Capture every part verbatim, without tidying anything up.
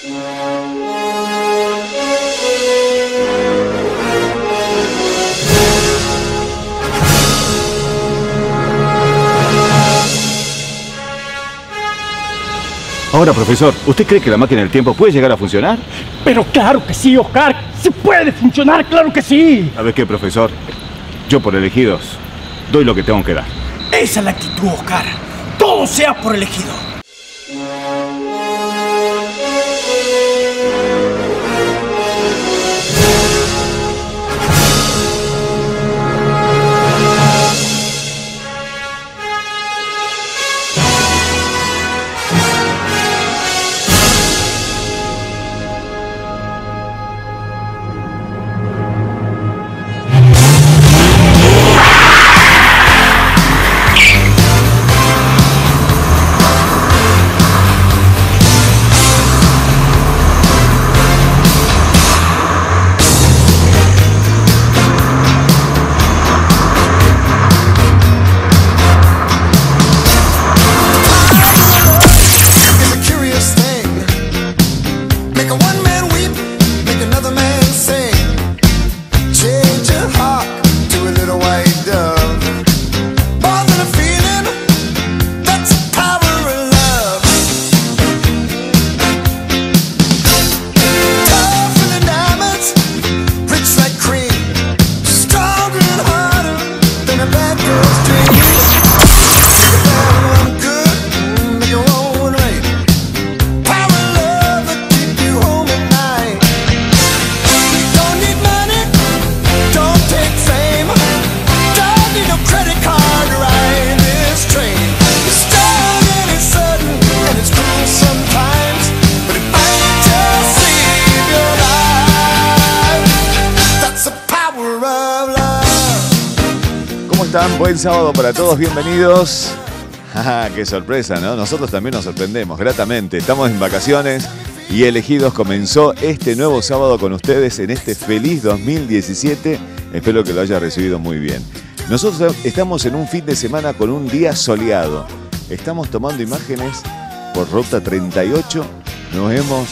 Ahora, profesor, ¿usted cree que la máquina del tiempo puede llegar a funcionar? Pero claro que sí, Oscar. ¡Se puede funcionar! ¡Claro que sí! ¿Sabe qué, profesor? Yo por elegidos doy lo que tengo que dar. Esa es la actitud, Oscar. Todo sea por elegido. Buen sábado para todos, bienvenidos. Ah, qué sorpresa, ¿no? Nosotros también nos sorprendemos gratamente. Estamos en vacaciones y Elegidos comenzó este nuevo sábado con ustedes en este feliz dos mil diecisiete. Espero que lo haya recibido muy bien. Nosotros estamos en un fin de semana con un día soleado. Estamos tomando imágenes por Ruta treinta y ocho. Nos hemos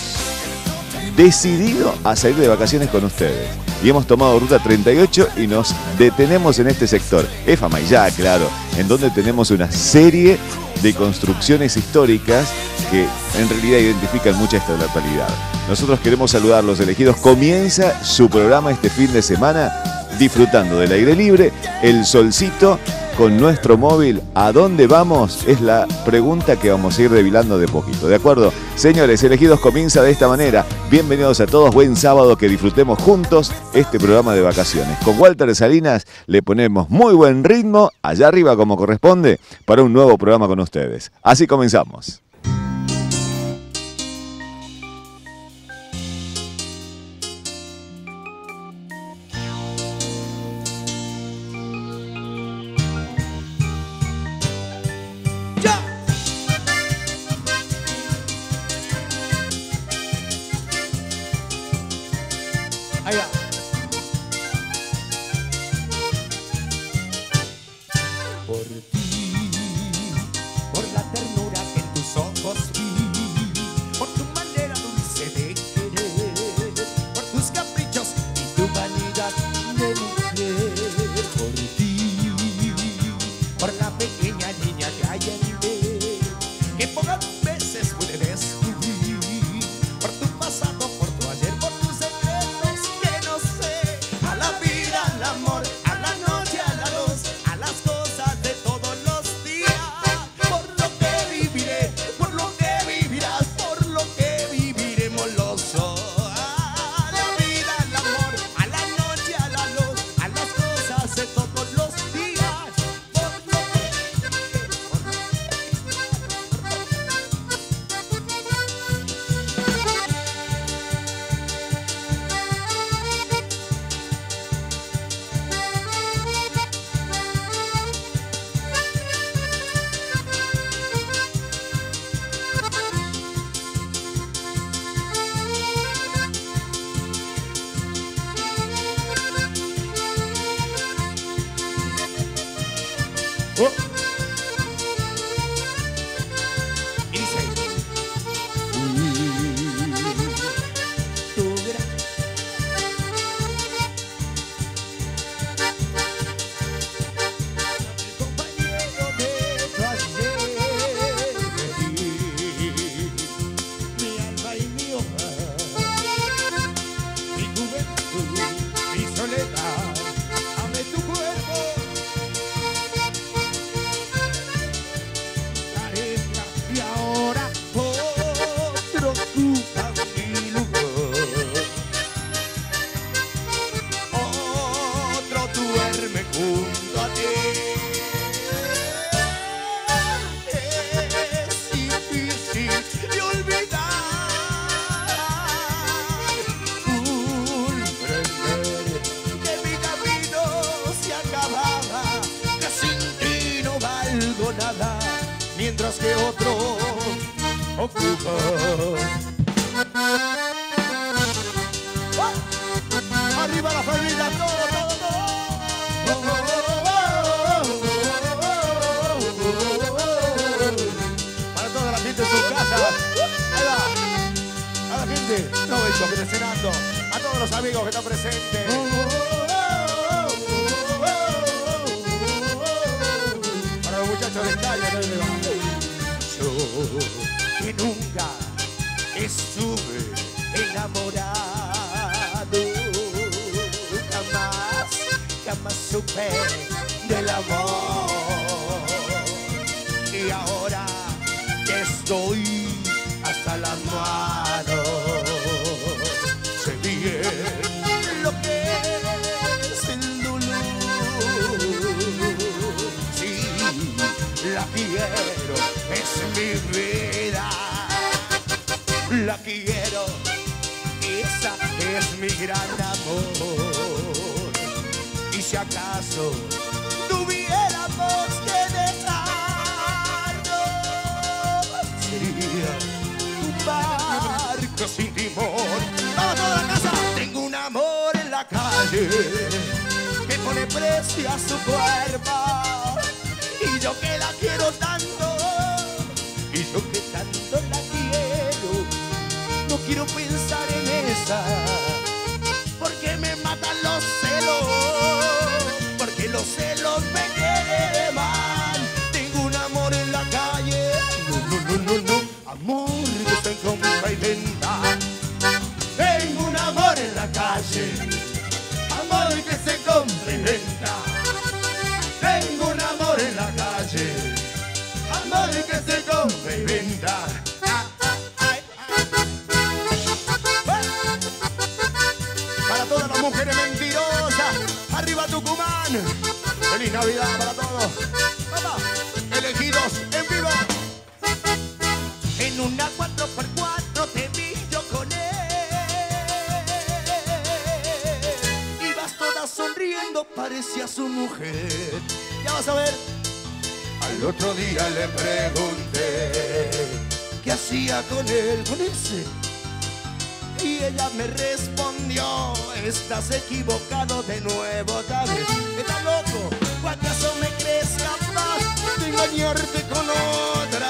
decidido a salir de vacaciones con ustedes. Y hemos tomado Ruta treinta y ocho y nos detenemos en este sector, Efamaiá, claro, en donde tenemos una serie de construcciones históricas que en realidad identifican mucha esta localidad. Nosotros queremos saludar a los elegidos. Comienza su programa este fin de semana disfrutando del aire libre, el solcito, con nuestro móvil. ¿A dónde vamos? Es la pregunta que vamos a ir devilando de poquito, ¿de acuerdo? Señores, Elegidos comienza de esta manera. Bienvenidos a todos, buen sábado, que disfrutemos juntos este programa de vacaciones. Con Walter Salinas le ponemos muy buen ritmo, allá arriba como corresponde, para un nuevo programa con ustedes. Así comenzamos. Por ti, por la ternura que en tus mientras que otro ocupa. ¡Ah! Arriba la familia, todo, todo, todo. Para toda la gente en sus casas. Ahí va. A la gente, no eso que está cenando. A todos los amigos que están presentes. Para los muchachos de calle, yo que nunca estuve enamorado, jamás, jamás supe del amor. Y ahora que estoy hasta la mano, sé bien lo que es el dolor. Sí, la quiero, es mi vida. La quiero, esa es mi gran amor. Y si acaso tuviéramos que dejarnos, sería un barco sin timón. ¡Vamos toda la casa! Tengo un amor en la calle que pone precio a su cuerpo. Y yo que la quiero tanto, y yo que tanto la quiero, no quiero pensar en esa, porque me matan los celos, porque los celos me queman. Tengo un amor en la calle, no, no, no, no, no, amor que se compra y venta. Tengo un amor en la calle, amor que se compra y venta. Tengo un amor en la calle, amor que se compra y venta. Ah, ah, ay, ay. Para todas las mujeres mentirosas, arriba Tucumán. Feliz Navidad para todos. Vamos, elegidos en vivo. En una cuatro por cuatro te vi yo con él. Ibas toda sonriendo, parecía su mujer. Ya vas a ver. Al otro día le pregunté qué hacía con él, con ese. Y ella me respondió, estás equivocado de nuevo otra vez. ¿Estás loco? ¿O acaso me crees capaz de engañarte con otra?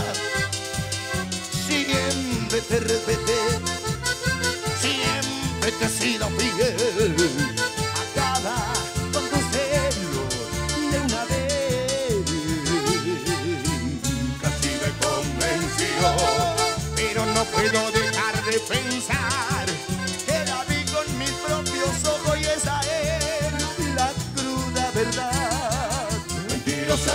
Siempre te respeté, siempre te he sido fiel. Acaba con tu celo de una vez. Casi me convenció, pero no puedo dejar de pensar que la vi con mis propios ojos y esa es la cruda verdad. Mentirosa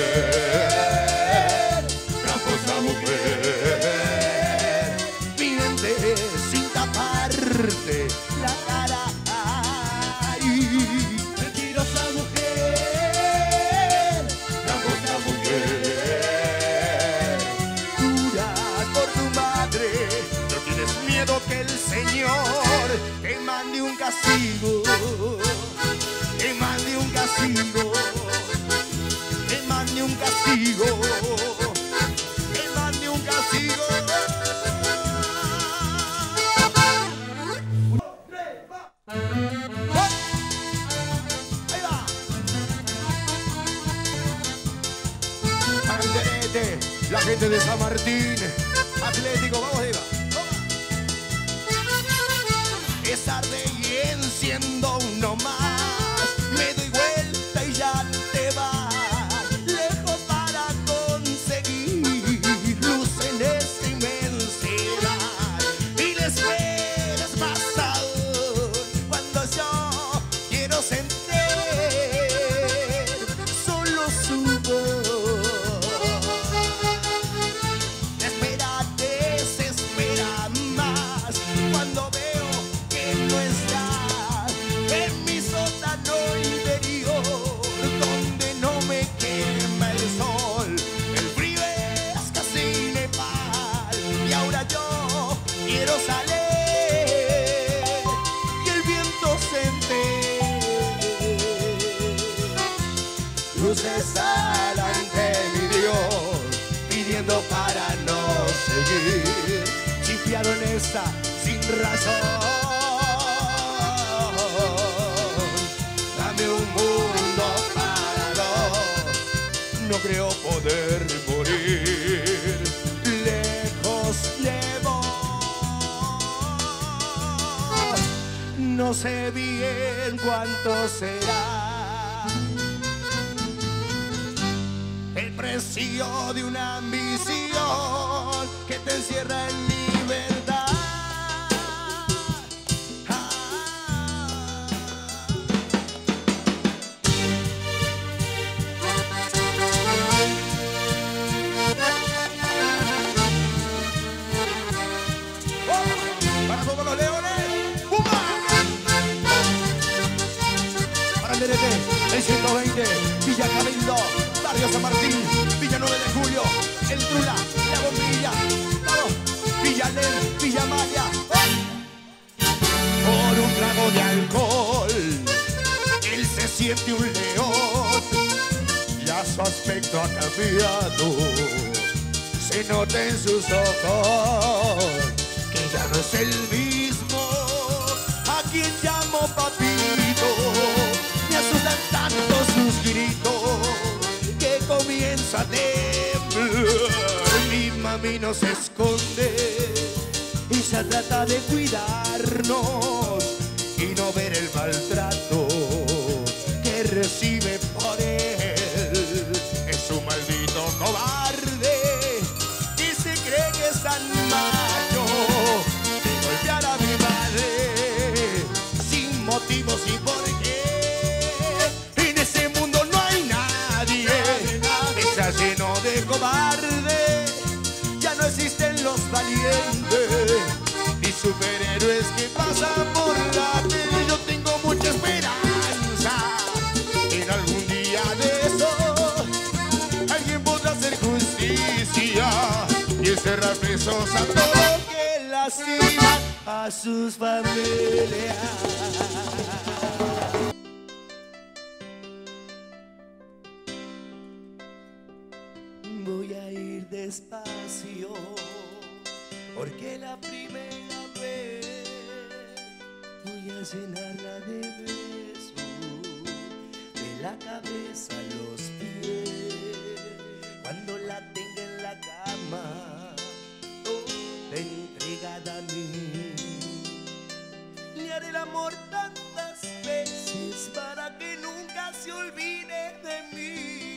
mujer, tramposa mujer, miente sin taparte la cara. Ay, mentirosa mujer, tramposa mujer, juras por tu madre, no tienes miedo que el Señor te mande un castigo, te mande un castigo, te mande un castigo, te mande un castigo. Ahí va. Panderete, la gente de San Martín, Atlético, vamos arriba. Es tarde y enciendo uno más, me doy vuelta y ya te vas, lejos para conseguir luz en esta inmensidad. Y la esperas más aún cuando yo quiero sentir solo su voz. La espera desespera más cuando veo que no estás en mi sótano interior, donde no me quema el sol. El frío es casi Nepal y ahora yo quiero salir y el viento sentir luces al ante mi Dios. seguir chifiado en esta sin razón. Dame un mundo para dos, no creo poder morir lejos de vos. No sé bien cuánto será el precio de una ambición que te encierra en libertad. Ah. Oh, para todos los leones, ¡pumba! Para el D R T, el ciento veinte, Villa Cabildo, Barrio San Martín, Villa nueve de Julio, El Trula, La Bombilla, vamos, Villa Len, Villa Maya. ¡Oh! Por un trago de alcohol, él se siente un león, ya su aspecto ha cambiado, se nota en sus ojos que ya no es el mismo a quien llamo papito. Me asustan tanto sus gritos que comienza a temblar. Mi mami no se esconde, ella trata de cuidarnos y no ver el maltrato que recibe por él. Es un maldito cobarde y se cree que es tan macho de golpear a mi madre sin motivos y por qué. En ese mundo no hay nadie, está lleno de cobardes, ya no existen los valientes ni superhéroes que pasan por la tele. Yo tengo mucha esperanza en algún día de eso alguien podrá hacer justicia y encerrar presos a todos los que lastiman a sus familias. Voy a ir despacio porque la primera vez voy a llenarla de besos, de la cabeza a los pies. Cuando la tenga en la cama, toda entregada a mí, le haré el amor tantas veces para que nunca se olvide de mí.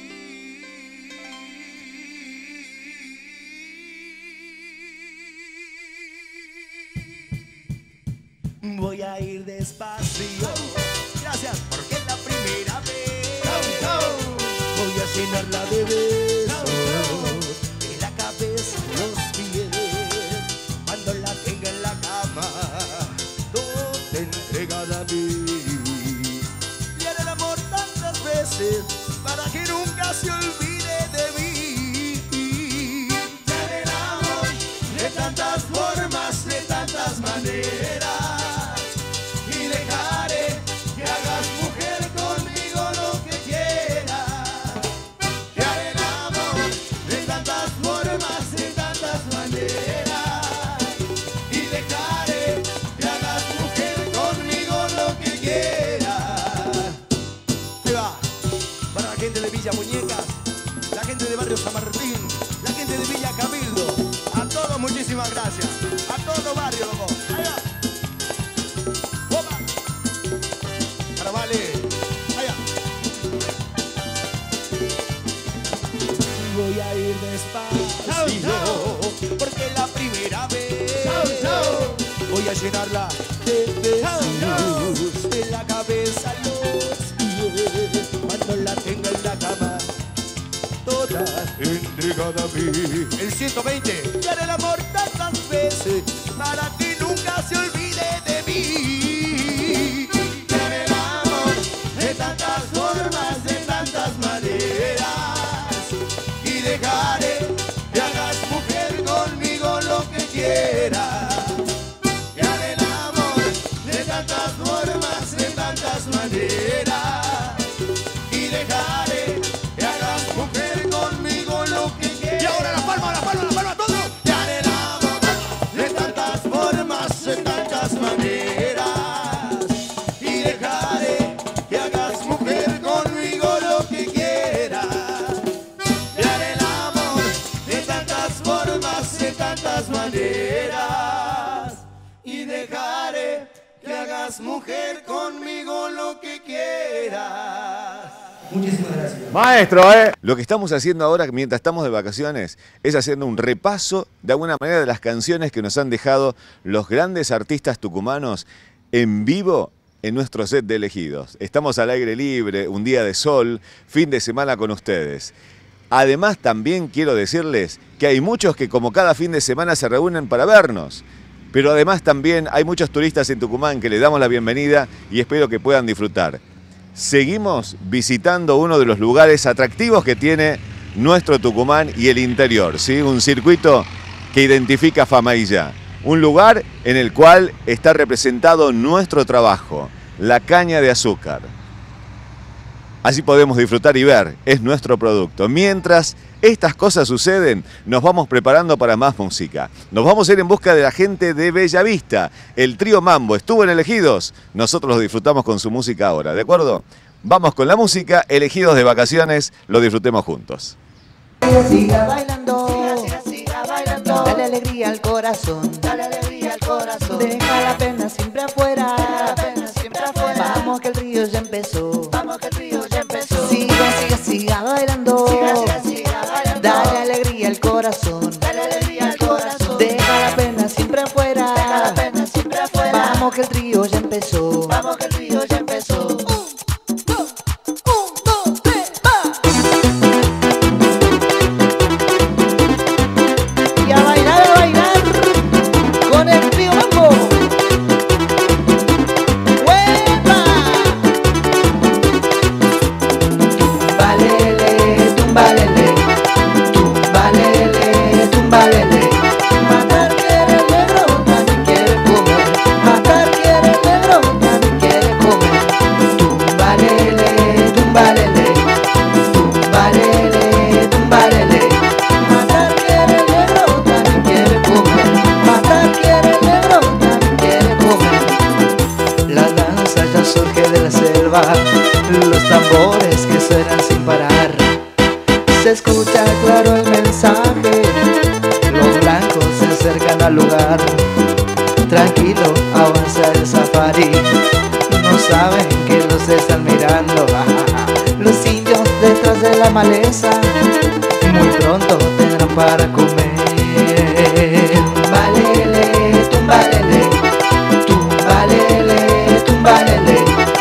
Voy a ir despacio, gracias, porque es la primera vez. Voy a llenarla de besos, de la cabeza a los pies. Cuando la tenga en la cama, toda entregada a mí, le haré el amor tantas veces para que nunca se olvide de mí. Le haré el amor de tantas formas, de tantas maneras. Muñecas, la gente de Barrio San Martín, la gente de Villa Cabildo, a todos muchísimas gracias, a todo barrio, loco. Allá. Opa. Para vale. Allá. Voy a ir despacio, porque la primera vez voy a llenarla de besos, de la cabeza a los pies. Cuando la tenga en la cama, toda entregada a mí. El ciento veinte, le haré el amor tantas veces para que nunca se olvide de mí. Le haré el amor de tantas formas, de tantas maneras, y dejaré que hagas mujer conmigo lo que quieras. Le haré el amor de tantas formas, de tantas maneras, y dejaré que hagas mujer conmigo lo que quieras. Y ahora la palma, la palma, la palma, todo. Te haré el tantas maneras y dejaré que hagas, mujer, conmigo lo que quieras. Muchísimas gracias. Maestro, ¿eh? Lo que estamos haciendo ahora, mientras estamos de vacaciones, es haciendo un repaso, de alguna manera, de las canciones que nos han dejado los grandes artistas tucumanos en vivo en nuestro set de elegidos. Estamos al aire libre, un día de sol, fin de semana con ustedes. Además, también quiero decirles que hay muchos que, como cada fin de semana, se reúnen para vernos. Pero además también hay muchos turistas en Tucumán que le damos la bienvenida y espero que puedan disfrutar. Seguimos visitando uno de los lugares atractivos que tiene nuestro Tucumán y el interior, ¿sí? Un circuito que identifica Famaillá. Un lugar en el cual está representado nuestro trabajo, la caña de azúcar. Así podemos disfrutar y ver, es nuestro producto. Mientras estas cosas suceden, nos vamos preparando para más música. Nos vamos a ir en busca de la gente de Bellavista. El trío Mambo estuvo en Elegidos. Nosotros lo disfrutamos con su música ahora, ¿de acuerdo? Vamos con la música, Elegidos de vacaciones, lo disfrutemos juntos. Siga bailando, siga, siga, siga bailando. Dale alegría al corazón, dale alegría al corazón. Deja la pena siempre afuera, deja la pena siempre afuera. Vamos que el río ya empezó, vamos que el río ya empezó. Siga, siga, siga bailando, siga, siga, siga bailando. Dale alegría al corazón, dale alegría al corazón. Deja la pena siempre afuera, deja la pena siempre afuera. Vamos que el río ya empezó, vamos que el río ya empezó. Los tambores que suenan sin parar, se escucha claro el mensaje, los blancos se acercan al lugar. Tranquilo, avanza el safari, no saben que los están mirando. Los indios detrás de la maleza, muy pronto tendrán para comer. Tumbalele, tumbalele, tumbalele, tumbalele.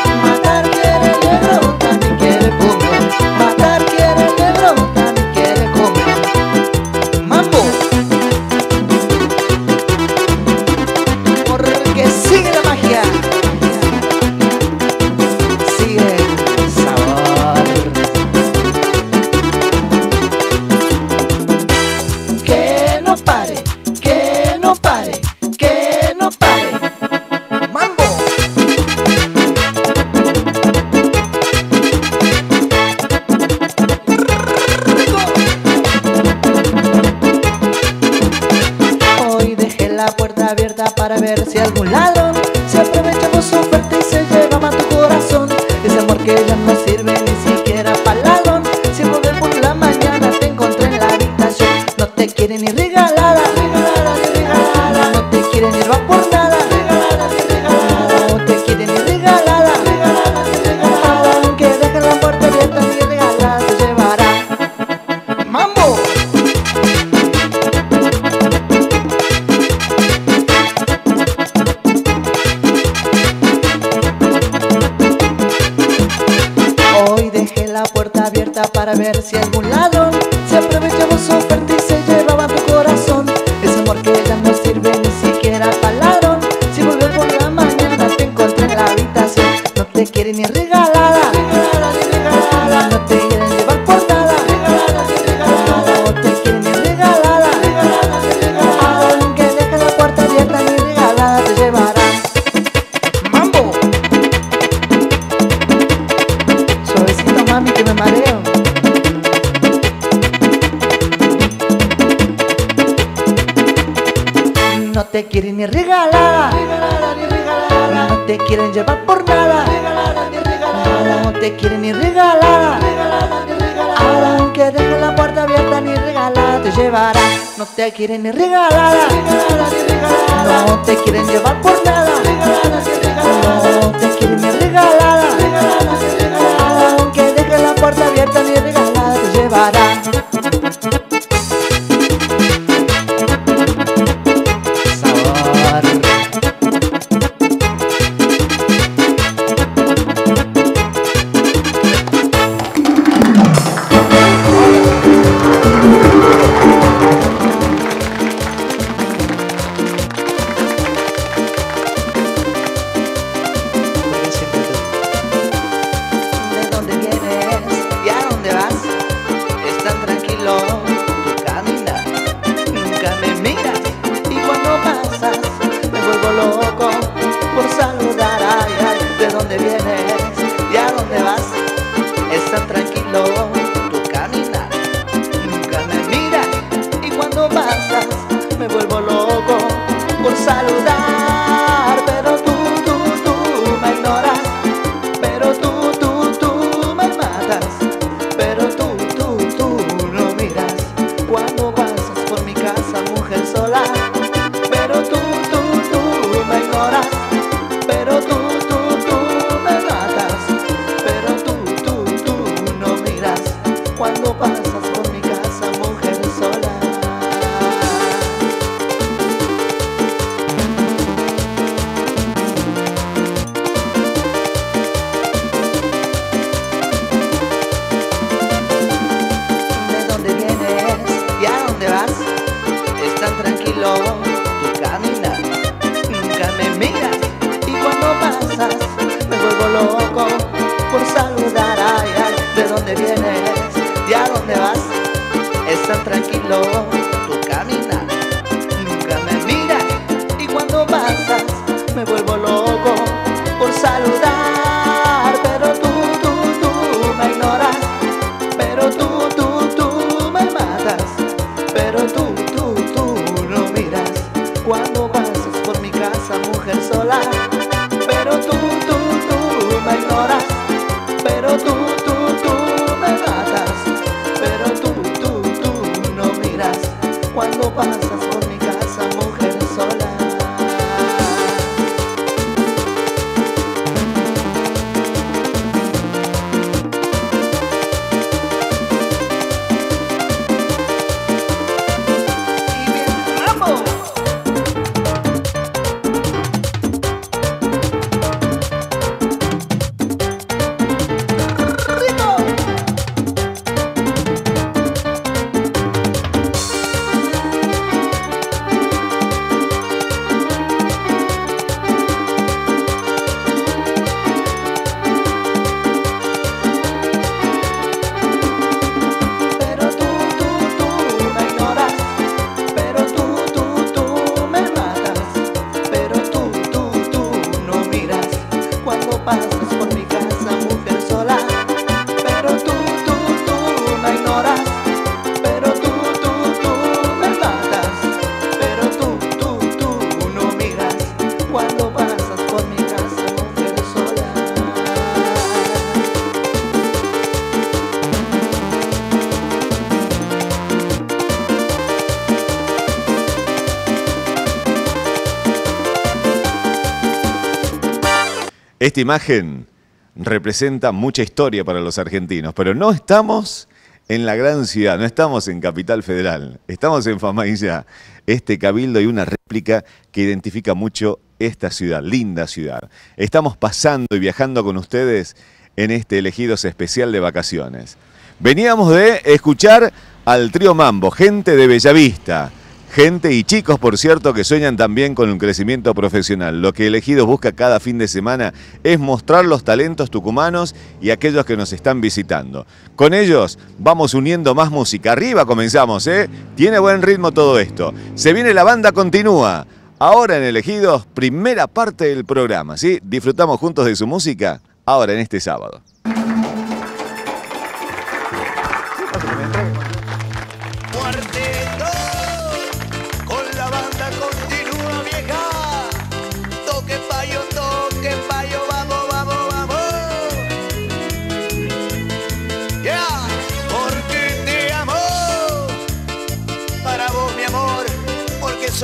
Para ver si algún ladrón se aprovecha por su oferta y se lleva más tu corazón. Ese amor que ya no sirve ni siquiera para ladrón. Si volver por la mañana te encontré en la habitación. No te quiere ni regalada, regalada ni regalada. No te quiere ni robar por nada, regalada ni regalada. No te quiere ni regalada, regalada ni regalada. Aunque deje la puerta abierta ni regalada se llevará. ¡Mambo! Para ver si algún ladrón se aprovecha de su oferta y se llevaba tu corazón. Ese amor que ya no sirve ni siquiera para ladrón. Si volver por la mañana te encontré en la habitación. No te quiere ni regalada, regalada ni regalada. No te quieren llevar por nada, regalada ni regalada. No te quiere ni regalada, regalada ni regalada. Aunque deje la puerta abierta ni regalada te llevarán. ¡Mambo! Suavecito, mami, que me mareo. No te quieren ni regalada, regalada ni regalada. No te quieren llevar por nada, regalada ni regalada. No te quieren ni regalada, regalada ni regalada. Aunque dejes la puerta abierta ni regalada te llevará. No te quieren ni regalada, no te quieren llevar por nada, no te quieren ni regalada. Aunque dejes la puerta abierta ni regalada te llevará. Esta imagen representa mucha historia para los argentinos, pero no estamos en la gran ciudad, no estamos en Capital Federal, estamos en Famaillá, este cabildo y una réplica que identifica mucho esta ciudad, linda ciudad. Estamos pasando y viajando con ustedes en este Elegidos especial de vacaciones. Veníamos de escuchar al trío Mambo, gente de Bellavista. Gente y chicos, por cierto, que sueñan también con un crecimiento profesional. Lo que Elegidos busca cada fin de semana es mostrar los talentos tucumanos y aquellos que nos están visitando. Con ellos vamos uniendo más música. Arriba comenzamos, ¿eh? Tiene buen ritmo todo esto. Se viene La Banda Continúa. Ahora en Elegidos, primera parte del programa, ¿sí? Disfrutamos juntos de su música ahora en este sábado.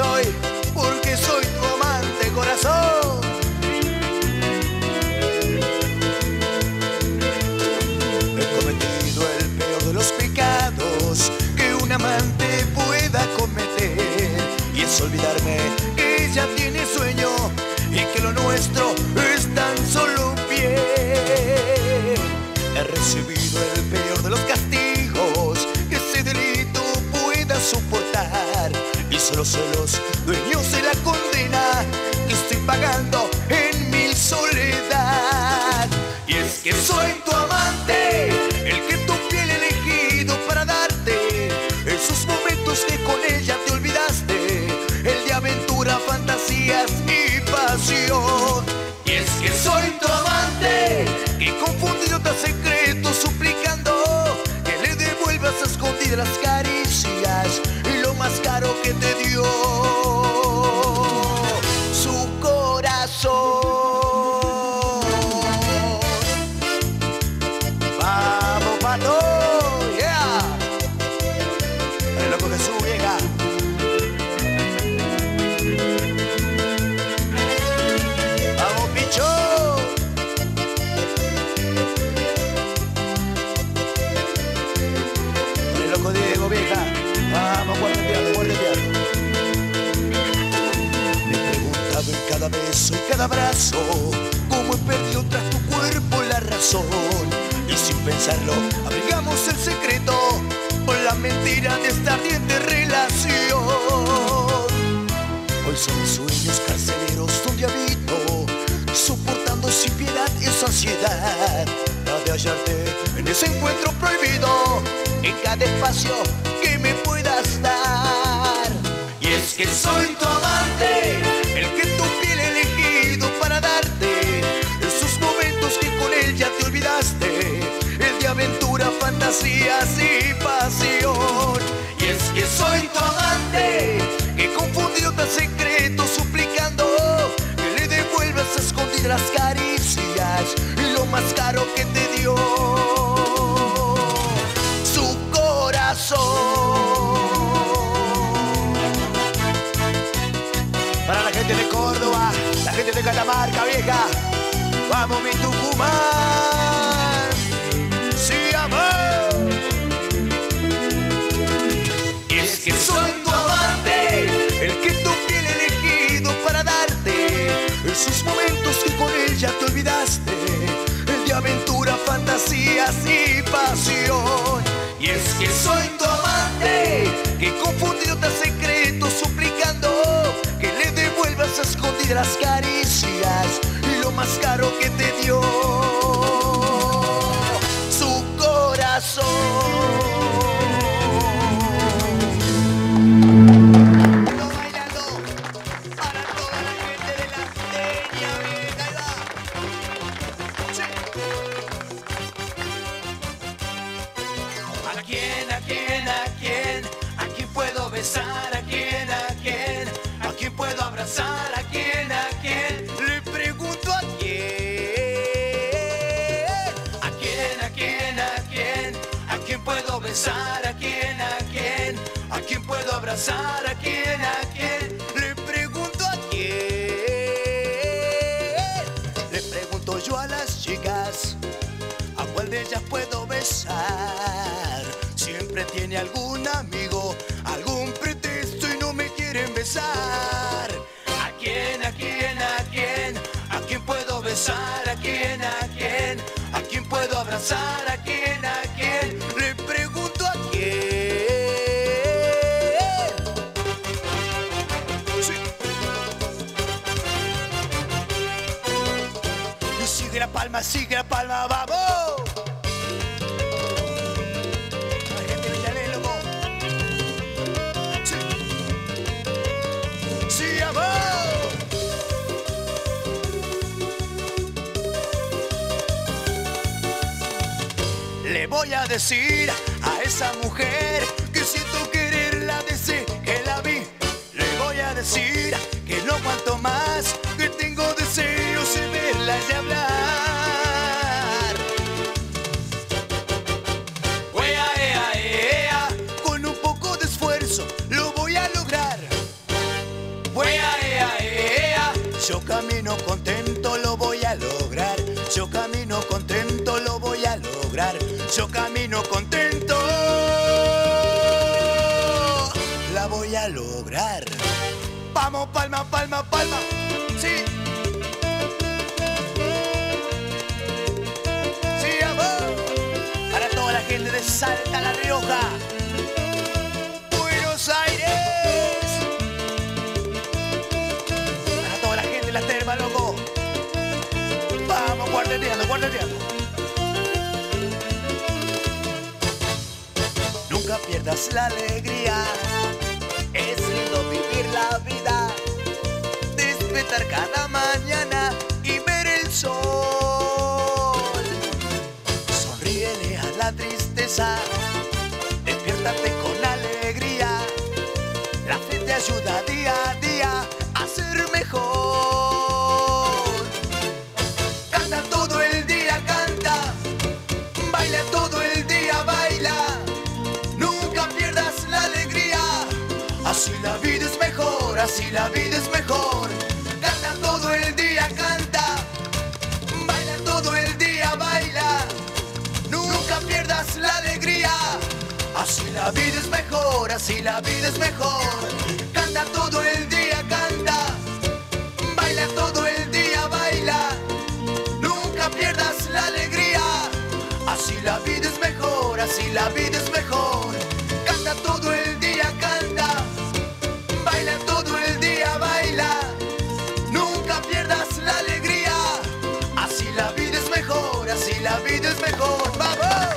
soy, porque soy tu amante, corazón. He cometido el peor de los pecados que un amante pueda cometer, y es olvidarme que ella tiene sueño y que lo nuestro es tan solo un pie. He recibido el peor de los castigos que ese delito pueda soportar, y solo sé los dueños de la condena que estoy pagando en mi soledad. Y es que soy tu amante, el que tu piel he elegido para darte esos momentos que con ella te olvidaste, el de aventura, fantasías y pasión. Y es que soy tu amante, que confundido te secreto suplicando que le devuelvas a escondidas las caricias y lo más caro que te dio, su corazón. Vamos, pato, yeah. El loco de su vieja. Vamos, picho. El loco Diego, vieja. Vamos, guardeteando, guardeteando. Me he preguntado en cada beso y cada abrazo cómo he perdido tras tu cuerpo la razón. Y sin pensarlo, abrigamos el secreto con la mentira de esta ardiente relación. Hoy son mis sueños carceleros donde habito, soportando sin piedad esa ansiedad, la de hallarte en ese encuentro prohibido, en cada espacio que me puedas dar. Y es que soy tu amante, el que tu piel he elegido para darte esos momentos que con él ya te olvidaste, el de aventura, fantasías y pasión. Y es que soy tu amante, que confundido te secreto suplicando que le devuelvas a escondidas las caricias y lo más caro que te dio, su corazón. Para la gente de Córdoba, la gente de Catamarca, vieja, vamos mi Tucumán, sí amor. Y es que soy tu amante, el que tu piel he elegido para darte esos momentos que con ella te olvidaste, el de aventura, fantasías y pasión. Y es que soy tu amante, que confundido te secreto suplicando que le devuelvas a escondidas las caricias y lo más caro que te dio, su corazón. ¿A quién, a quién, a quién? ¿A quién puedo besar? ¿A quién, a quién? ¿A quién puedo abrazar? ¿A quién, a quién? Le pregunto a quién. ¿A quién, a quién, a quién? ¿A quién puedo besar? ¿A quién, a quién? ¿A quién puedo abrazar? ¿A quién, a quién? Le pregunto a quién. Le pregunto yo a las chicas, ¿a cuál de ellas puedo besar? Siempre tiene algún amigo, algún pretexto y no me quieren besar. ¿A quién, a quién, a quién? ¿A quién puedo besar? ¿A quién, a quién? ¿A quién puedo abrazar? ¿A quién, a quién? Le pregunto a quién. Sí. Y sigue la palma, sigue la palma, vamos. Le voy a decir a esa mujer que siento quererla desde que la vi. Le voy a decir que no aguanto más, que tengo deseos de verla y hablar. Ea, ea, ea, con un poco de esfuerzo lo voy a lograr. Yo camino contento, lo voy a lograr. Yo camino contento, lo voy a lograr. Yo camino contento, la voy a lograr. Vamos, palma, palma, palma. Sí. Sí, amor. Para toda la gente de Salta, La Rioja, Buenos Aires. Para toda la gente de La Terma, loco. Vamos, guardeteando, guardeteando. Nunca pierdas la alegría. Es lindo vivir la vida, despertar cada mañana y ver el sol. Sonríele a la tristeza, despiértate con alegría. La fe te ayuda día a día a ser mejor. Canta todo el día, canta. Baila todo el día, baila. Nunca pierdas la alegría. Así la vida es mejor, así la vida es mejor. Canta todo el día, canta. Baila todo el día, baila. Nunca pierdas la alegría. Así la vida es mejor, así la vida es mejor. Canta todo el día, canta. Baila todo el día, baila. Nunca pierdas la alegría. Así la vida es mejor, así la vida es mejor. Canta todo el día, canta. Baila todo el día, baila. Nunca pierdas la alegría. Así la vida es mejor, así la vida es mejor. ¡Vamos!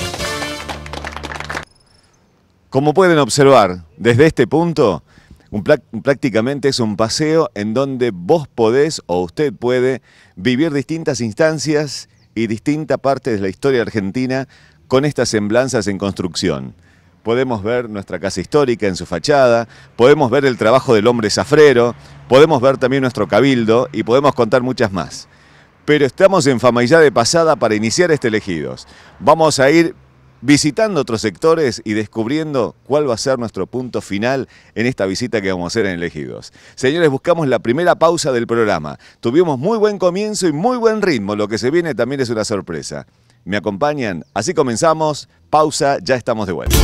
Como pueden observar, desde este punto, un prácticamente es un paseo en donde vos podés o usted puede vivir distintas instancias y distintas partes de la historia argentina con estas semblanzas en construcción. Podemos ver nuestra casa histórica en su fachada, podemos ver el trabajo del hombre zafrero, podemos ver también nuestro cabildo y podemos contar muchas más. Pero estamos en Famaillá de pasada para iniciar este Elegidos. Vamos a ir visitando otros sectores y descubriendo cuál va a ser nuestro punto final en esta visita que vamos a hacer en Elegidos. Señores, buscamos la primera pausa del programa. Tuvimos muy buen comienzo y muy buen ritmo. Lo que se viene también es una sorpresa. ¿Me acompañan? Así comenzamos. Pausa, ya estamos de vuelta.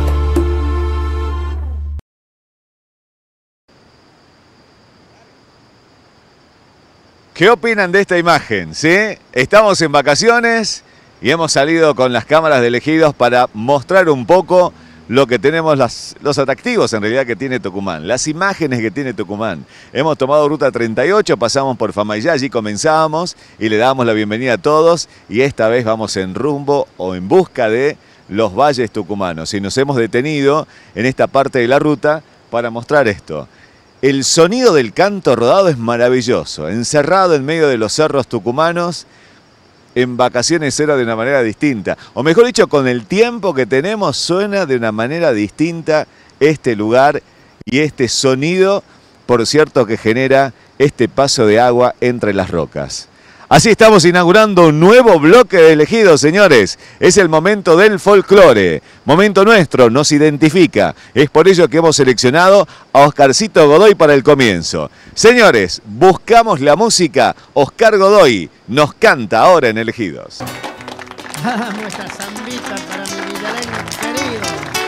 ¿Qué opinan de esta imagen? ¿Sí? Estamos en vacaciones y hemos salido con las cámaras de Elegidos para mostrar un poco lo que tenemos, las, los atractivos en realidad que tiene Tucumán, las imágenes que tiene Tucumán. Hemos tomado ruta treinta y ocho, pasamos por Famaillá, allí comenzamos y le damos la bienvenida a todos y esta vez vamos en rumbo o en busca de los valles tucumanos y nos hemos detenido en esta parte de la ruta para mostrar esto. El sonido del canto rodado es maravilloso, encerrado en medio de los cerros tucumanos. En vacaciones era de una manera distinta, o mejor dicho, con el tiempo que tenemos suena de una manera distinta este lugar y este sonido, por cierto, que genera este paso de agua entre las rocas. Así estamos inaugurando un nuevo bloque de Elegidos, señores. Es el momento del folclore, momento nuestro, nos identifica. Es por ello que hemos seleccionado a Oscarcito Godoy para el comienzo. Señores, buscamos la música. Oscar Godoy nos canta ahora en Elegidos. Nuestra zambita para mi villareño querido.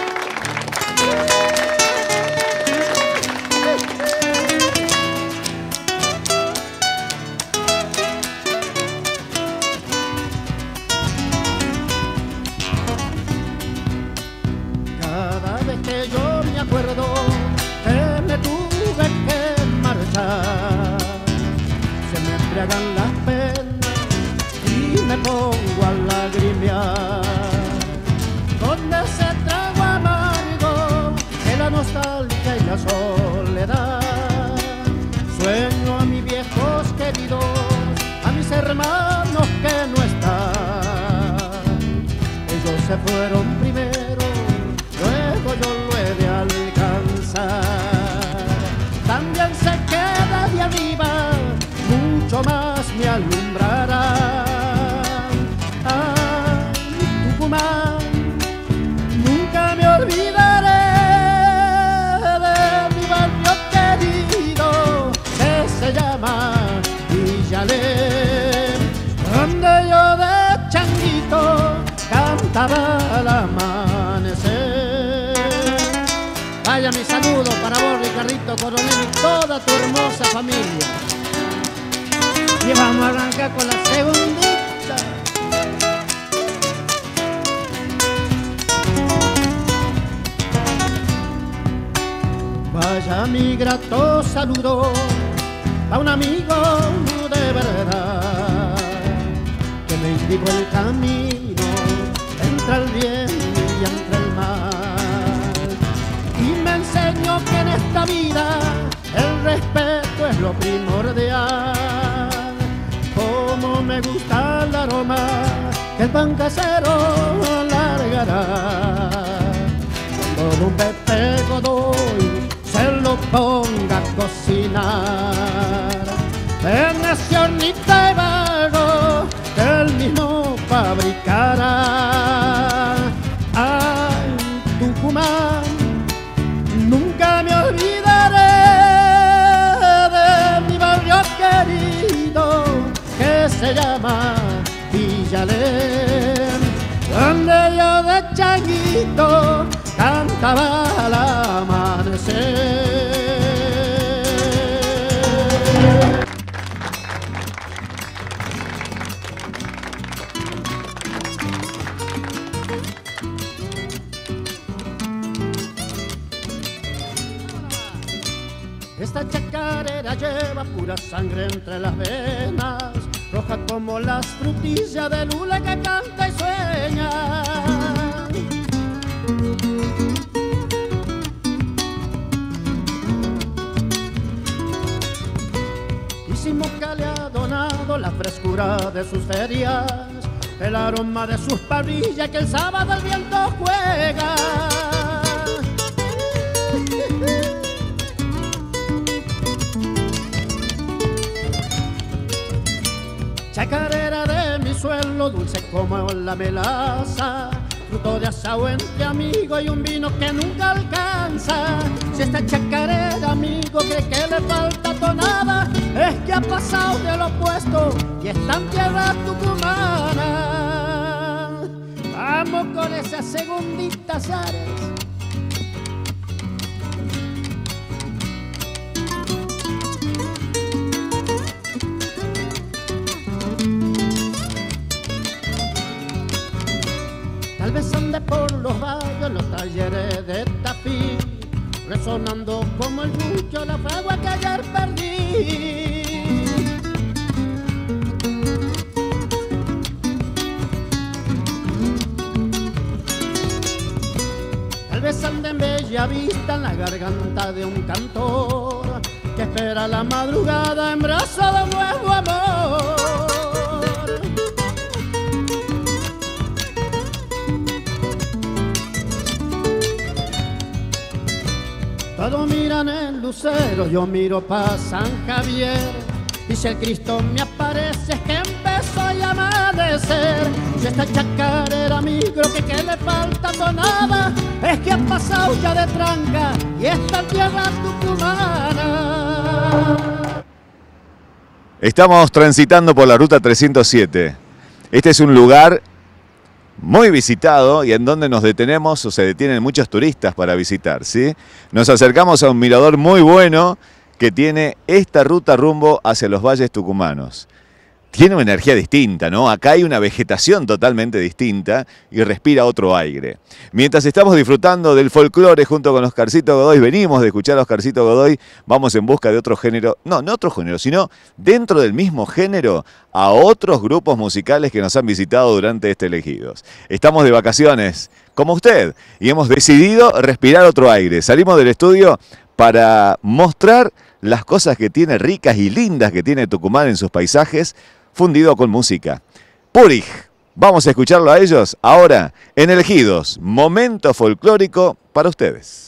Que yo me acuerdo que me tuve que marchar, se me embriagan las penas y me pongo a lagrimear con ese trago amargo de la nostalgia y la soledad. Sueño a mis viejos queridos, a mis hermanos que no están. Ellos se fueron primero, luego yo lo he de alcanzar. También se queda de arriba, mucho más me alumbrará. Ay, Tucumán, nunca me olvidaré de mi barrio querido que se llama Alberto Coronel y toda tu hermosa familia. Y vamos a arrancar con la segundita. Vaya mi grato saludo a un amigo de verdad que me indicó el camino entre el bien y entre el mal, y me enseñó que en esta vida el respeto es lo primordial. Como me gusta el aroma que el pan casero largará cuando un Pepe Godoy se lo ponga a cocinar en ese hornito de barro que él mismo fabricará. Ay, Tucumán, nunca me olvidaré de mi barrio querido que se llama Villalén, donde yo de changuito cantaba al amanecer. Esta chacarera lleva pura sangre entre las venas, roja como las frutillas de lula que canta y sueña. Hicimos que le ha donado la frescura de sus ferias, el aroma de sus parrillas que el sábado el viento juega. Chacarera de mi suelo, dulce como la melaza, fruto de asado entre amigos y un vino que nunca alcanza. Si esta chacarera, amigo, cree que le falta tonada, es que ha pasado de lo opuesto y está en tierra tucumana. Vamos con esas segunditas ares. Tal vez ande por los barrios, los talleres de Tafí, resonando como el bucho la fragua que ayer perdí. Tal vez ande en Bella Vista, en la garganta de un cantor que espera la madrugada en brazos de un nuevo amor. Todos miran el lucero, yo miro pa' San Javier, y si el Cristo me aparece es que empezó a amanecer. Si esta chacarera, amigo, que que le falta tonada, es que ha pasado ya de tranca y esta tierra tucumana. Estamos transitando por la ruta trescientos siete. Este es un lugar muy visitado y en donde nos detenemos o se detienen muchos turistas para visitar, ¿sí? Nos acercamos a un mirador muy bueno que tiene esta ruta rumbo hacia los valles tucumanos. Tiene una energía distinta, ¿no? Acá hay una vegetación totalmente distinta y respira otro aire. Mientras estamos disfrutando del folclore junto con Oscarcito Godoy, venimos de escuchar a Oscarcito Godoy, vamos en busca de otro género, no, no otro género, sino dentro del mismo género a otros grupos musicales que nos han visitado durante este Elegidos. Estamos de vacaciones, como usted, y hemos decidido respirar otro aire. Salimos del estudio para mostrar las cosas que tiene ricas y lindas que tiene Tucumán en sus paisajes, fundido con música. Purig, vamos a escucharlo a ellos ahora en Elegidos, momento folclórico para ustedes.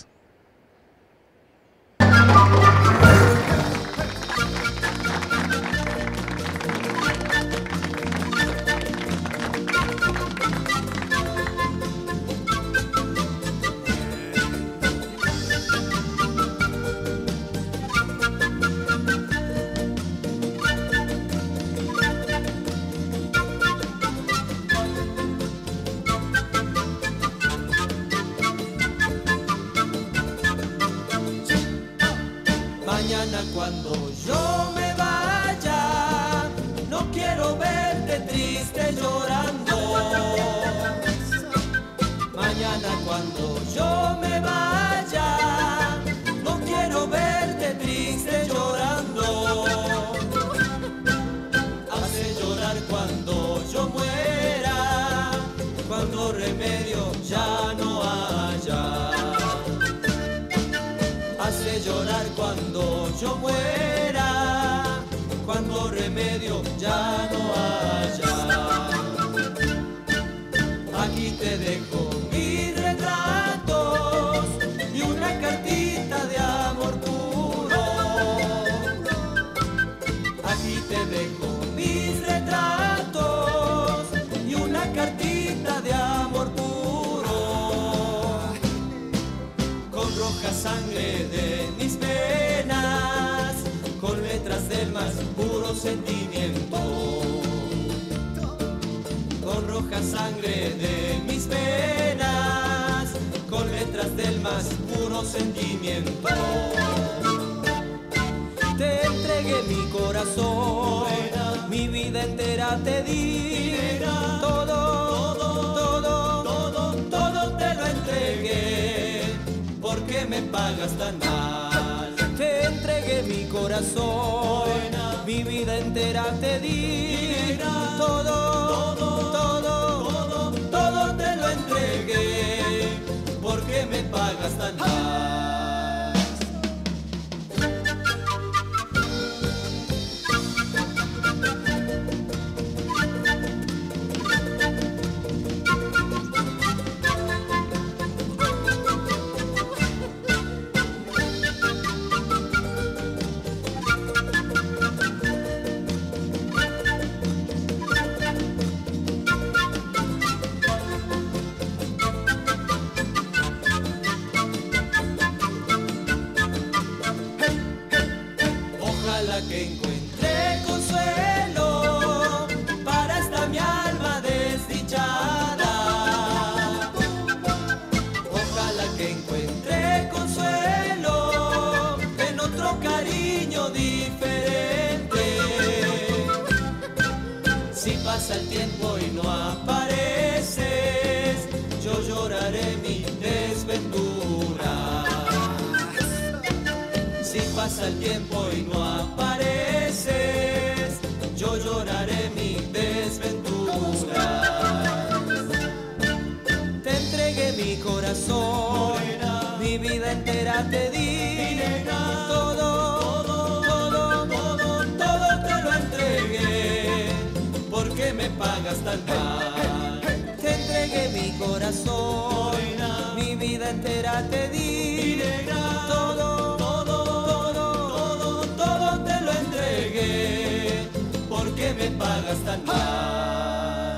cuando yo me vaya, no quiero verte triste llorando. Mañana cuando yo me vaya, no quiero verte triste llorando. Hace llorar cuando yo muera, cuando remedio ya no haya. Hace llorar cuando yo muera, cuando remedio ya no haya. Aquí te dejo mis retratos y una cartita de amor puro. Aquí te dejo mis retratos y una cartita de amor puro. Con roja sangre de mis penas, con letras del más puro sentimiento. Con roja sangre de mis penas, con letras del más puro sentimiento. Te entregué mi corazón, mi vida entera te di. Todo, todo, todo, todo te lo entregué. ¿Por qué me pagas tan mal? Te entregué mi corazón, mi vida entera te di. Todo, todo, todo, todo te lo entregué. ¿Por qué me pagas tan mal? Que encuentre consuelo para esta mi alma desdichada. Ojalá que encuentre consuelo en otro cariño diferente. Si pasa el tiempo y no apareces, yo lloraré mi desventura. Si pasa el tiempo y no apareces, yo lloraré mi desventura. Te entregué mi corazón, mi vida entera te di. Todo, todo, todo, todo te lo entregué. ¿Por qué me pagas tan mal? Te entregué mi corazón, mi vida entera te di. Todo, ¿por qué me pagas tan mal?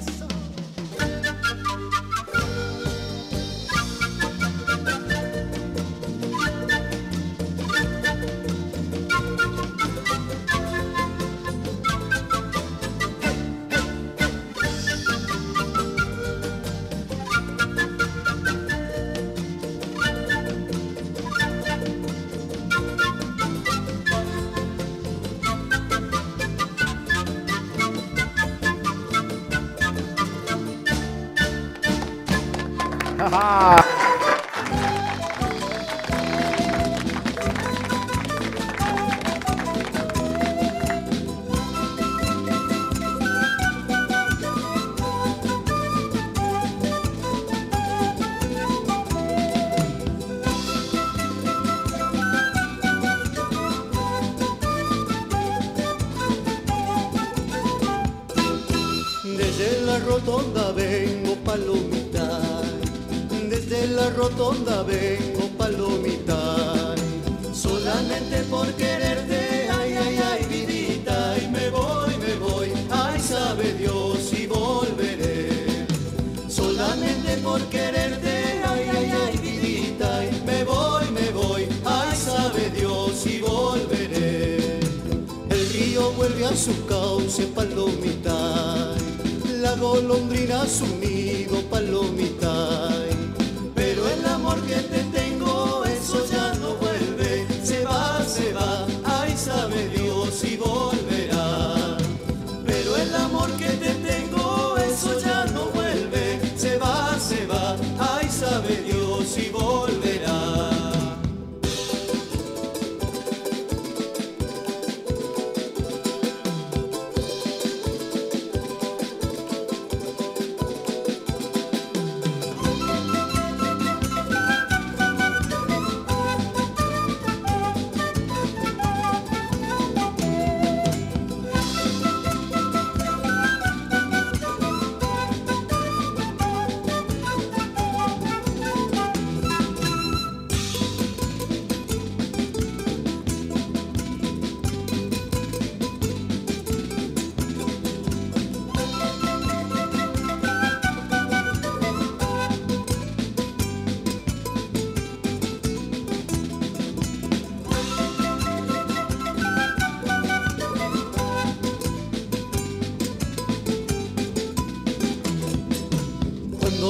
Desde la rotonda vengo palomita, desde la rotonda vengo palomita, solamente por quererte, ay, ay, ay, vidita, y me voy, me voy, ay, sabe Dios si volveré, solamente por quererte, ay, ay, ay, vidita, y me voy, me voy, ay, sabe Dios si volveré. El río vuelve a su cauce, palomita, la golondrina a su nido, palomita, pero el amor que te tengo, eso ya no vuelve, se va, se va, ay,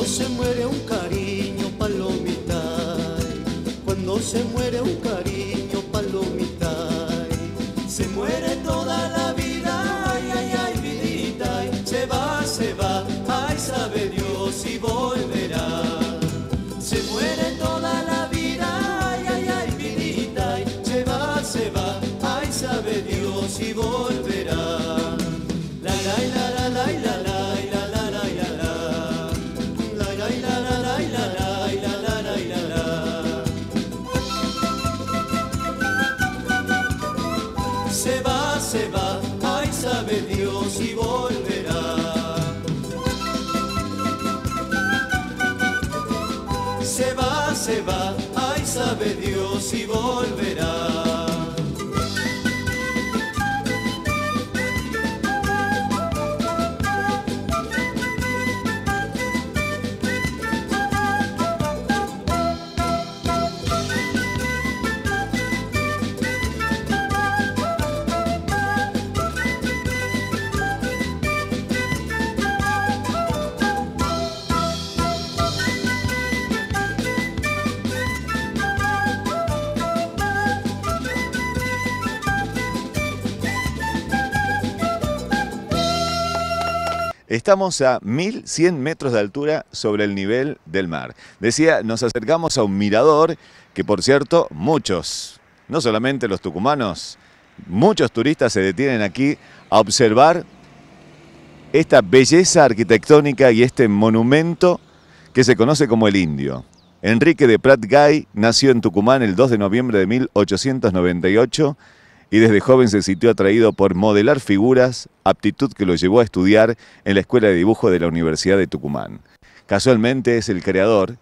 Cuando se muere un cariño, palomita, cuando se muere un cariño, palomita, se muere toda la vida, ay, ay, ay, vidita, ay, se va, se va, ay, sabe Dios si volverá. Se muere toda la vida, ay, ay, ay, vidita, ay, se va, se va, ay, sabe Dios si volverá. La, la, la, la, la, la, la. Se va, ay, sabe Dios si volverá. Se va, se va, ay, sabe Dios si volverá. Estamos a mil cien metros de altura sobre el nivel del mar. Decía, nos acercamos a un mirador que, por cierto, muchos, no solamente los tucumanos, muchos turistas se detienen aquí a observar esta belleza arquitectónica y este monumento que se conoce como el Indio. Enrique de Prat Gay nació en Tucumán el dos de noviembre de mil ochocientos noventa y ocho y desde joven se sintió atraído por modelar figuras, aptitud que lo llevó a estudiar en la Escuela de Dibujo de la Universidad de Tucumán. Casualmente es el creador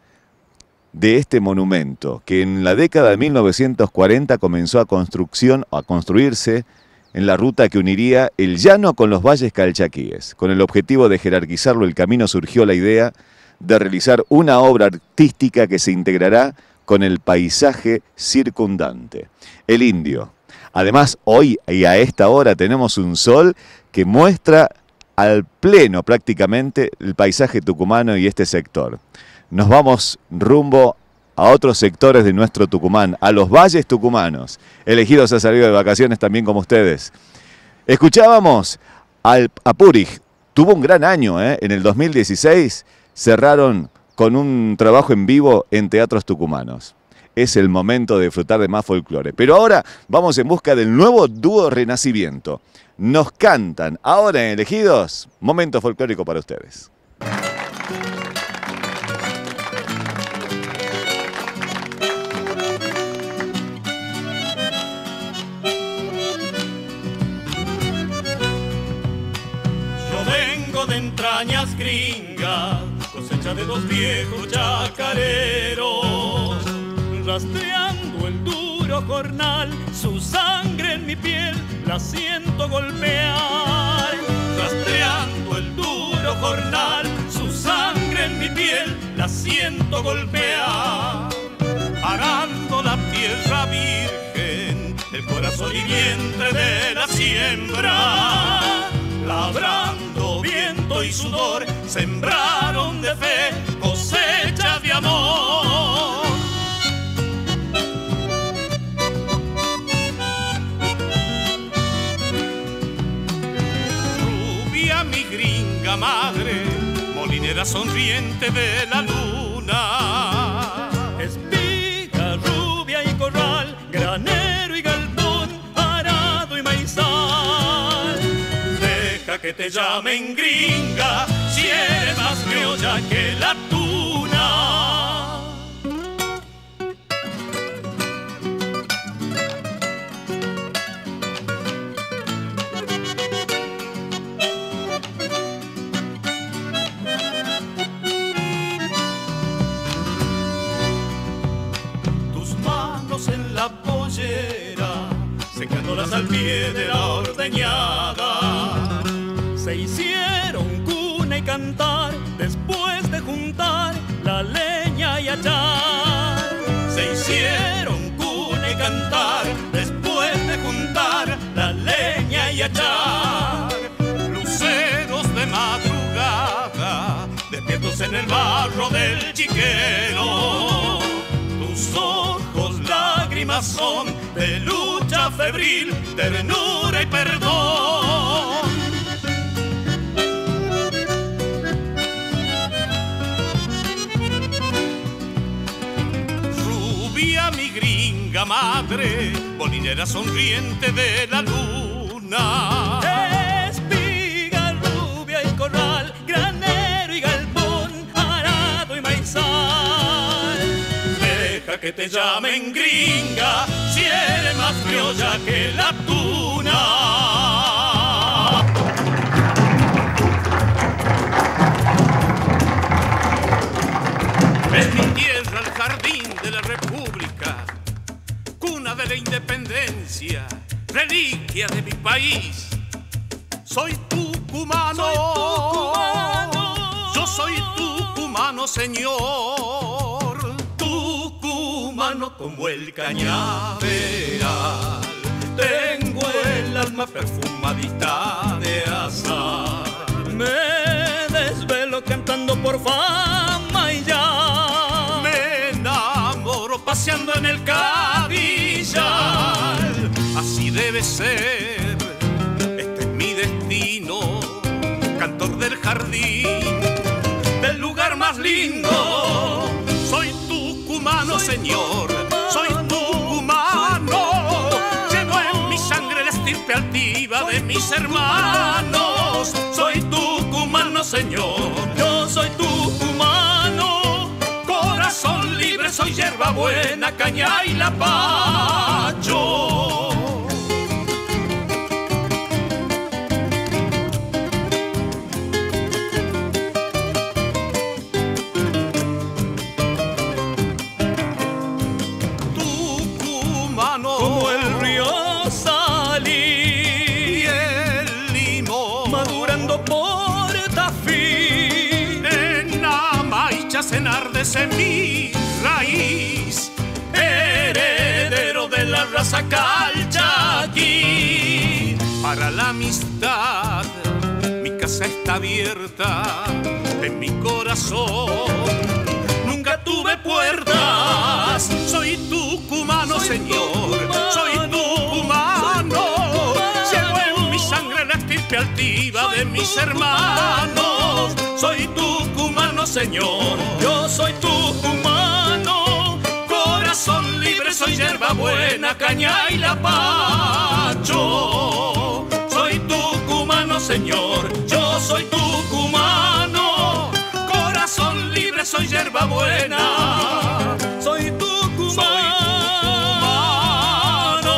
de este monumento, que en la década de mil novecientos cuarenta comenzó a, construcción, a construirse en la ruta que uniría el llano con los valles calchaquíes. Con el objetivo de jerarquizarlo, el camino surgió la idea de realizar una obra artística que se integrará con el paisaje circundante. El Indio. Además, hoy y a esta hora tenemos un sol que muestra al pleno prácticamente el paisaje tucumano y este sector. Nos vamos rumbo a otros sectores de nuestro Tucumán, a los valles tucumanos, elegidos a salir de vacaciones también como ustedes. Escuchábamos al Apurij, tuvo un gran año, ¿eh? En el dos mil dieciséis cerraron con un trabajo en vivo en teatros tucumanos. Es el momento de disfrutar de más folclore. Pero ahora vamos en busca del nuevo dúo Renacimiento. Nos cantan ahora en Elegidos, momento folclórico para ustedes. Yo vengo de entrañas gringas, cosecha de dos viejos chacareros, rastreando el duro jornal, su sangre en mi piel la siento golpear. Rastreando el duro jornal, su sangre en mi piel la siento golpear. Arando la tierra virgen, el corazón y vientre de la siembra. Labrando viento y sudor, sembraron de fe cosecha de amor. Mi gringa madre, molinera sonriente de la luna, espiga, rubia y corral, granero y galpón, arado y maizal. Deja que te llamen gringa, si eres más criolla que la tuna. Secándolas al pie de la ordeñada, se hicieron cuna y cantar después de juntar la leña y achar. Se hicieron cuna y cantar después de juntar la leña y achar. Luceros de madrugada, despiertos descalzos en el barro del chiquero. Tus ojos lágrimas son de lucha febril, ternura y perdón. Rubia mi gringa madre, bolinera sonriente de la luna. Espiga, rubia y corral, granero y galpón, arado y maizal. Deja que te llamen gringa, si eres más criolla que la tuna. Es mi tierra el jardín de la República, cuna de la independencia, reliquia de mi país. Soy tucumano, soy tucumano. Yo soy tucumano, señor. Tucumano como el cañaveral. Tengo el alma perfumadita de azar. Me desvelo cantando por fama y ya. Me enamoro paseando en el Cadillal. Así debe ser, este es mi destino, cantor del jardín, del lugar más lindo. Soy tucumano, soy señor, tucumano, soy tucumano. Llevo en mi sangre la estirpe altiva de mis hermanos. Soy tucumano, señor, yo soy tucumano. Corazón libre, soy hierba buena, caña y lapacho. Como el río Salí y el limón madurando por Tafí. En Amaicha se enardece mi raíz, heredero de la raza calchaquí. Para la amistad mi casa está abierta, en mi corazón nunca tuve puertas. Soy tucumano, soy señor, tucumano, soy tucumano. Llevo en mi sangre la estirpe altiva de mis hermanos. Soy tucumano, señor, yo soy tucumano. Corazón libre, soy hierba buena, caña y lapacho. Soy tucumano, señor, yo soy tucumano. Corazón libre, soy hierba buena, soy tucumano. Soy tucumano.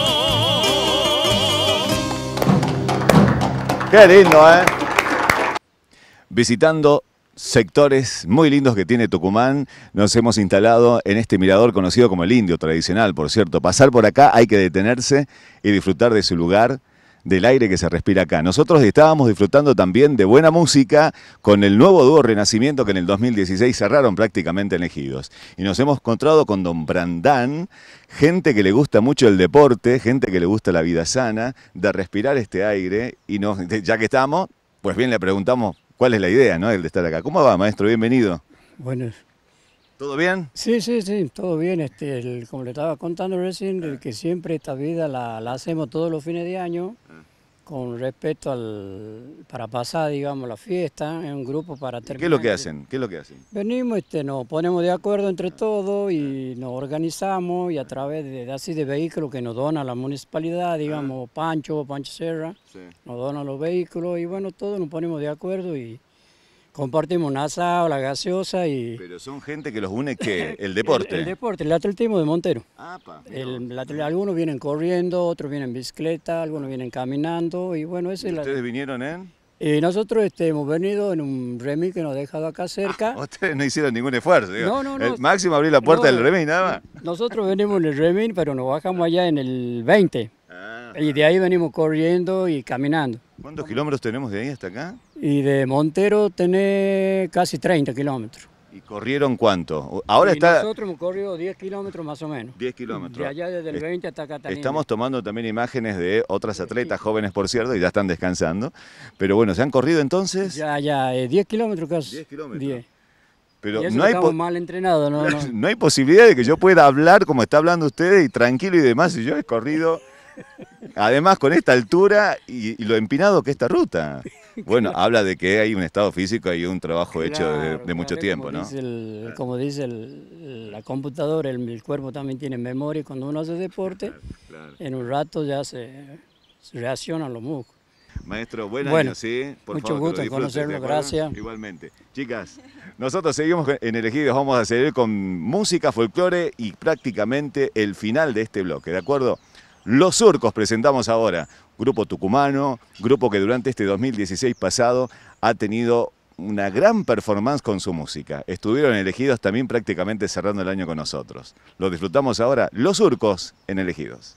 Qué lindo, ¿eh? Visitando sectores muy lindos que tiene Tucumán, nos hemos instalado en este mirador conocido como el Indio tradicional, por cierto. Pasar por acá hay que detenerse y disfrutar de su lugar, del aire que se respira acá. Nosotros estábamos disfrutando también de buena música con el nuevo dúo Renacimiento que en el dos mil dieciséis cerraron prácticamente en Ejidos. Y nos hemos encontrado con Don Brandán, gente que le gusta mucho el deporte, gente que le gusta la vida sana, de respirar este aire. Y nos, ya que estamos, pues bien le preguntamos cuál es la idea, ¿no? El de estar acá. ¿Cómo va, maestro? Bienvenido. Bueno. ¿Todo bien? Sí, sí, sí, todo bien. Este, el, como le estaba contando recién, el que siempre esta vida la, la hacemos todos los fines de año, con respecto al, para pasar, digamos, la fiesta, en un grupo para terminar. ¿Qué es lo que hacen? ¿Qué es lo que hacen? Venimos, este, nos ponemos de acuerdo entre todos y nos organizamos y a través de, así de vehículos que nos dona la municipalidad, digamos, Pancho, Pancho Serra, sí, nos donan los vehículos y bueno, todos nos ponemos de acuerdo y compartimos un asado, la gaseosa y... Pero son gente que los une, ¿qué? ¿El deporte? El, el deporte, el atletismo de Montero. Ah, pa, el, el, algunos vienen corriendo, otros vienen en bicicleta, algunos vienen caminando y bueno, ese es la... ¿Ustedes vinieron en...? Y nosotros este, hemos venido en un remis que nos ha dejado acá cerca. Ah, ustedes no hicieron ningún esfuerzo. Digo. No, no, no. El máximo abrir la puerta no, del remis, nada más. Nosotros venimos en el remis, pero nos bajamos allá en el veinte. Ah, y de ahí venimos corriendo y caminando. ¿Cuántos kilómetros tenemos de ahí hasta acá? Y de Montero tenés casi treinta kilómetros. ¿Y corrieron cuánto? Ahora y está... nosotros hemos corrido diez kilómetros más o menos. diez kilómetros. De allá desde el veinte hasta Catalina. Estamos tomando también imágenes de otras atletas jóvenes, por cierto, y ya están descansando. Pero bueno, ¿se han corrido entonces? Ya, ya, eh, diez kilómetros casi. diez kilómetros. diez. Pero y eso no hay, estamos mal entrenados, ¿no? No. no hay posibilidad de que yo pueda hablar como está hablando usted y tranquilo y demás, y yo he corrido, además con esta altura y, y lo empinado que es esta ruta. Bueno, habla de que hay un estado físico y un trabajo Claro, hecho de, de claro, mucho tiempo, como ¿no? Dice el, como dice el, la computadora, el, el cuerpo también tiene memoria y cuando uno hace deporte, Claro, claro. en un rato ya se, se reaccionan los músculos. Maestro, buen Bueno, año, ¿sí? Por mucho favor, que gusto lo en disfrute, conocerlo, ¿de acuerdo? gracias. Igualmente. Chicas, nosotros seguimos en Elegidos, vamos a seguir con música, folclore y prácticamente el final de este bloque, ¿de acuerdo? Los Surcos presentamos ahora, grupo tucumano, grupo que durante este dos mil dieciséis pasado ha tenido una gran performance con su música. Estuvieron elegidos también prácticamente cerrando el año con nosotros. Lo disfrutamos ahora, Los Surcos en Elegidos.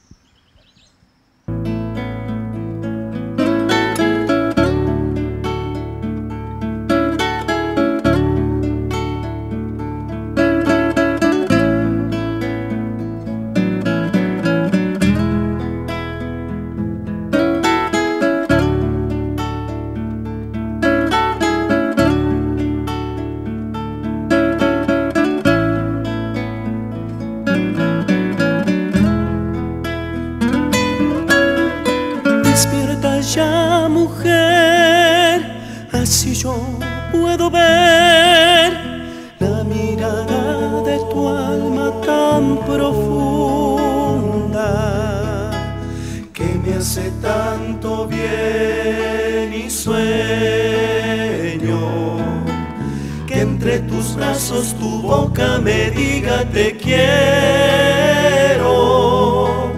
Despierta ya, mujer, así yo puedo ver la mirada de tu alma tan profunda que me hace tanto bien y sueño que entre tus brazos tu boca me diga te quiero.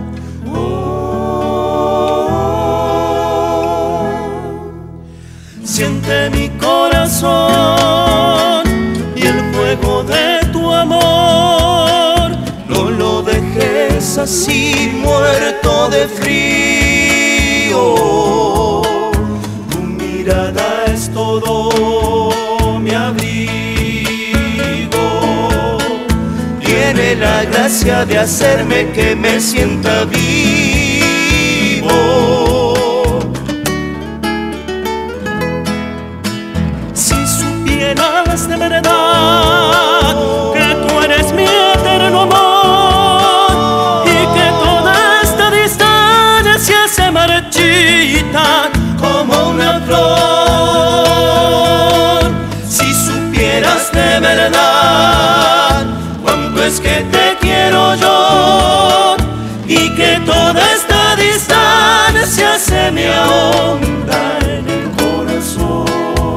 Siente mi corazón y el fuego de tu amor. No lo dejes así muerto de frío. Tu mirada es todo mi abrigo. Tiene la gracia de hacerme que me sienta vivo. De verdad que tú eres mi eterno amor y que toda esta distancia se marchita como una flor. Si supieras de verdad cuánto es que te quiero yo y que toda esta distancia se me ahonda en el corazón.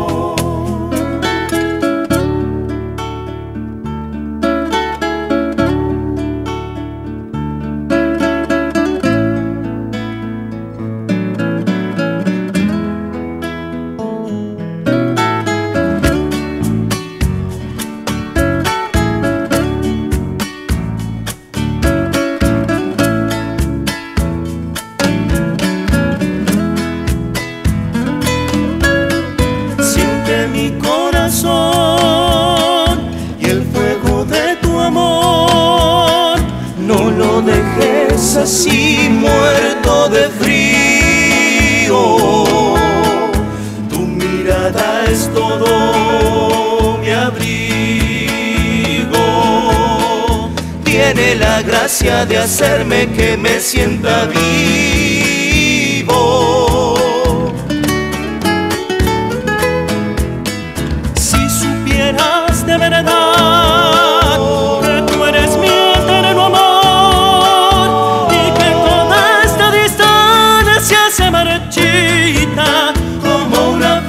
Así muerto de frío, tu mirada es todo mi abrigo. Tiene la gracia de hacerme que me sienta vivo. Si supieras de verdad que tú eres mi eterno amor se marchita como una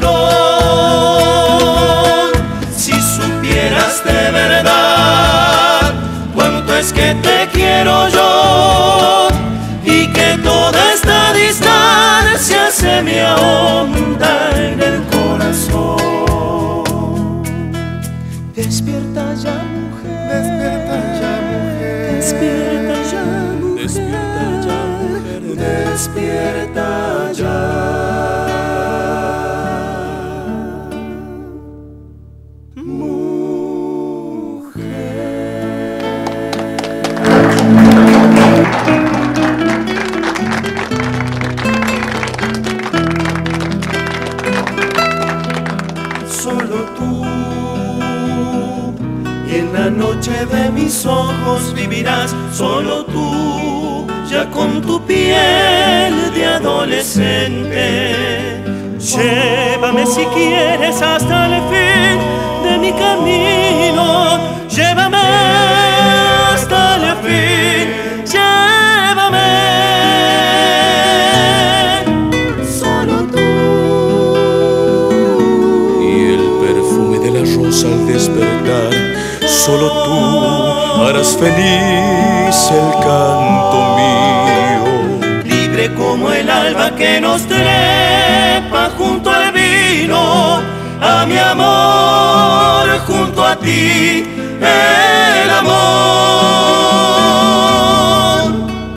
flor. Si supieras de verdad cuánto es que te quiero yo y que toda esta distancia se me ahonda en el corazón. Despierta ya, mujer, despierta ya, mujer, despierta ya, mujer, despierta ya, mujer, despierta ya. Mujer. noche de mis ojos vivirás solo tú, ya con tu piel de adolescente. Llévame si quieres hasta el fin de mi camino, llévame hasta el fin, llévame. Solo tú. Y el perfume de la rosa al despertar, solo tú harás feliz el canto mío. Libre como el alba que nos trepa junto al vino, a mi amor junto a ti, el amor.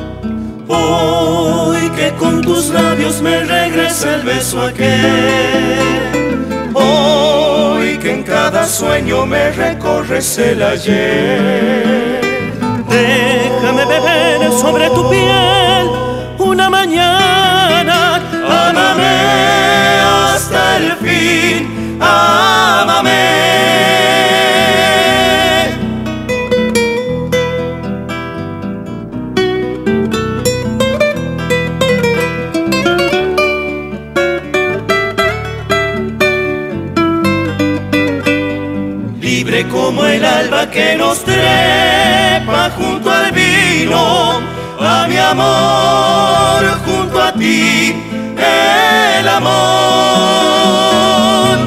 Hoy que con tus labios me regresa el beso aquel, hoy que en cada sueño me recorres el ayer. Déjame beber sobre tu piel una mañana, ámame hasta el fin, ámame. Libre como el alba que nos trepa junto al vino, a mi amor junto a ti, el amor.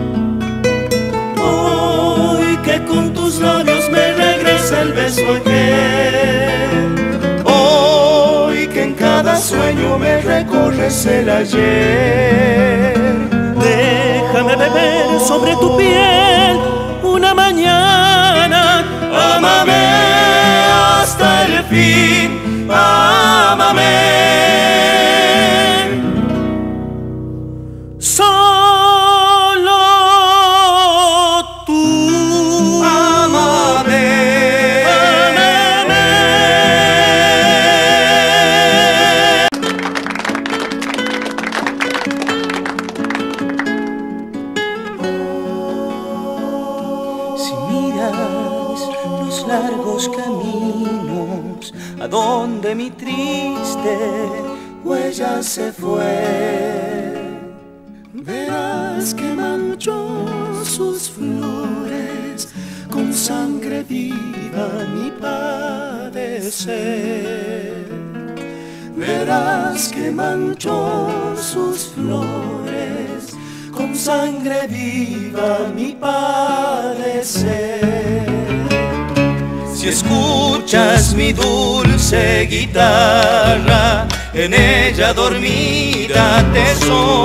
Hoy que con tus labios me regresa el beso aquel, hoy que en cada sueño me recorres el ayer. Déjame beber sobre tu piel una mañana, ámame hasta el fin, ámame. Solo tú, ámame, ámame. Si miras los largos caminos a donde mi triste huella se fue, verás que manchó sus flores con sangre viva mi padecer. Verás que manchó sus flores con sangre viva mi padecer. Si escuchas mi dulce guitarra, en ella dormida te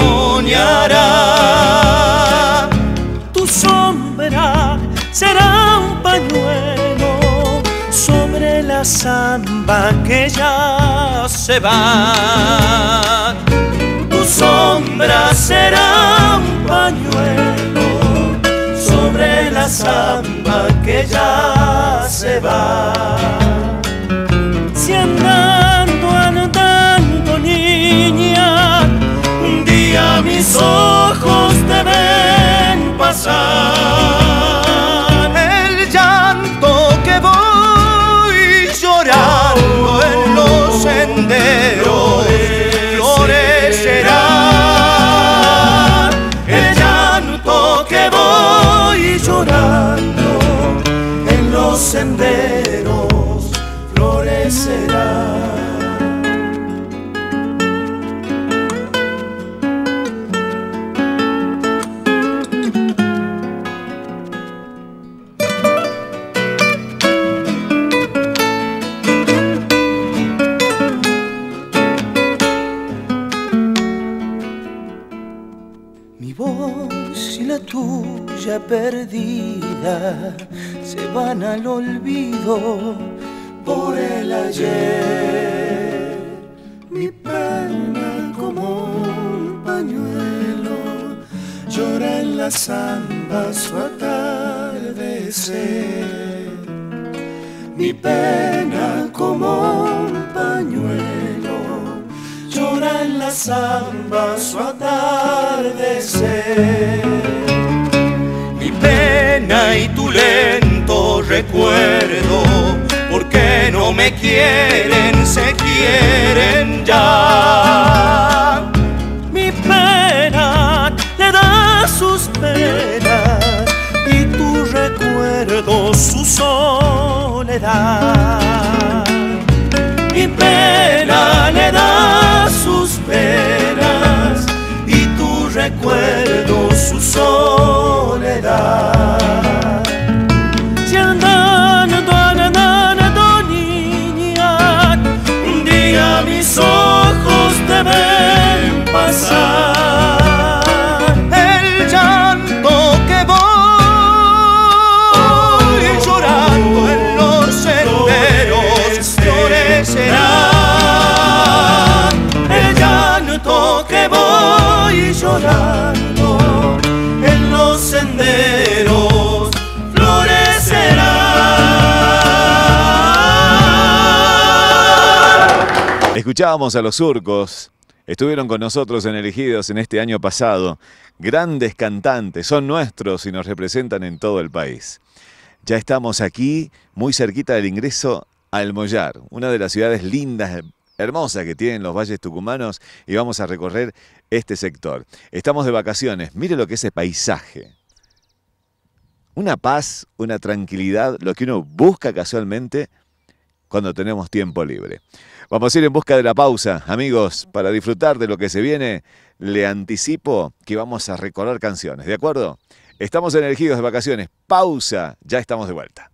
soñará. Tu sombra será un pañuelo sobre la samba que ya se va. Tu sombra será un pañuelo sobre la samba que ya se va. Si andando, andando, niña, un día mis ojos te ven pasar, el llanto que voy llorando en los senderos florecerá. El llanto que voy llorando en los senderos florecerá. Mi voz y la tuya perdida se van al olvido por el ayer. Mi pena como un pañuelo llora en la samba su atardecer. Mi pena como un pañuelo llora en la samba su atardecer. Mi pena y tu lento recuerdo, porque no me quieren, se quieren ya. Mi pena le da sus penas y tu recuerdo su soledad. Mi pena le da sus penas y tu recuerdo su soledad. Si andan, andan, andan, andan, niña, un día mis ojos te ven pasar. El llanto que voy llorando en los senderos florecerá. El llanto que voy llorando en los senderos florecerá. Escuchábamos a los Surcos. Estuvieron con nosotros en Elegidos en este año pasado. Grandes cantantes, son nuestros y nos representan en todo el país. Ya estamos aquí, muy cerquita del ingreso al Mollar, una de las ciudades lindas, hermosas que tienen los valles tucumanos, y vamos a recorrer este sector. Estamos de vacaciones, mire lo que es ese paisaje. Una paz, una tranquilidad, lo que uno busca casualmente cuando tenemos tiempo libre. Vamos a ir en busca de la pausa, amigos, para disfrutar de lo que se viene. Le anticipo que vamos a recorrer canciones, ¿de acuerdo? Estamos en Elegidos de vacaciones. Pausa, ya estamos de vuelta.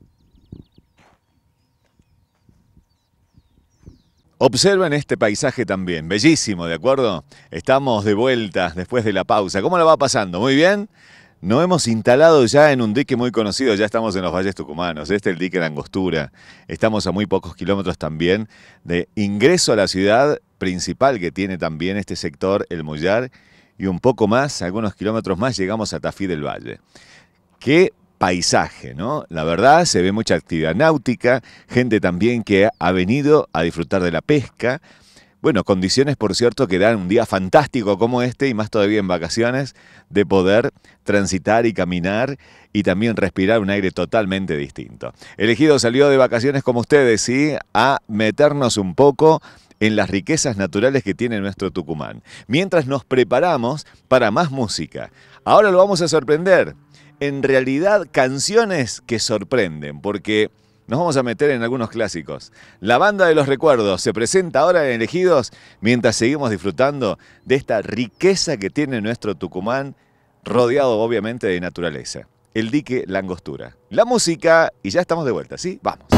Observen este paisaje también, bellísimo, ¿de acuerdo? Estamos de vuelta después de la pausa. ¿Cómo la va pasando? ¿Muy bien? Nos hemos instalado ya en un dique muy conocido, ya estamos en los valles tucumanos. Este es el dique La Angostura. Estamos a muy pocos kilómetros también de ingreso a la ciudad principal que tiene también este sector, el Mollar, y un poco más, algunos kilómetros más, llegamos a Tafí del Valle. ¡Qué paisaje!, ¿no? La verdad, se ve mucha actividad náutica, gente también que ha venido a disfrutar de la pesca. Bueno, condiciones, por cierto, que dan un día fantástico como este, y más todavía en vacaciones, de poder transitar y caminar y también respirar un aire totalmente distinto. Elegido salió de vacaciones como ustedes, ¿sí?, a meternos un poco en las riquezas naturales que tiene nuestro Tucumán, mientras nos preparamos para más música. Ahora lo vamos a sorprender. En realidad, canciones que sorprenden, porque nos vamos a meter en algunos clásicos. La Banda de los Recuerdos se presenta ahora en Elegidos mientras seguimos disfrutando de esta riqueza que tiene nuestro Tucumán, rodeado obviamente de naturaleza. El dique La Angostura. La música, y ya estamos de vuelta, ¿sí? Vamos.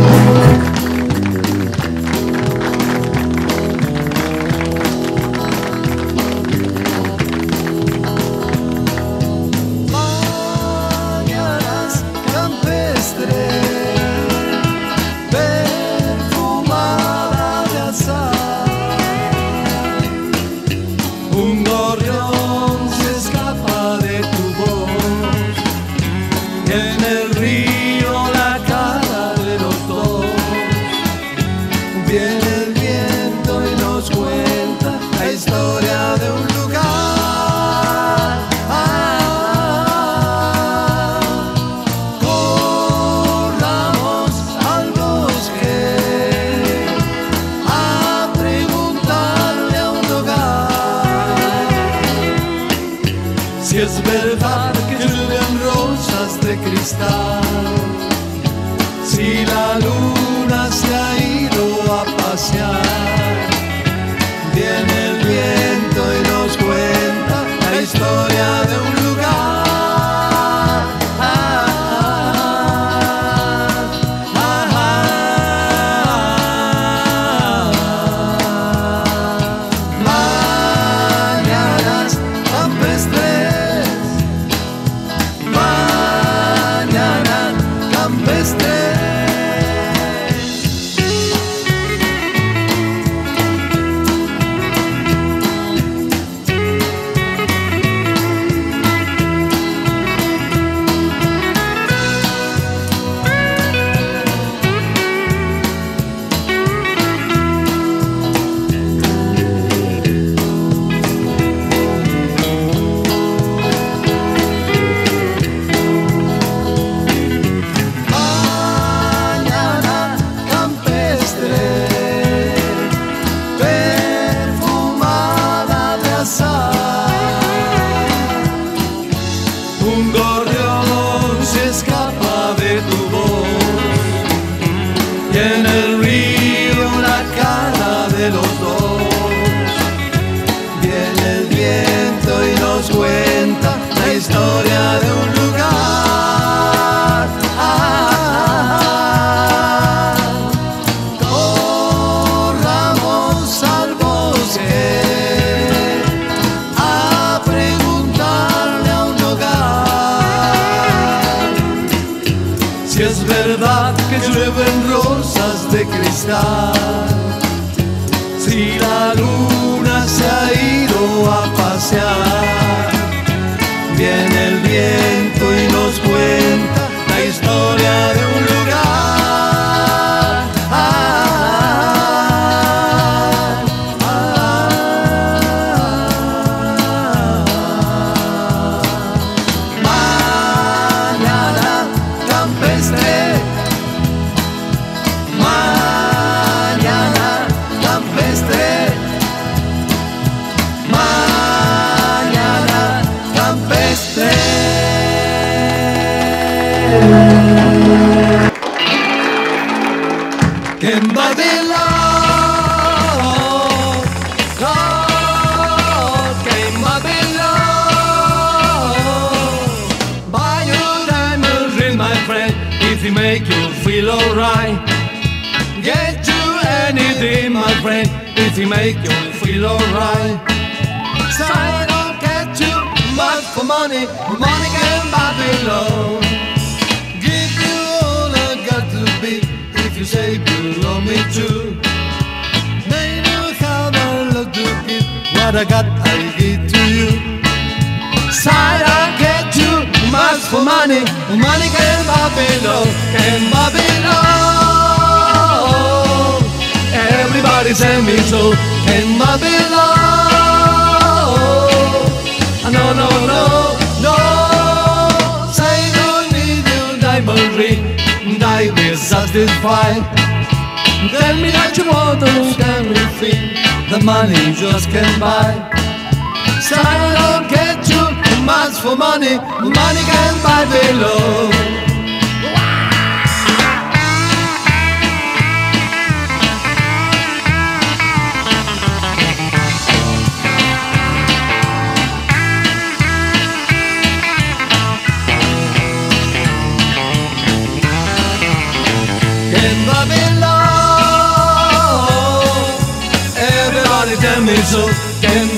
Es verdad que llueven rosas de cristal, si la luna se ha ido a pasear, viene el viento y nos cuenta la historia de un lugar. in Babylon. Lord, in Babylon. Buy your diamond ring, my friend, if he make you feel alright. Get you anything, my friend, if he make you feel alright. So I don't get too much for money, money can Babylon. Give you all I got to be, if you say you love me too. They know how I love to give, what I got I give to you. So I don't get too much for money, money can Babylon, can Babylon. Everybody send me so, can Babylon. No, no, no, no. Say don't need you diamond ring, die will satisfy. Tell me that you want those everything the money just can't buy. So I don't get too much for money, money can buy below. Tell me so, can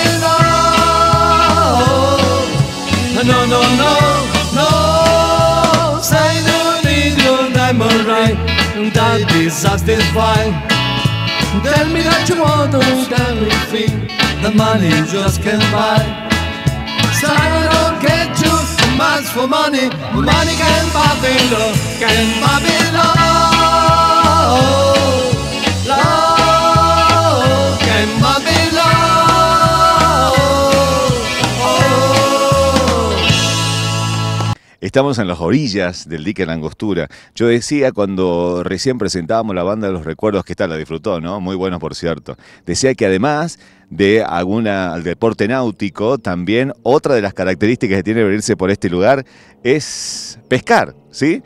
Babylon. No, no, no, no. Say no need your diamond right, that is satisfied. Tell me that you want those everything the money just can't buy. So I don't get too much for money, money can Babylon, can Babylon. Lord, can Babylon. Oh. Estamos en las orillas del dique La Angostura. Yo decía cuando recién presentábamos la banda de los recuerdos, que esta la disfrutó, ¿no? Muy buenos, por cierto. Decía que además de alguna al deporte náutico, también otra de las características que tiene venirse por este lugar es pescar, ¿sí?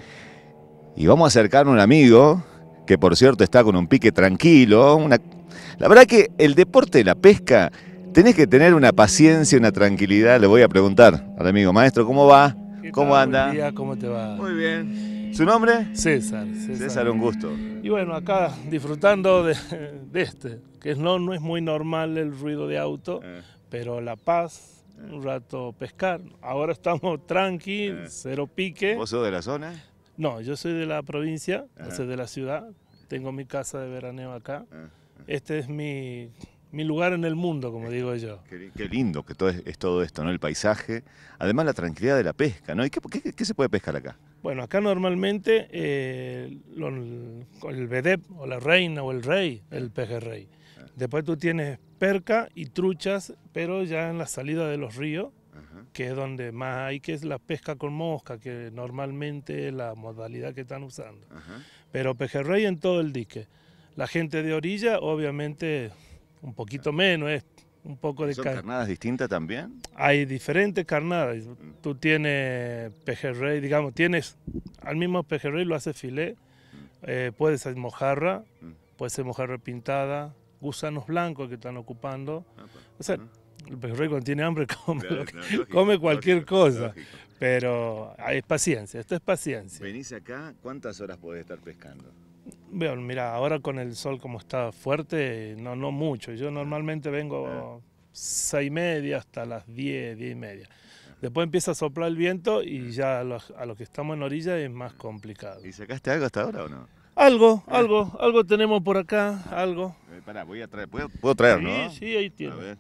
Y vamos a acercarnos a un amigo que, por cierto, está con un pique tranquilo. Una... La verdad que el deporte de la pesca, tenés que tener una paciencia, una tranquilidad. Le voy a preguntar al amigo maestro, ¿cómo va? ¿Cómo anda? Buen día, ¿cómo te va? Muy bien. ¿Su nombre? César. César, César, un gusto. Y bueno, acá disfrutando de, de este, que no, no es muy normal el ruido de auto, eh. pero la paz, eh. un rato pescar. Ahora estamos tranqui, eh. cero pique. ¿Vos sos de la zona? No, yo soy de la provincia, uh-huh. soy de la ciudad, tengo mi casa de veraneo acá. Uh-huh. Este es mi, mi lugar en el mundo, como digo yo. Qué, qué lindo que todo es, es todo esto, ¿no? El paisaje, además la tranquilidad de la pesca, ¿no? ¿Y qué, qué, qué se puede pescar acá? Bueno, acá normalmente eh, lo, el vedette o la reina o el rey, el pejerrey. Uh-huh. Después tú tienes perca y truchas, pero ya en la salida de los ríos, que es donde más hay, que es la pesca con mosca, que normalmente es la modalidad que están usando. Uh-huh. Pero pejerrey en todo el dique. La gente de orilla, obviamente, un poquito menos, es un poco de... ¿Son carnadas distintas también? Hay diferentes carnadas. Uh-huh. Tú tienes pejerrey, digamos, tienes al mismo pejerrey lo haces filé, uh-huh. eh, puede ser mojarra, uh-huh. puede ser mojarra pintada, gusanos blancos que están ocupando. Uh-huh. O sea, uh-huh. el pejerrey cuando tiene hambre come, claro, que, no, lógico, come cualquier lógico, cosa, lógico. Pero hay paciencia, esto es paciencia. ¿Venís acá? ¿Cuántas horas podés estar pescando? Bueno, mira, ahora con el sol como está fuerte, no, no mucho. Yo normalmente vengo seis y media hasta las diez, diez y media. Después empieza a soplar el viento y ya a los, a los que estamos en orilla es más complicado. ¿Y sacaste algo hasta ahora o no? Algo, algo, algo tenemos por acá, algo. Eh, pará, voy a traer, ¿puedo, puedo traer, sí, no? Sí, ahí tienes. A ver.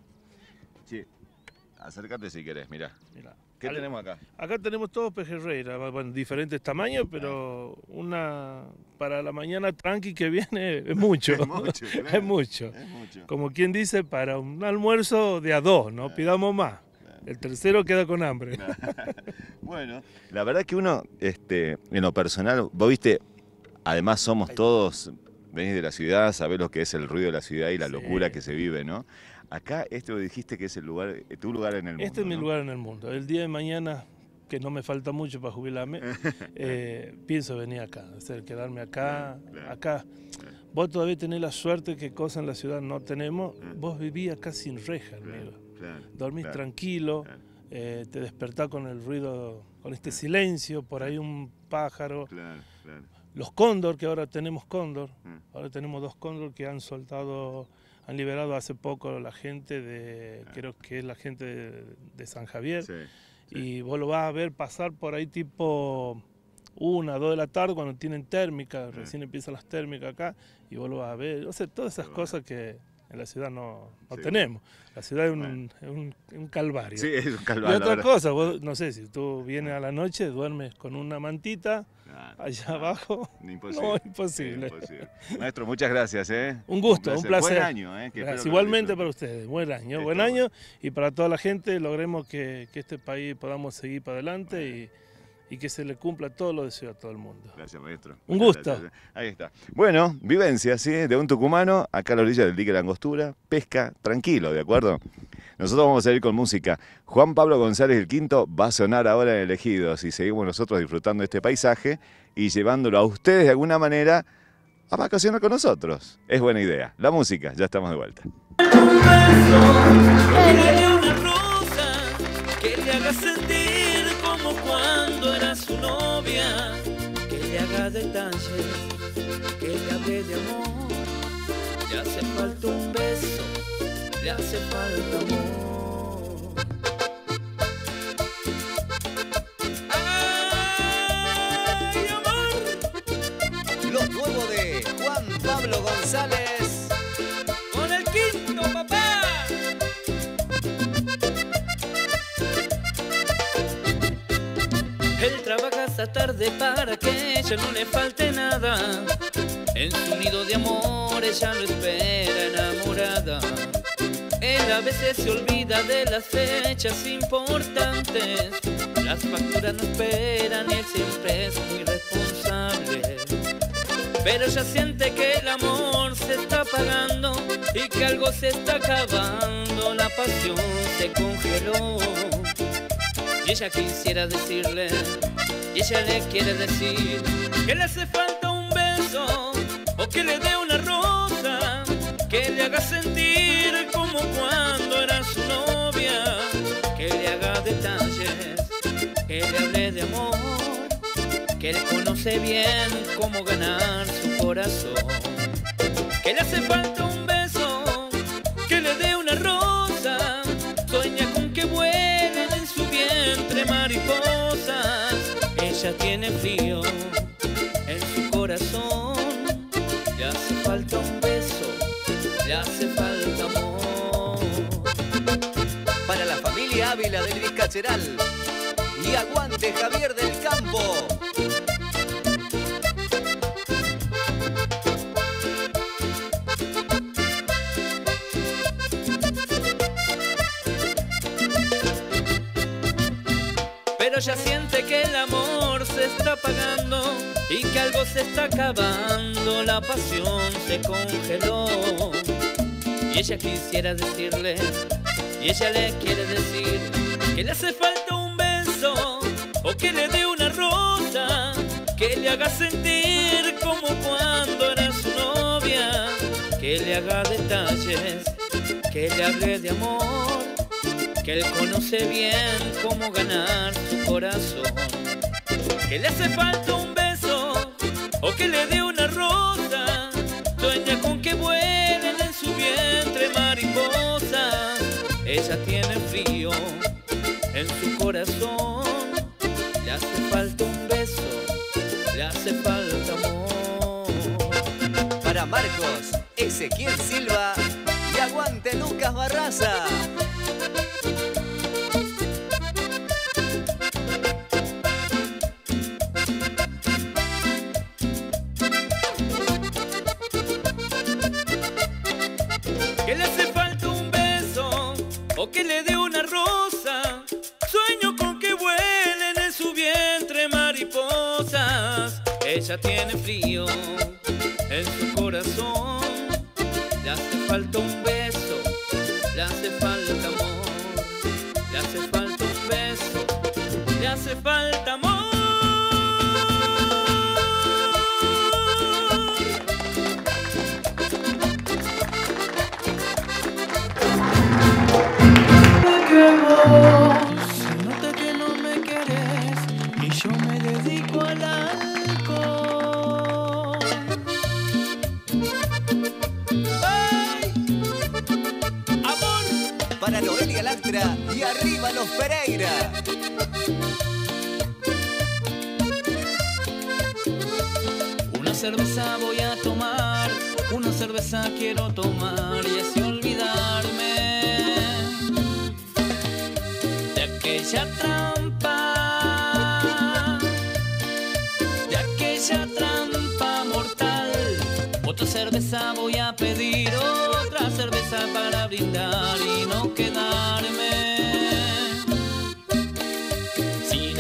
Sí, acércate si querés, mirá. Mirá. ¿Qué Al, tenemos acá? Acá tenemos todos pejerrey, bueno, diferentes tamaños, pero una para la mañana tranqui que viene es mucho. Es mucho, claro. es mucho. Es mucho. Como quien dice, para un almuerzo de a dos, no claro. pidamos más. Claro. El tercero queda con hambre. Claro. Bueno, la verdad que uno, este, en lo personal, vos viste, además somos todos, venís de la ciudad, sabés lo que es el ruido de la ciudad y la sí. locura que se vive, ¿no? Acá, este lo dijiste que es el lugar, tu lugar en el mundo. Este es mi ¿no? lugar en el mundo. El día de mañana, que no me falta mucho para jubilarme, eh, pienso venir acá, hacer, quedarme acá, claro, claro. acá. vos todavía tenés la suerte que cosas en la ciudad no tenemos. Vos vivías casi sin reja, amigo. Claro, Dormís claro, tranquilo, claro. eh, te despertás con el ruido, con este silencio, por ahí un pájaro. Claro, claro. Los cóndor, que ahora tenemos cóndor, Mm. ahora tenemos dos cóndor que han soltado, han liberado hace poco la gente de, Ah. creo que es la gente de, de San Javier, Sí, y vos lo vas a ver pasar por ahí tipo una, dos de la tarde cuando tienen térmica, recién empiezan las térmicas acá, y vos lo vas a ver, o sea, todas esas cosas que en la ciudad no, no Sí. tenemos. La ciudad es un, Bueno. es un, es un calvario. Sí, es un Y calvario. la otra verdad. cosa, vos, no sé, si tú vienes a la noche, duermes con una mantita Claro. allá abajo. Imposible. No, imposible. Imposible. Maestro, muchas gracias. ¿eh? Un gusto, un placer. Buen año. ¿eh? Que espero Gracias. que lo Igualmente disfruten. para ustedes, buen año, Está buen bueno. año, y para toda la gente logremos que, que este país podamos seguir para adelante y, y que se le cumpla todo lo deseo a todo el mundo. Gracias, maestro. Un Muchas gusto. gracias. Ahí está. Bueno, vivencia, ¿sí? De un tucumano, acá a la orilla del dique La Angostura, pesca tranquilo, ¿de acuerdo? Nosotros vamos a ir con música. Juan Pablo González el Quinto va a sonar ahora en Elegidos y seguimos nosotros disfrutando de este paisaje y llevándolo a ustedes de alguna manera a vacacionar con nosotros. Es buena idea. La música, ya estamos de vuelta. Regale una rosa que le haga sentir como cuando era su novia, que le haga detalles, que le hable de amor. Le hace falta un beso, le hace falta amor. ¡Ay, amor! Lo nuevo de Juan Pablo González. Con el Quinto, papá. Él trabaja hasta tarde para que a ella no le falte nada. En su nido de amor ella lo espera enamorada. Él a veces se olvida de las fechas importantes. Las facturas no esperan y él siempre es muy responsable. Pero ella siente que el amor se está apagando y que algo se está acabando. La pasión se congeló. Y ella quisiera decirle, y ella le quiere decir que le hace falta un beso o que le dé una rosa, que le haga sentir como cuando era su novia, que le haga detalles, que le hable de amor, que le conoce bien cómo ganar su corazón, que le hace falta un beso, que le dé una rosa, sueña con que vuelen en su vientre mariposas. Ella tiene frío en su corazón, le hace falta un beso, le hace falta amor. Para la familia Ávila del Vizcacheral. Y aguante Javier del Campo. Pero ella siente que el amor se está apagando y que algo se está acabando, la pasión se congeló. Y ella quisiera decirle, y ella le quiere decir, que le hace falta un beso o que le dé una rosa, que le haga sentir como cuando era su novia, que le haga detalles, que le hable de amor, que él conoce bien cómo ganar su corazón, que le hace falta un beso o que le dé una rosa, sueña con que vuelen en su vientre mariposas. Ella tiene frío en su corazón, le hace falta un beso, le hace falta amor. Para Marcos, Ezequiel Silva y aguante Lucas Barraza. Que le hace falta un beso o que le dé una rosa, sueño con que vuelen en su vientre mariposas. Ella tiene frío en su corazón, le hace falta un beso, le hace falta amor, le hace falta un beso, le hace falta amor. Para Noelia Lastra y arriba los Pereira. Una cerveza voy a tomar, una cerveza quiero tomar y así olvidarme de aquella trampa, de aquella trampa mortal. Otra cerveza voy a pedir, otra cerveza para brindar y no quedarme sin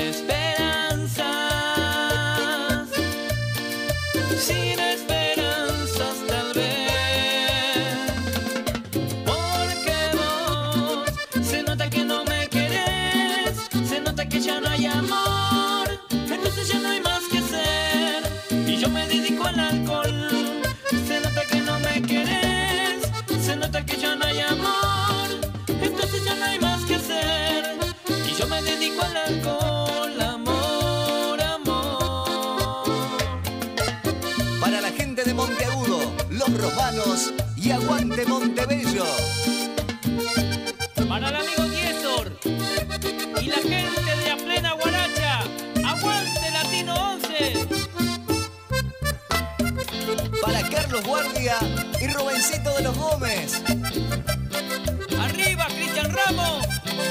esperanzas, sin esperanzas tal vez, porque vos se nota que no me querés, se nota que ya no hay amor, entonces ya no hay más que hacer y yo me dedico al alcohol. Se nota que no me querés, se nota que ya no hay amor, entonces ya no hay más que hacer y yo me dedico al alcohol, amor, amor. Para la gente de Monteagudo, los romanos y aguante Montebello. Para el amigo Diezor y la gente de la plena Guaracha, aguante Latino once. Para Carlos Guardia y Rubencito de los Gómez. Arriba, Cristian Ramos.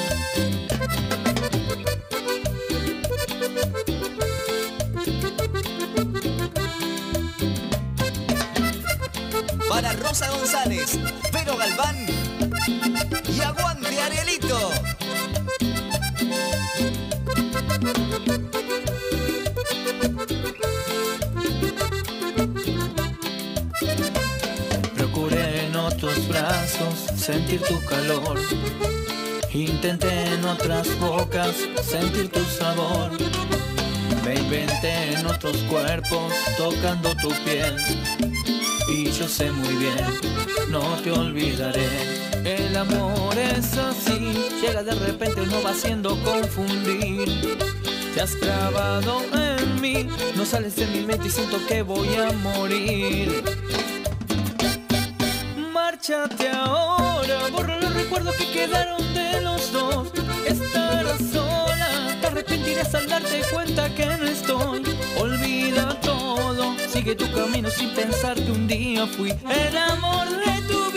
Para Rosa González, Vero Galván y aguante Arielito. Procuré en otros brazos sentir tu calor, intenté en otras bocas sentir tu sabor, me inventé en otros cuerpos tocando tu piel y yo sé muy bien, no te olvidaré. El amor es así, llega de repente, no va haciendo confundir. Te has clavado en mí, no sales de mi mente y siento que voy a morir. Márchate ahora, borra los recuerdos que quedaron de los dos. Estarás sola, te arrepentirás al darte cuenta que no estoy. Olvida todo, sigue tu camino sin pensar que un día fui el amor de tu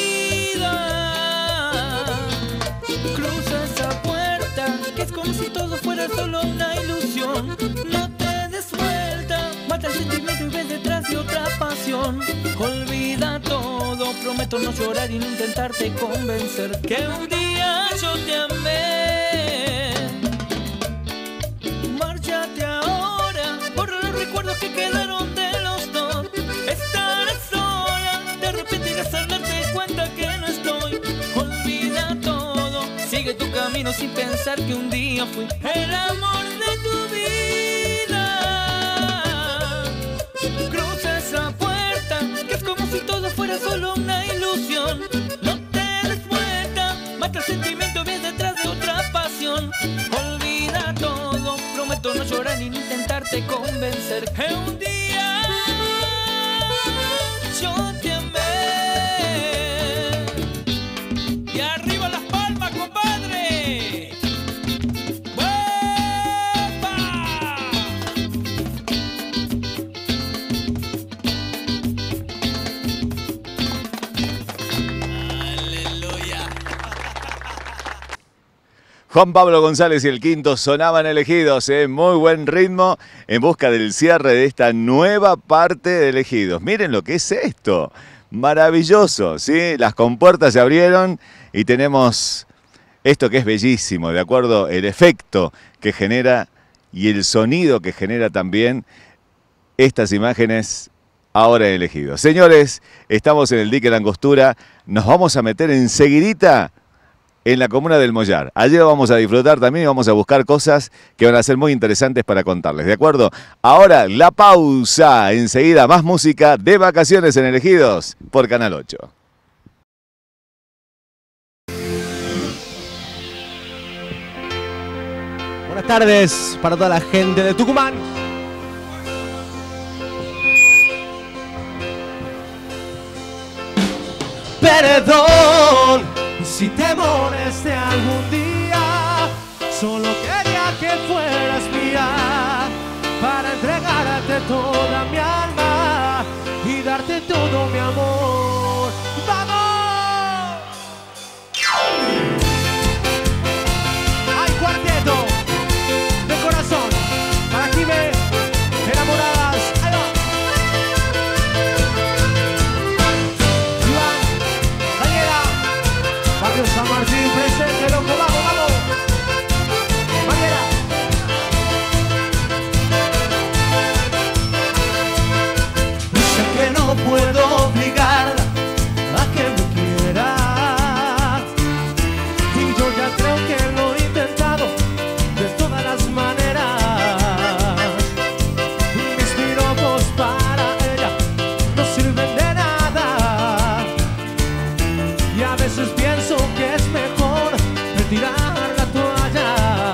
vida. Cruza esa puerta, que es como si todo fuera solo una ilusión. No te des vuelta, mata el sentimiento y ves detrás de otra pasión. Olvida todo, prometo no llorar y no intentarte convencer que un día yo te amé. Márchate ahora, borra los recuerdos que quedaron de los dos. Estarás sola, te arrepentirás al darte cuenta que no estoy. Olvida todo, sigue tu camino sin pensar que un día fui el amor de tu vida. Cruza esa puerta, que es como si todo fuera solo una ilusión. No te des vuelta, mata el sentimiento, ves detrás de otra pasión. Olvida todo, prometo no llorar ni intentarte convencer que un día yo te amé. Y arriba las palmas, compadre. Juan Pablo González y el Quinto sonaban elegidos, ¿eh? Muy buen ritmo en busca del cierre de esta nueva parte de Elegidos. Miren lo que es esto, maravilloso, ¿sí? Las compuertas se abrieron y tenemos esto que es bellísimo, ¿de acuerdo? El efecto que genera y el sonido que genera también estas imágenes ahora en Elegidos. Señores, estamos en el dique La Angostura, nos vamos a meter enseguidita en la comuna del Mollar. Allí vamos a disfrutar también y vamos a buscar cosas que van a ser muy interesantes para contarles, ¿de acuerdo? Ahora la pausa, enseguida más música de vacaciones en Elegidos por Canal ocho. Buenas tardes para toda la gente de Tucumán. Perdón si te molesta moleste algún día. Solo quería que fueras mía para entregarte toda mi alma y darte todo mi amor. ¡Vamos! ¡Ay, cuarteto de corazón! Para aquí ve, enamoradas. ¡Ahí va! Iván, Daniela, Barrio San Martín, presente, loco, vamos, vamos. Daniela. Sé que no puedo obligarla a que me quiera, y yo ya creo que lo he intentado de todas las maneras. Mis piropos para ella no sirven de nada, y a veces pienso que es mejor retirar la toalla.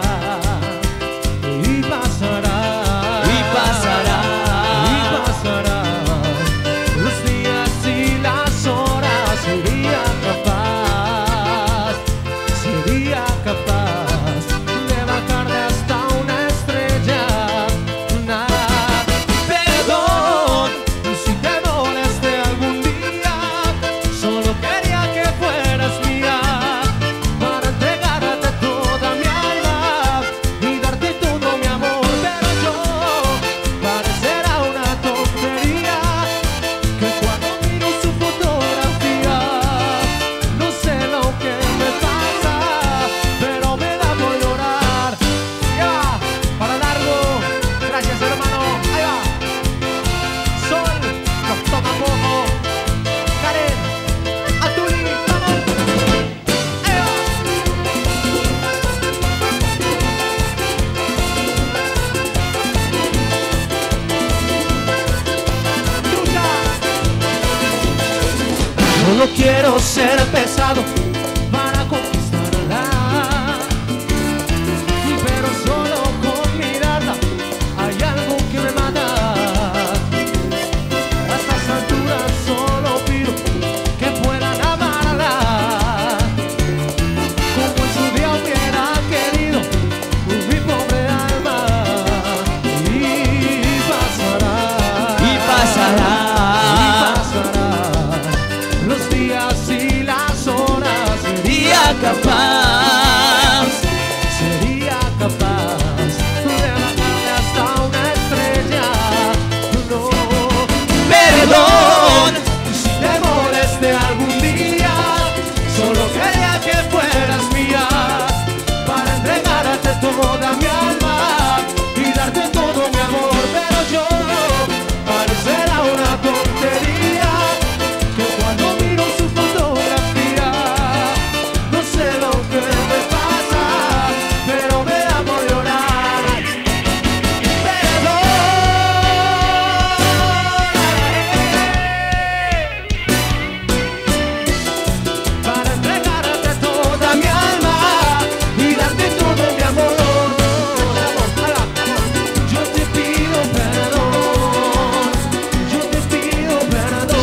Y pasará, y pasará, y pasará los días y las horas. Sería capaz, sería capaz de bajarle hasta una estrella. Nah, perdón si te molesté algún día. Solo quería que fueras mía para entregarte toda mi alma y darte todo mi amor. Pero yo parecerá una tontería que cuando miro su fotografía no sé lo que me pasa, pero me da por llorar. Ya, para largo, gracias hermano. Ahí va. Sol, nos toma poco. Karen, Atuli, vamos. Ahí va. Lucha. Solo quiero ser pesado para conquistarla, pero solo con mirarla hay algo que me mata. A estas alturas solo pido que puedan amarla como en su día hubiera querido mi pobre alma. Y pasará, y pasará, y pasará los días y las horas. Sería capaz, sería capaz de bajarle hasta una estrella. No, perdón si te molesté algún día. Solo quería que fueras mía para entregarte toda mi alma y darte todo mi amor. Pero yo parecerá una tontería que cuando miro su fotografía no sé lo que me pasa, pero me da por llorar. Perdón para entregarte toda mi alma y darte todo mi amor. Yo te pido perdón, yo te pido perdón.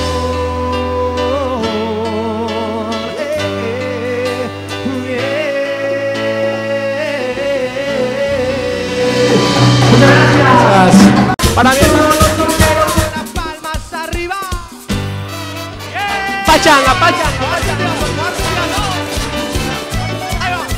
Eh, yeah. Gracias. Para mi hermano los solteros, unas palmas arriba. Yeah. Pachanga, pachanga, pachanga. Ahí va.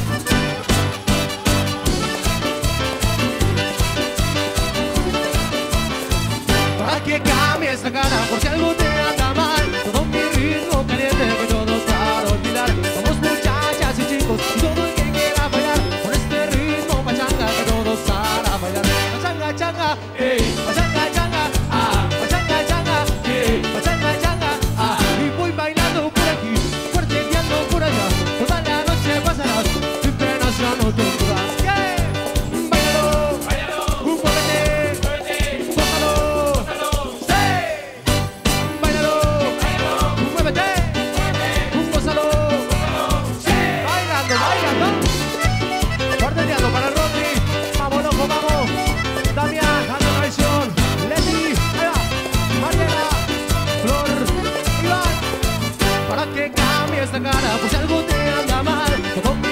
Para que cambie esta cara, por si algo te anda mal. Todo mi ritmo caliente que todos para olvidar. Somos muchachas y chicos y todo el que quiera bailar con este ritmo pachanga que todos para bailar. Pachanga, changa, ey, pachanga, changa, ah, pachanga, changa, ey, pachanga, changa, ah. Y voy bailando por aquí, fuerteando por allá. Toda la noche pasarás sin penas ya no tendrás. Yeah. Báilalo, báilalo, muévete, muévete, gózalo, gózalo, sí. Báilalo, báilalo, muévete, muévete, gózalo, gózalo, sí. Bailando, bailando, fuerteando para Rodri. Vamos, loco, vamos. Damián, Ana Traición, Leti, ahí va, Mariela, Flor, Iván. Para que cambie esta cara, pues algo te anda mal. Todo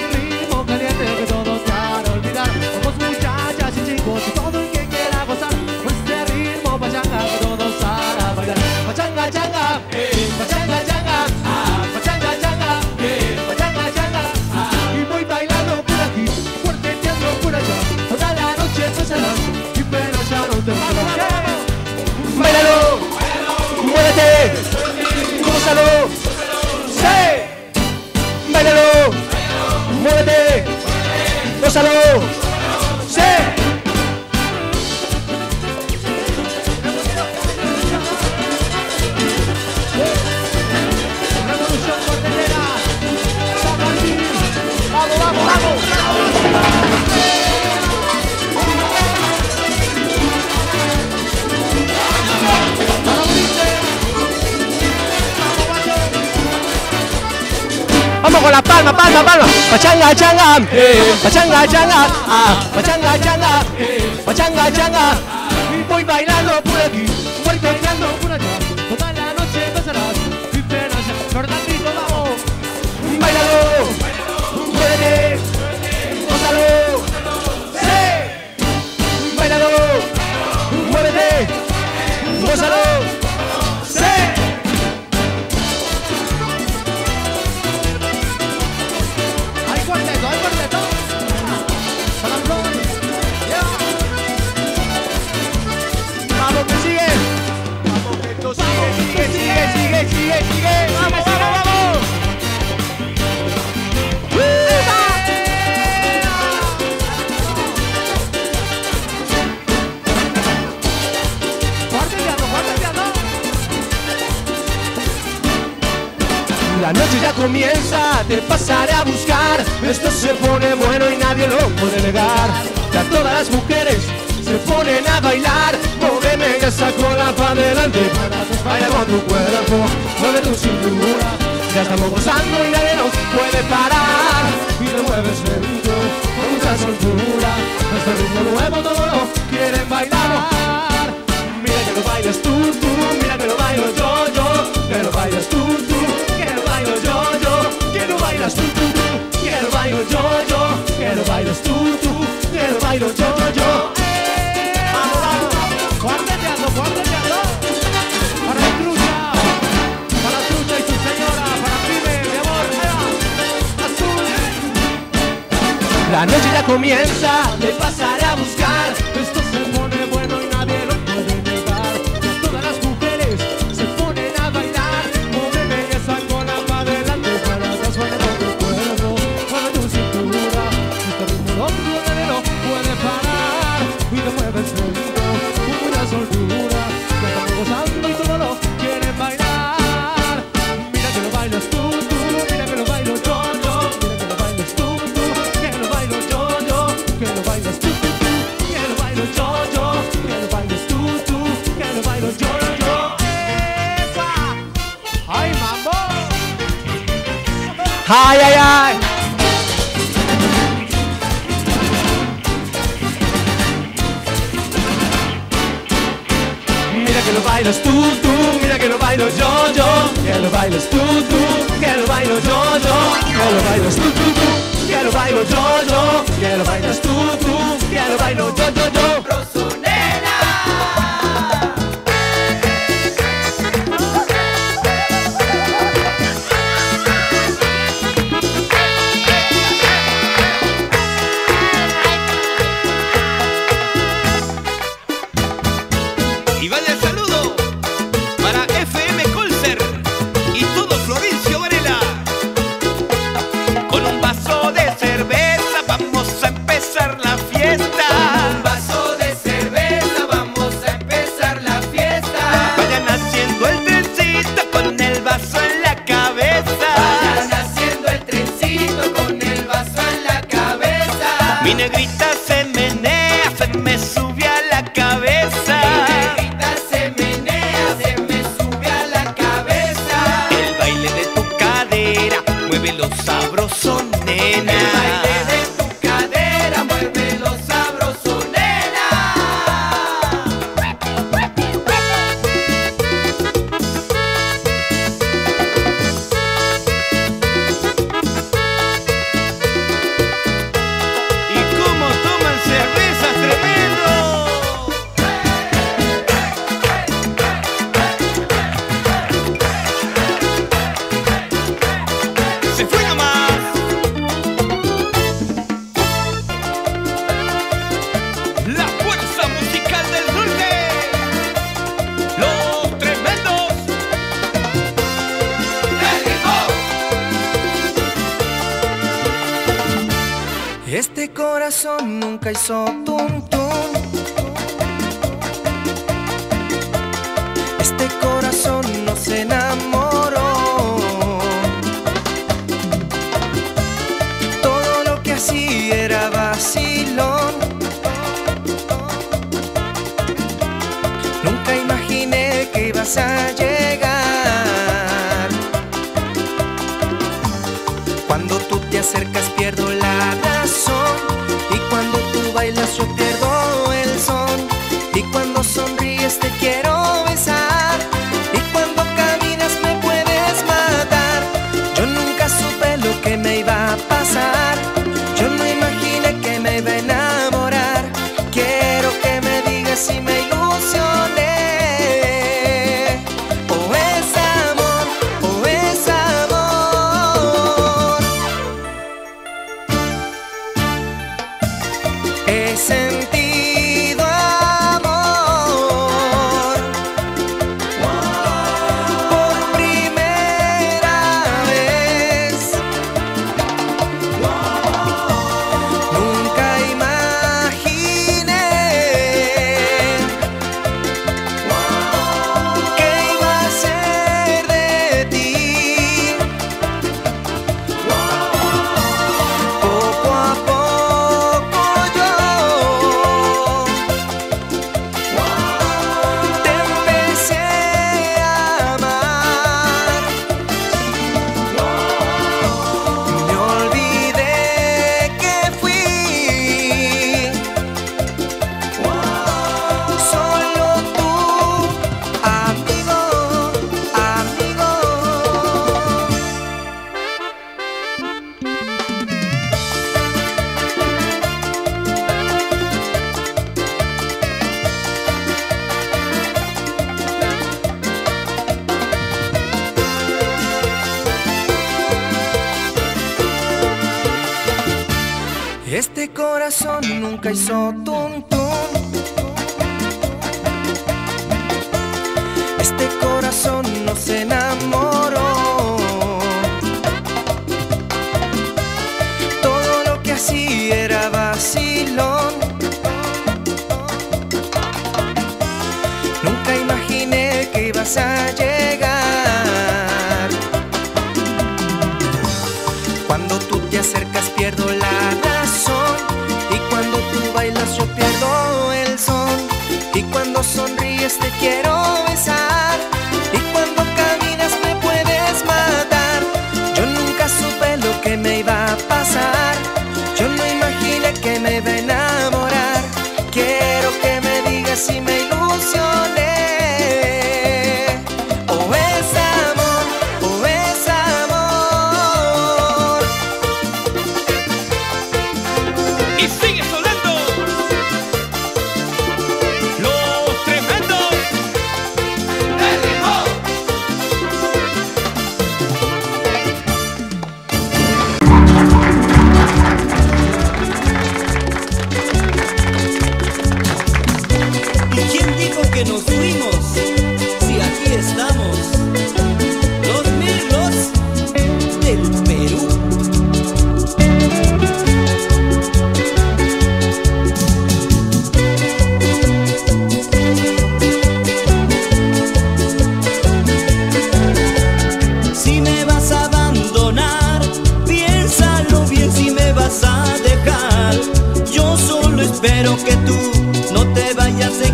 gózalo. Sí. Revolución Cortelera. Vamos, vamos, vamos. Vamos con la palma, palma, palma. Pachanga, changa, pachanga, changa, ah, pachanga, changa, pachanga, changa. Voy bailando por aquí, voy bailando por allá. Toda la noche pasarás. Fernandito, vamos. Bailalo, muévete, gózalo. Sí. Bailalo, muévete, gózalo. Sí. Hay cuarteto, hay cuarteto. Vamos que sigue. Vamos que esto sigue, sigue, sigue, sigue, sigue, sigue. Vamos, vamos, vamos. La noche ya comienza, te pasaré a buscar. Esto se pone bueno y nadie lo puede negar. Ya todas las mujeres se ponen a bailar. Móveme esa cola para adelante. Baila con tu cuerpo, mueve tu cintura. Ya estamos gozando y nadie nos puede parar. Y te mueves lento, con mucha soltura. Este ritmo nuevo todo lo quieren bailar. Mira que lo bailas tú, tú, mira que lo bailo yo, yo. Que lo bailas tú, tú, que lo bailo yo, yo. Que lo bailas tú, tú, tú, que lo bailo yo, yo. Que lo bailas tú, tú, que lo bailo yo, yo. Vamos, vamos, vamos. Cuarteteando, cuarteteando. Para la trucha, para la trucha y su señora, para Pime, mi amor, azul. La noche ya comienza, te pasaré a buscar. Esto se pone bueno y nadie lo puede negar. Ya todas las mujeres se ponen a bailar. Móveme esa cola para adelante, para atrás, baila con tu cuerpo, mueve tu cintura. Este ritmo loco nadie lo puede parar. Y te mueves lento, con mucha soltura. Ya estamos gozando y todo lo quieren bailar. Mira que lo bailas tú, tú, mira que lo bailo yo, yo. Mira que lo bailas tú, tú, que lo bailo yo, yo. Que lo bailas tú, tú, tú, que lo bailo yo, yo. Que lo bailas tú, tú, que lo bailo yo, yo. ¡Epa! ¡Ay, mambo! Ay, ay, ay. Mira que lo bailas tú, tú, mira que lo bailo yo, yo. Que lo bailas tú, tú, que lo bailo yo, yo. Que lo bailas tú, tú, tú, que lo bailo yo, yo. Que lo bailas tú, tú, que lo bailo yo, yo, yo. Y vaya el saludo para F M Colser y todo Florencio Varela con un vaso de Este corazón nunca hizo tum tum. Este corazón no se enamoró. Todo lo que hacía era vacilón. Nunca imaginé que ibas a llegar. Cuando tú te acercas pierdo la razón, y cuando tú bailas yo pierdo el son, y cuando sonríes te quiero besar, y cuando caminas me puedes matar. Yo nunca supe lo que me iba a pasar, yo no imaginé que me iba a enamorar. Quiero que me digas si me ilusioné. O es amor, o es amor. He sentido amor por primera vez. Nunca imaginé que iba a ser de ti. Poco a poco yo te empecé a amar. Me olvidé que fui solo tu amigo, amigo. Este corazón nunca hizo tum tum. Este corazón no se enamoró. Todo lo que hacía era vacilón. Nunca imaginé que ibas a llegar. Cuando tú te acercas pierdo la razón, y cuando tú bailas yo pierdo el son, y cuando sonríes te quiero besar, y cuando caminas me puedes matar. Yo nunca supe lo que me iba a pasar, yo no imaginé que me iba a enamorar. Quiero que me digas si me ilusioné. O es amor, o es amor. Y sigue sonando Los Tremendos del ritmo. ¿Y quién dijo que nos fuimos? Si aquí estamos, los Mirlos del Perú. Si me vas a abandonar, piénsalo bien si me vas a dejar. Yo solo espero que tú no te vayas a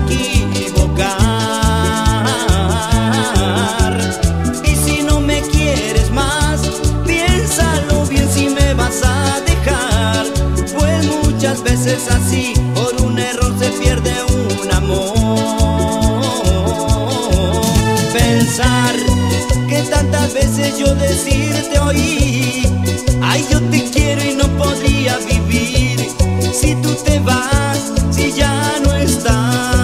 equivocar. Y si no me quieres más, piénsalo bien si me vas a dejar. Pues muchas veces así, por un error se pierde un amor. Pensar que tantas veces yo decirte oí, ay, yo te quiero y no podría vivir si tú te vas, si ya no estás.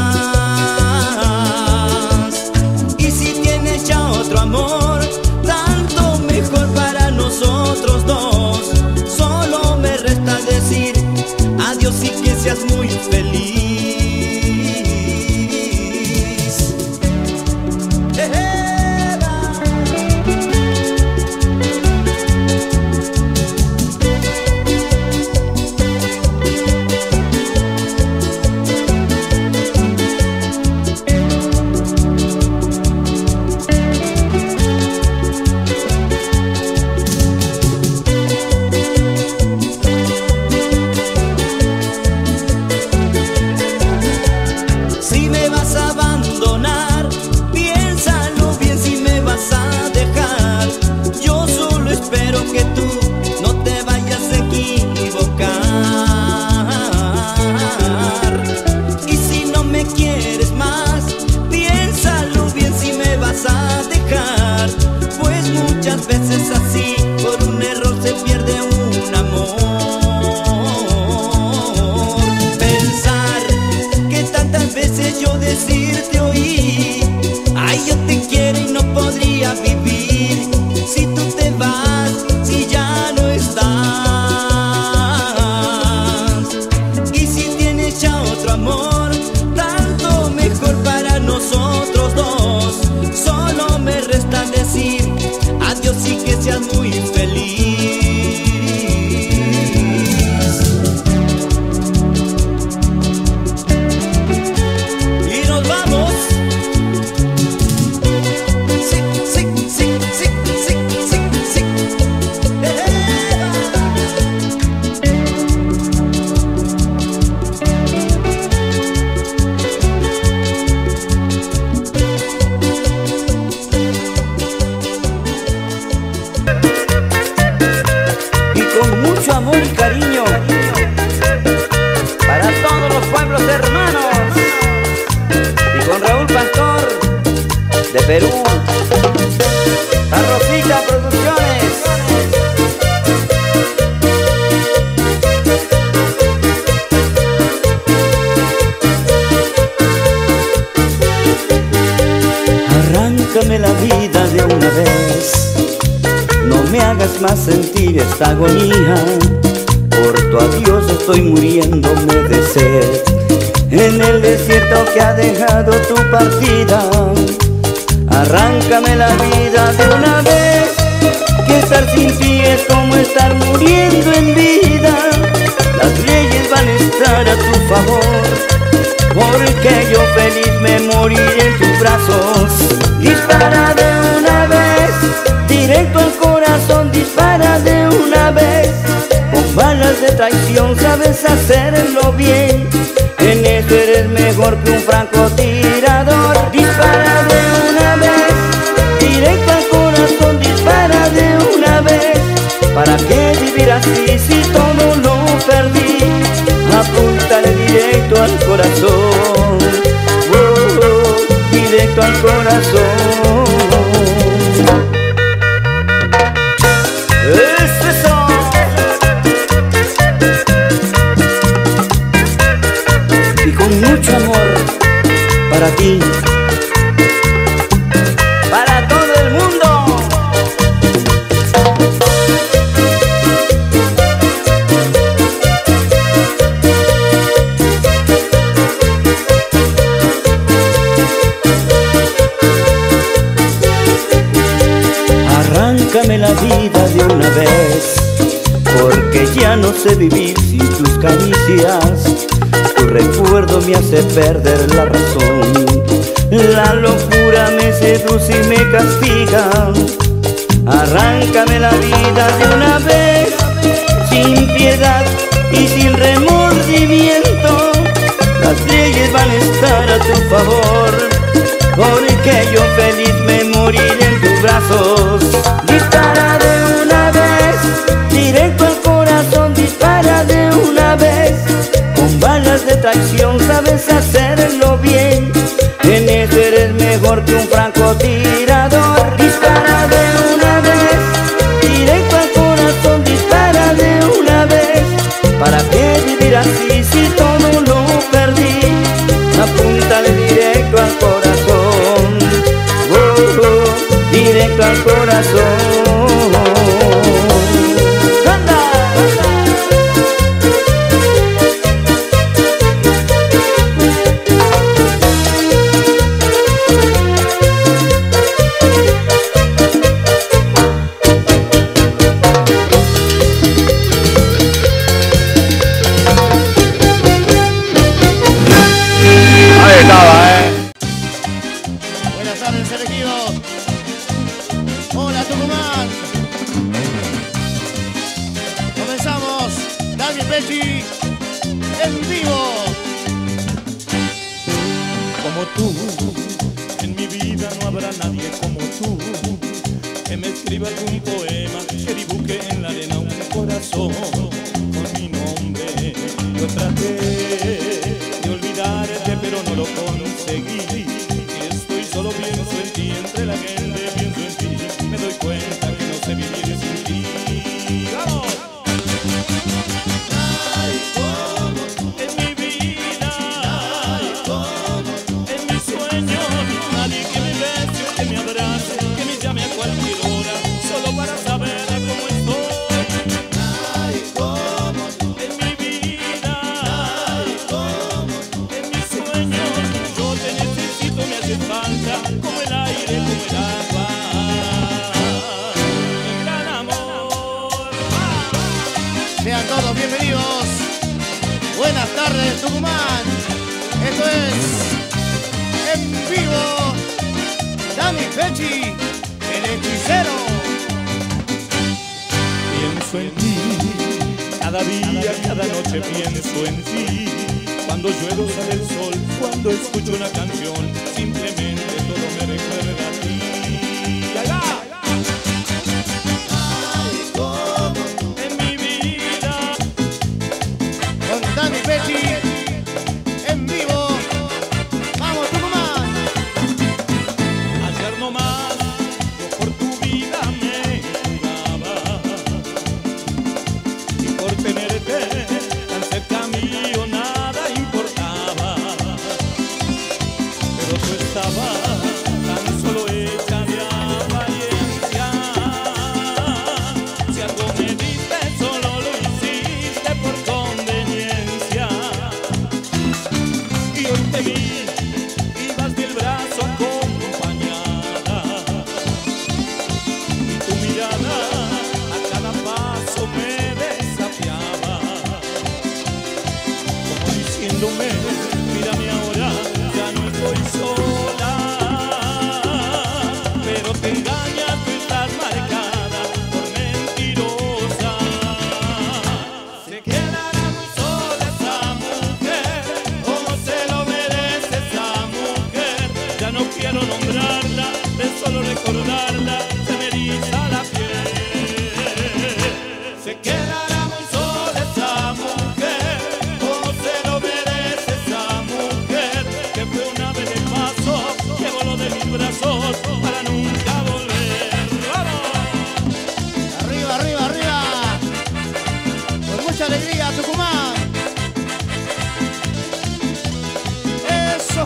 Y si tienes ya otro amor, tanto mejor para nosotros dos. Solo me resta decir adiós y que seas muy feliz. Arráncame la vida de una vez, no me hagas más sentir esta agonía. Por tu adiós estoy muriéndome de sed, en el desierto que ha dejado tu partida. Arráncame la vida de una vez, que estar sin ti es como estar muriendo en vida. Las leyes van a estar a tu favor, porque yo feliz me moriré en tus brazos. Dispara de una vez, directo al corazón, dispara de una vez. Con balas de traición sabes hacerlo bien, en eso eres mejor que un francotirador. Dispara de una vez, directo al corazón, dispara de una vez. ¿Para qué vivir así si todo lo perdí? Apúntale directo al corazón, oh, oh, directo al corazón. ¡Eso, eso! Y con mucho amor para ti, para todo el mundo. Arráncame la vida de una vez, porque ya no sé vivir sin tus caricias. Tu recuerdo me hace perder la razón, la locura me seduce y me castiga. Arráncame la vida de una vez, sin piedad y sin remordimiento. Las leyes van a estar a tu favor, porque yo feliz me moriré en tus brazos. Dispara de una vez, directo al corazón, dispara de una vez. Con balas de traición sabes hacerlo bien, en eso eres mejor que un francotirador. Dispara de una vez, directo al corazón, dispara de una vez. ¿Para qué vivir así si todo lo perdí? Apúntale directo al corazón, oh, oh, directo al corazón. Buenas tardes, elegidos. Hola, Tucumán. Comenzamos. Dani Pecci en vivo. Como tú, en mi vida no habrá nadie como tú, que me escriba algún poema, que dibuje en la arena un corazón con mi nombre. Yo traté de olvidarte, pero no lo conseguí. Estoy solo, pienso en ti, entre la gente pienso en ti. Me doy cuenta que no sé vivir sin ti. ¡Vamos! Ay, cómo en mi vida, ay, cómo en mis sueños, nadie que me bese o que me abrace, que me llame a cualquier hora, solo para saber cómo estoy. Ay, cómo en mi vida, ay, cómo en mis sueños, yo te necesito, me hace falta, como el aire, como el agua. Mi gran amor. Sean todos bienvenidos. Buenas tardes, Tucumán. Esto es en vivo. Dani Pecci, el hechicero. Pienso en ti, cada día, cada noche pienso en ti. Cuando llueve sale el sol, cuando escucho una canción, simplemente todo me recuerda a ti. Y allá. Ay, cómo en mi vida. Con Dani Pecci en vivo. Vamos, Tucumán. Ayer nomás, yo por tu vida me jugaba, y por tenerte tan cerca mío nada importaba. Pero tú estabas tan solo hecha diciéndome, mírame ahora, ya no estoy sola. Pero te engañas, tú estás marcada por mentirosa. Se quedará muy sola esa mujer, como se lo merece esa mujer. Ya no quiero nombrarla, de solo recordarla se me eriza la piel. Se quedará muy sola esa mujer, como se lo merece esa mujer, que fue una vez de paso, que voló de mis brazos para nunca volver. ¡Vamos! Arriba, arriba, arriba. Con mucha alegría, Tucumán. Eso.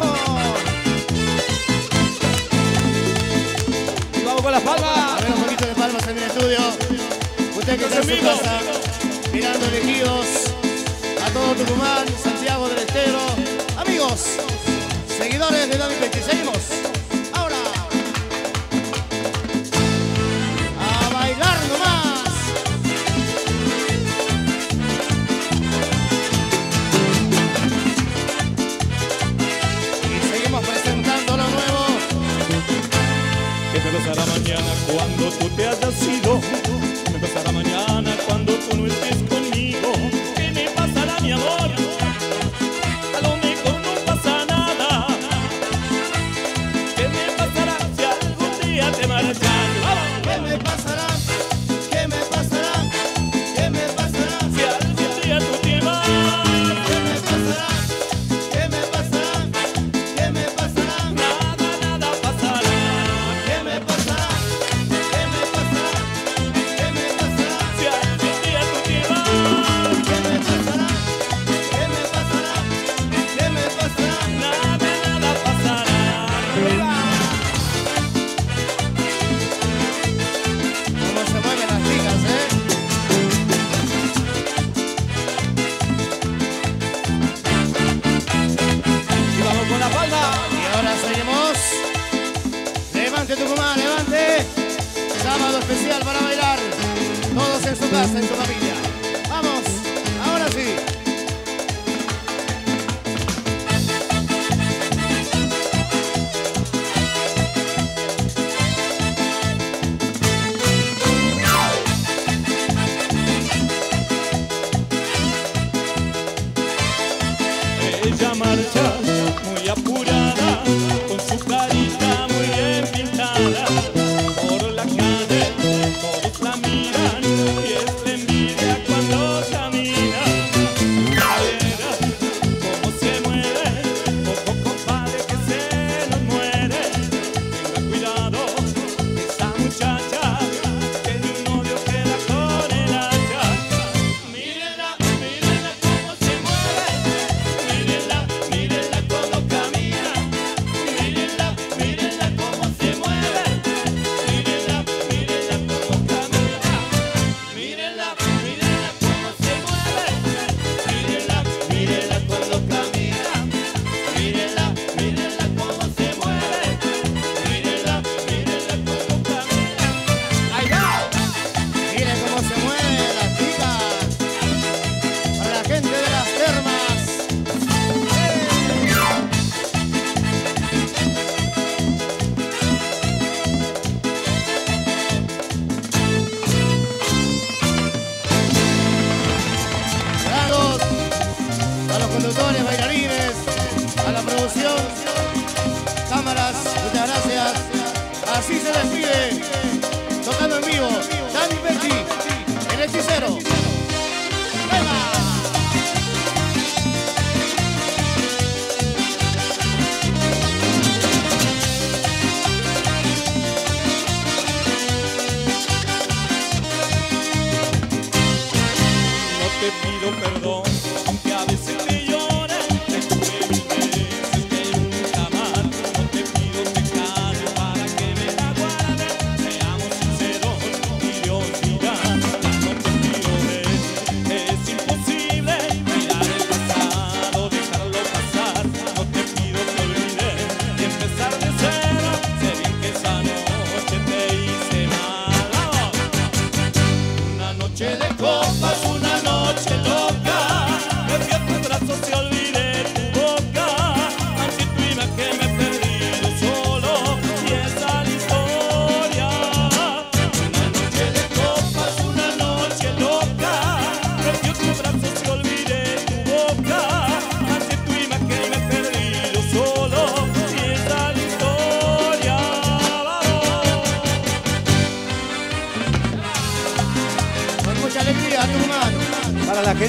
Y vamos con las palmas. A ver un poquito de palmas en el estudio. Usted que está en su casa, mirando elegidos a todo Tucumán, Santiago del Estero. Amigos, seguidores de David Petty, seguimos. Ahora. A bailar nomás. Y seguimos presentando lo nuevo. ¿Qué te pasará mañana cuando tú te hayas ido? ¿Qué me pasará mañana cuando tú no estés conmigo? ¿Qué me pasará, mi amor? A lo mejor no pasa nada. ¿Qué me pasará si algún día te marchas? ¿Qué me pasará? ¿Qué me pasará? ¿Qué me pasará? Si algún día tú te vas. ¿Qué me pasará? ¿Qué me pasará? ¿Qué me pasará? Nada, nada pasará. ¿Qué me pasará? ¿Qué me pasará? ¿Qué me pasará? Si algún día tú te vas. ¿Qué me pasará? ¿Qué me pasará? ¿Qué me pasará? Nada, nada pasará. Cómo se mueven las chicas, ¿eh? Y vamos con la palma. Y ahora seguimos. Levante Tucumán, levante. Sábado especial para bailar. Todos en su casa, en su familia. Vamos, ahora sí. Ella marcha muy apurada, con su carita muy bien pintada. Por la calle todos la miran y es la envidia cuando camina. Mira cómo se mueve, poco compadre que se nos muere. Tenga cuidado, esa muchacha tiene un novio que la con el hacha. Mírenla, mírenla cómo se mueve. Mírenla, mírenla cómo camina. Mírenla, mírenla cómo se mueve. Mírenla, mírenla cómo camina. Mírenla, mírenla cómo se mueve. Mírenla, mírenla cómo camina. Mírenla, mírenla cómo se mueve. Mírenla, mírenla cómo camina. ¡Ahí va! Miren cómo se mueven las chicas. Para la gente de las termas. Gracias a los conductores, bailarines, a la producción, cámaras, muchas gracias. Así se despide, tocando en vivo, David Petty, el hechicero. ¡Venga! No te pido perdón, aunque a veces te llore. Te juré mil veces que nunca más. No te pido te calles para que me la guardes.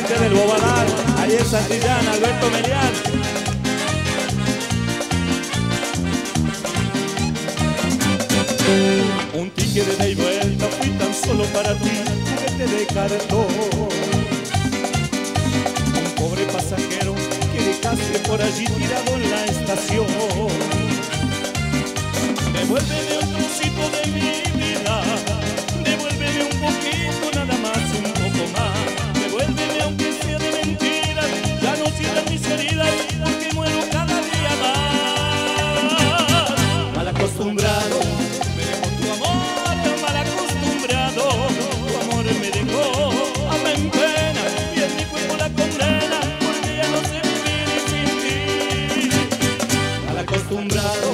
música del Bobadal, Ayer Santillán, Alberto Melián. Un ticket de ida y vuelta fui tan solo para ti, juguete de cartón. Un pobre pasajero que dejaste por allí tirado en la estación. Devuélveme un trocito de mi vida, devuélveme un poquito, nada más, un poco más. Devuélveme aunque sea de mentiras, ya no cierran mis heridas, porque muero cada día más. Mal acostumbrado, me dejó tu amor, mal acostumbrado, tu amor me dejó, ama en pena, y en mi cuerpo la condena, porque ya no sé vivir sin ti. Mal acostumbrado,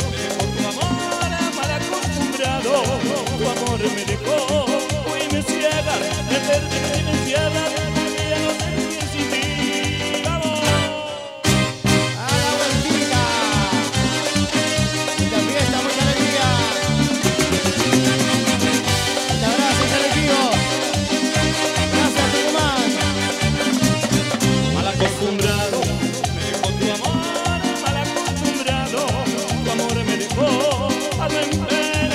tu amor me dejó, hoy me ciega, me perdí y me encierra, porque ya no sé vivir sin ti. ¡Vamos! ¡A la vueltita! ¡Mucha fiesta, mucha alegría! Muchas gracias, elegidos. Gracias, Tucumán. Mal acostumbrado, me dejó tu amor, mal acostumbrado, tu amor me dejó, alma en pena.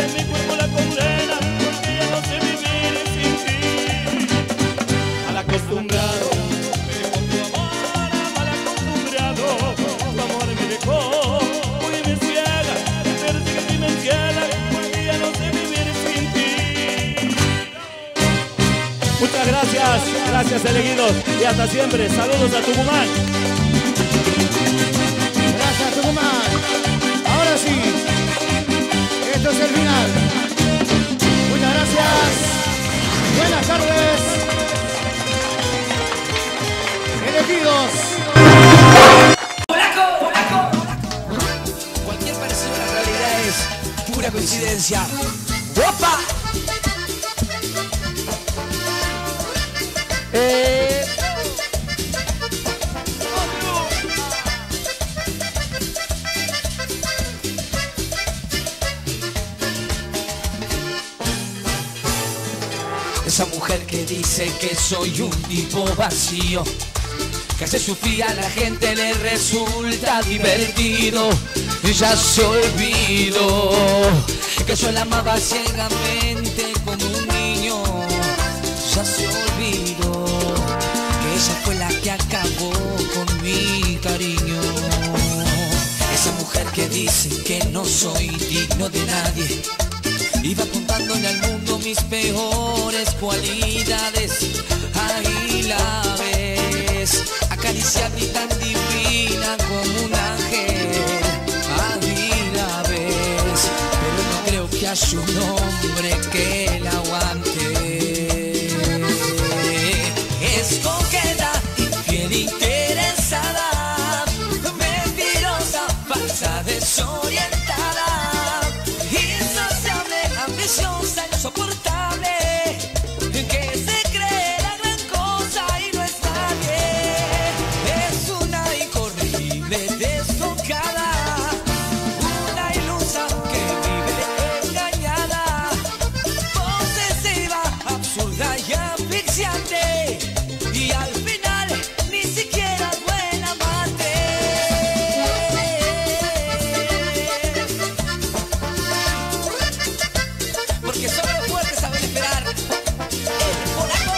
Acostumbrado, me dejó tu amor, mal acostumbrado, tu amor me dejó, hoy me ciega, me persigue y me encierra, porque ya no sé vivir sin ti. Muchas gracias, gracias elegidos y hasta siempre, saludos a Tucumán. Gracias Tucumán, ahora sí, esto es el final. Muchas gracias, buenas tardes. Elegidos. ¡Polaco! ¡Polaco! Cualquier parecido a la realidad es pura coincidencia. ¡Opa! Eh... Esa mujer que dice que soy un tipo vacío, que hace sufrir a la gente le resulta divertido, ya se olvidó que yo la amaba ciegamente como un niño, ya se olvidó que ella fue la que acabó con mi cariño. Esa mujer que dice que no soy digno de nadie, iba apuntándole al mundo mis peores cualidades, ahí la ves, acariciada y tan divina como un ángel, ahí la ves, pero no creo que haya un hombre que la aguante. Es coqueta, infiel, interesada, mentirosa, falsa, desorientada, insaciable, ambiciosa, insoportable, que se cree la gran cosa y no es nadie. Es una incorregible desbocada, una ilusa que vive engañada, posesiva, absurda y asfixiante, y al final ni siquiera buena amante. Porque solo los fuertes saben esperar. El polaco.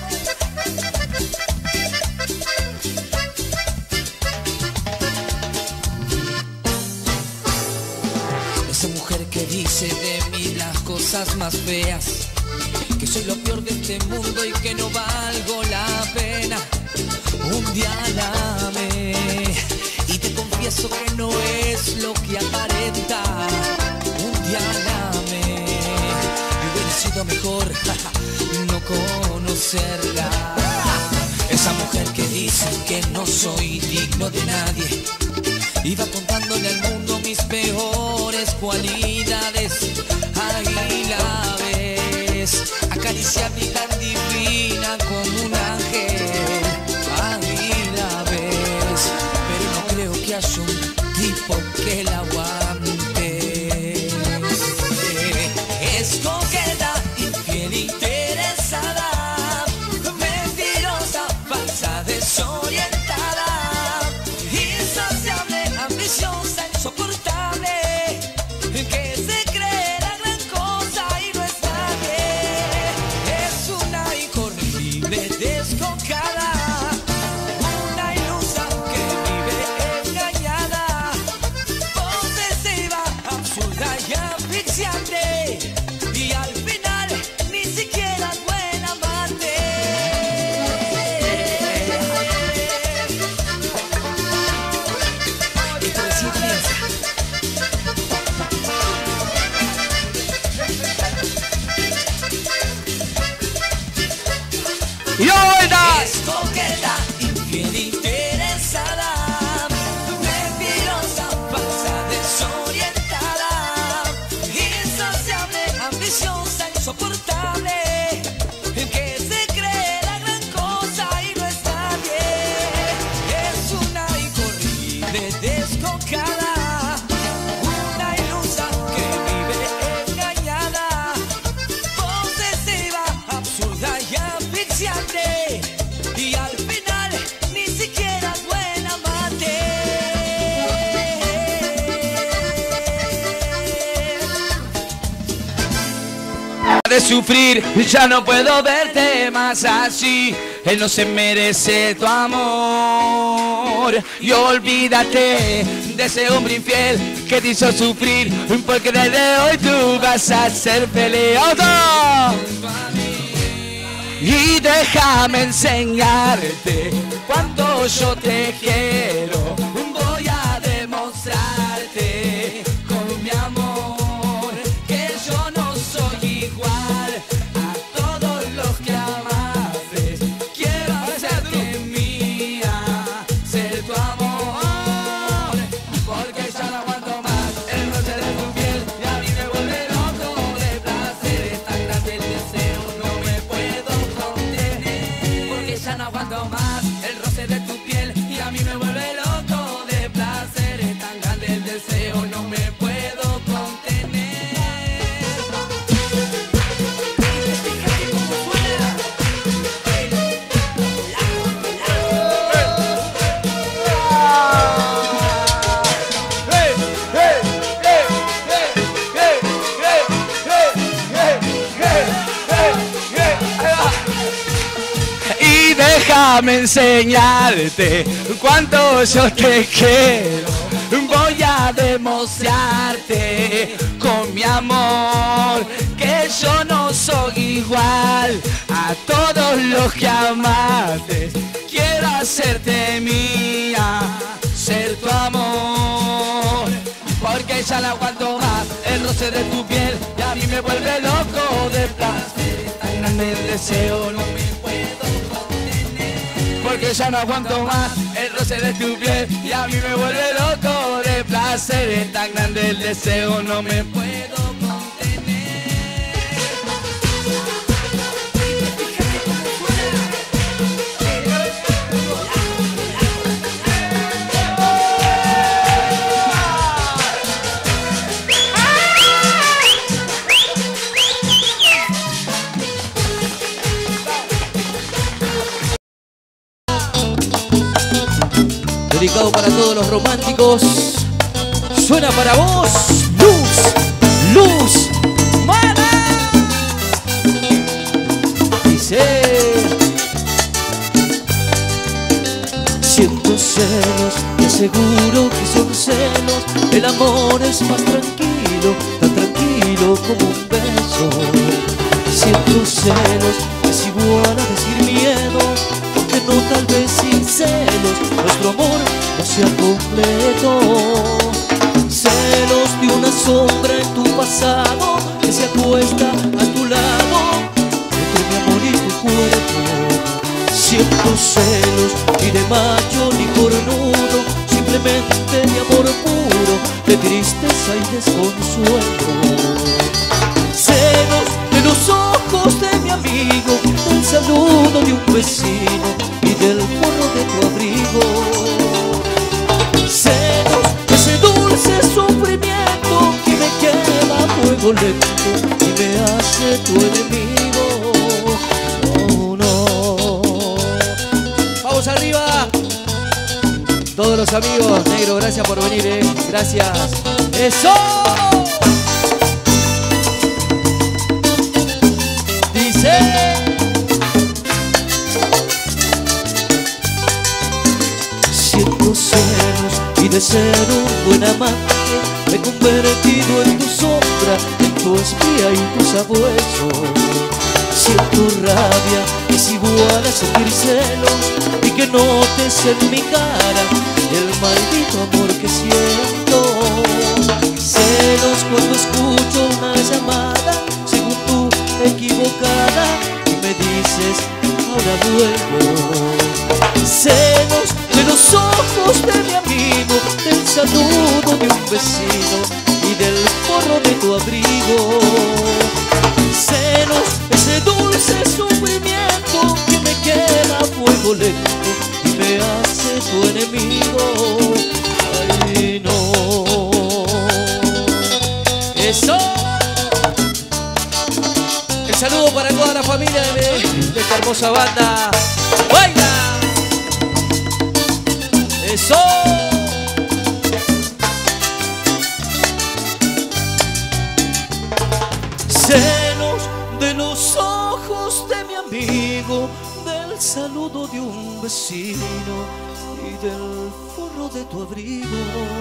Esa mujer que dice de mí las cosas más feas, que soy lo peor de este mundo y que no valgo la pena. Un día la amé y te confieso que no es lo que aparenta. Un día la amé y hubiera sido mejor no conocerla. Esa mujer que dice que no soy digno de nadie, iba contándole al mundo mis peores cualidades, ahí la ves, acariciada y tan divina como un ángel, ahí la ves, pero no creo que haya un tipo que la aguante. Es coqueta, infiel, interesada, mentirosa, desorientada, insaciable, ambiciosa, insoportable, que se cree la gran cosa y no es nadie. Es una incorregible descocada, una ilusa que vive engañada, posesiva, absurda y asfixiante, y al final ni siquiera es buena amante. Esto es ciencia. Y ahora Es coqueta, infiel, interesada, mentirosa, falsa, desorientada, insaciable, ambiciosa, insoportable, que se cree la gran cosa y no es nadie. Es una incorregible descocada, una ilusa que vive engañada, posesiva, absurda y asfixiante, y al final ni siquiera es buena amante. de sufrir, ya no puedo verte más así. Él no se merece tu amor. Y olvídate de ese hombre infiel que te hizo sufrir, porque desde hoy tú vas a ser feliz. ¡Otro! Y déjame enseñarte cuánto yo te quiero. Voy a demostrarte con mi amor que yo no soy igual a todos los que amaste. Quiero hacerte mía, ser tu amor, porque ya no aguanto más el roce de tu piel y a mí me vuelve loco de placer. Es tan grande el deseo, no me puedo contener, porque ya no aguanto más el roce de tu piel y a mí me vuelve loco de placer. Es tan grande el deseo, no me puedo contener. Y déjame enseñarte cuánto yo te quiero. Voy a demostrarte con mi amor que yo no soy igual a todos los que amaste. Quiero hacerte mía, ser tu amor, porque ya no aguanto más el roce de tu piel y a mí me vuelve loco de placer. Es tan grande el deseo, no me puedo contener, porque ya no aguanto más el roce de tu piel y a mí me vuelve loco de placer. Es tan grande el deseo, no me puedo contener. Dedicado para todos los románticos. Suena para vos, Luz, Luz, Mana. Dice: siento celos, te aseguro que son celos. El amor es más tranquilo, tan tranquilo como un beso. Siento celos, es igual a decir miedo, aunque no tal vez sin celos nuestro amor no sea completo. Celos de una sombra en tu pasado que se acuesta a tu lado, entre mi amor y tu cuerpo. Siento celos ni de macho ni cornudo, simplemente de amor puro, de tristeza y desconsuelo. Celos de los ojos de mi amigo, del saludo de un vecino y del forro de tu abrigo. Celos de ese dulce sufrimiento que me quema a fuego lento y me hace tu enemigo. Oh, no. Vamos arriba. Todos los amigos, negro, gracias por venir, eh. Gracias. ¡Eso! Dice. Siento celos y de ser un buen amante me he convertido en tu sombra, en tu espía y tu sabueso. Siento rabia, es igual a sentir celos y que notes en mi cara el maldito amor que siento. Celos cuando escucho una llamada, según tú equivocada, y me dices, ahora vuelvo. Celos de los ojos de mi amigo, del saludo de un vecino y del forro de tu abrigo. Celos, ese dulce sufrimiento que me quema a fuego lento y me hace tu enemigo. Ay, no. Eso. El saludo para toda la familia de, de esta hermosa banda. ¡Baila! ¡Eso! Celos de los ojos de mi amigo, del saludo de un vecino y del forro de tu abrigo.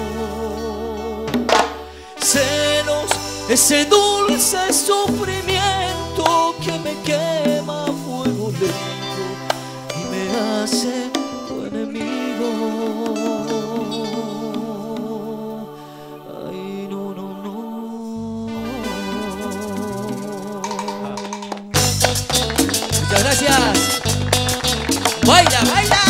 Celos, ese dulce sufrimiento que me quema a fuego lento y me hace tu enemigo. Ay, no, no, no. Muchas gracias. Baila, baila.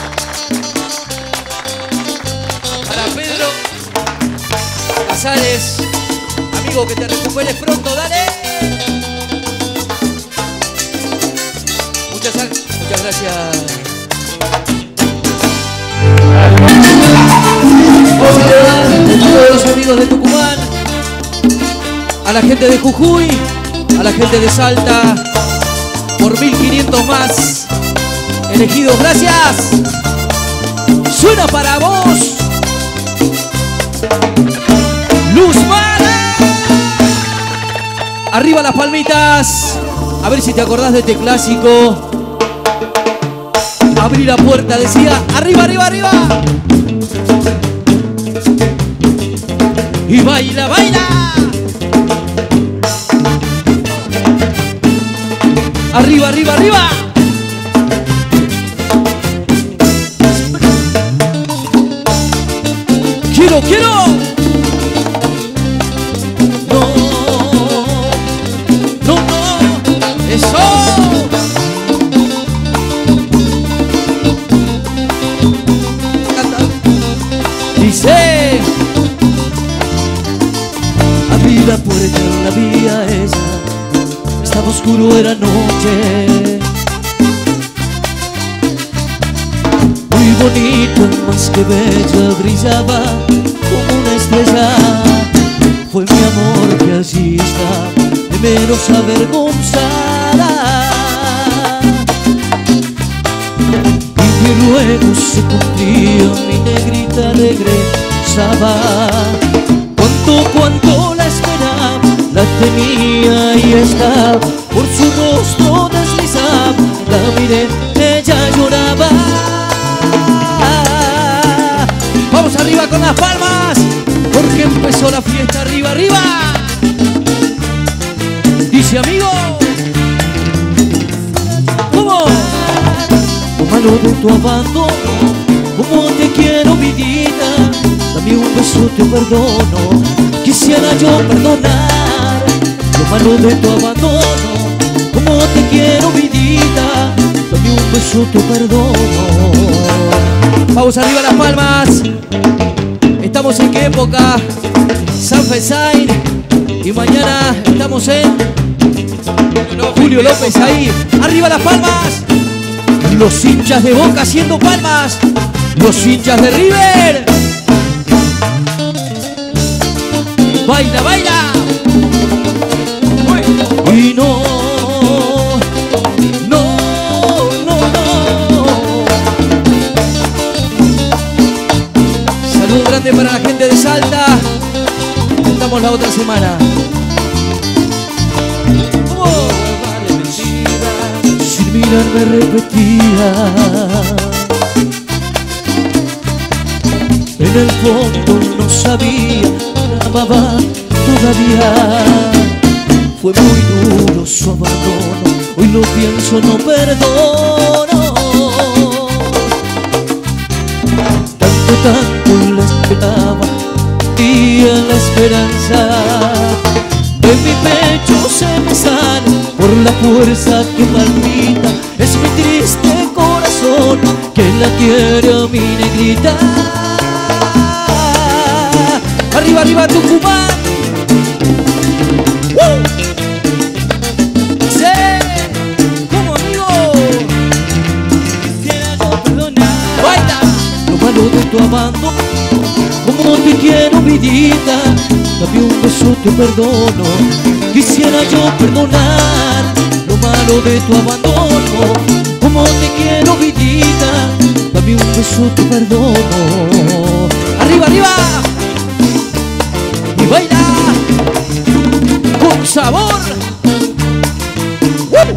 Para Pedro Casares, amigo, que te recuperes pronto, dale. Muchas, muchas gracias. A todos los amigos de Tucumán, a la gente de Jujuy, a la gente de Salta, por mil quinientos más elegidos, gracias. Suena para vos, Luz Mara. Arriba las palmitas. A ver si te acordás de este clásico. Abrí la puerta, decía, arriba, arriba, arriba. Y baila, baila. Arriba, arriba, arriba. Quiero, quiero. No, no, no. Eso. Dice. Abrí la puerta, la vía esa. Estaba oscuro, era noche. Muy bonito, más que bella, brillaba como una estrella. Fue mi amor que allí está, de menos avergonzada. Y que luego se cumplía, mi negrita regresaba. Cuánto, cuánto la esperaba, la tenía y está, por su rostro deslizaba, la miré, ella lloraba. Vamos arriba con las palmas, porque empezó la fiesta, arriba, arriba. Dice amigo, ¿cómo? Lo malo de tu abandono, como te quiero vidita, dame un beso, te perdono, quisiera yo perdonar. Lo malo de tu abandono, como te quiero vidita, dame un beso, te perdono. Vamos arriba las palmas. Estamos en qué época? San Fesain. Y mañana estamos en Julio López ahí. Arriba las palmas. Los hinchas de Boca haciendo palmas. Los hinchas de River. Baila, baila. Y no, no, no, no. grande para la gente de Salta. Estamos la otra semana. Oh, vale, mentira. Sin mirarme repetía. En el fondo no sabía, amaba todavía. Fue muy duro su abandono, hoy lo pienso, no perdono. Tanto, tanto la esperaba y en la esperanza de mi pecho se me sale por la fuerza que palpita. Es mi triste corazón que la quiere a mi negrita. Arriba, arriba Tucumán. ¡Uh! Sí, como amigo. Quisiera yo perdonar. ¡Baila! Lo malo de tu abandono, como te quiero, vidita. Dame un beso, te perdono. Quisiera yo perdonar lo malo de tu abandono, como te quiero, vidita. Dame un beso, te perdono. Arriba, arriba. Y baila con sabor. ¡Uh!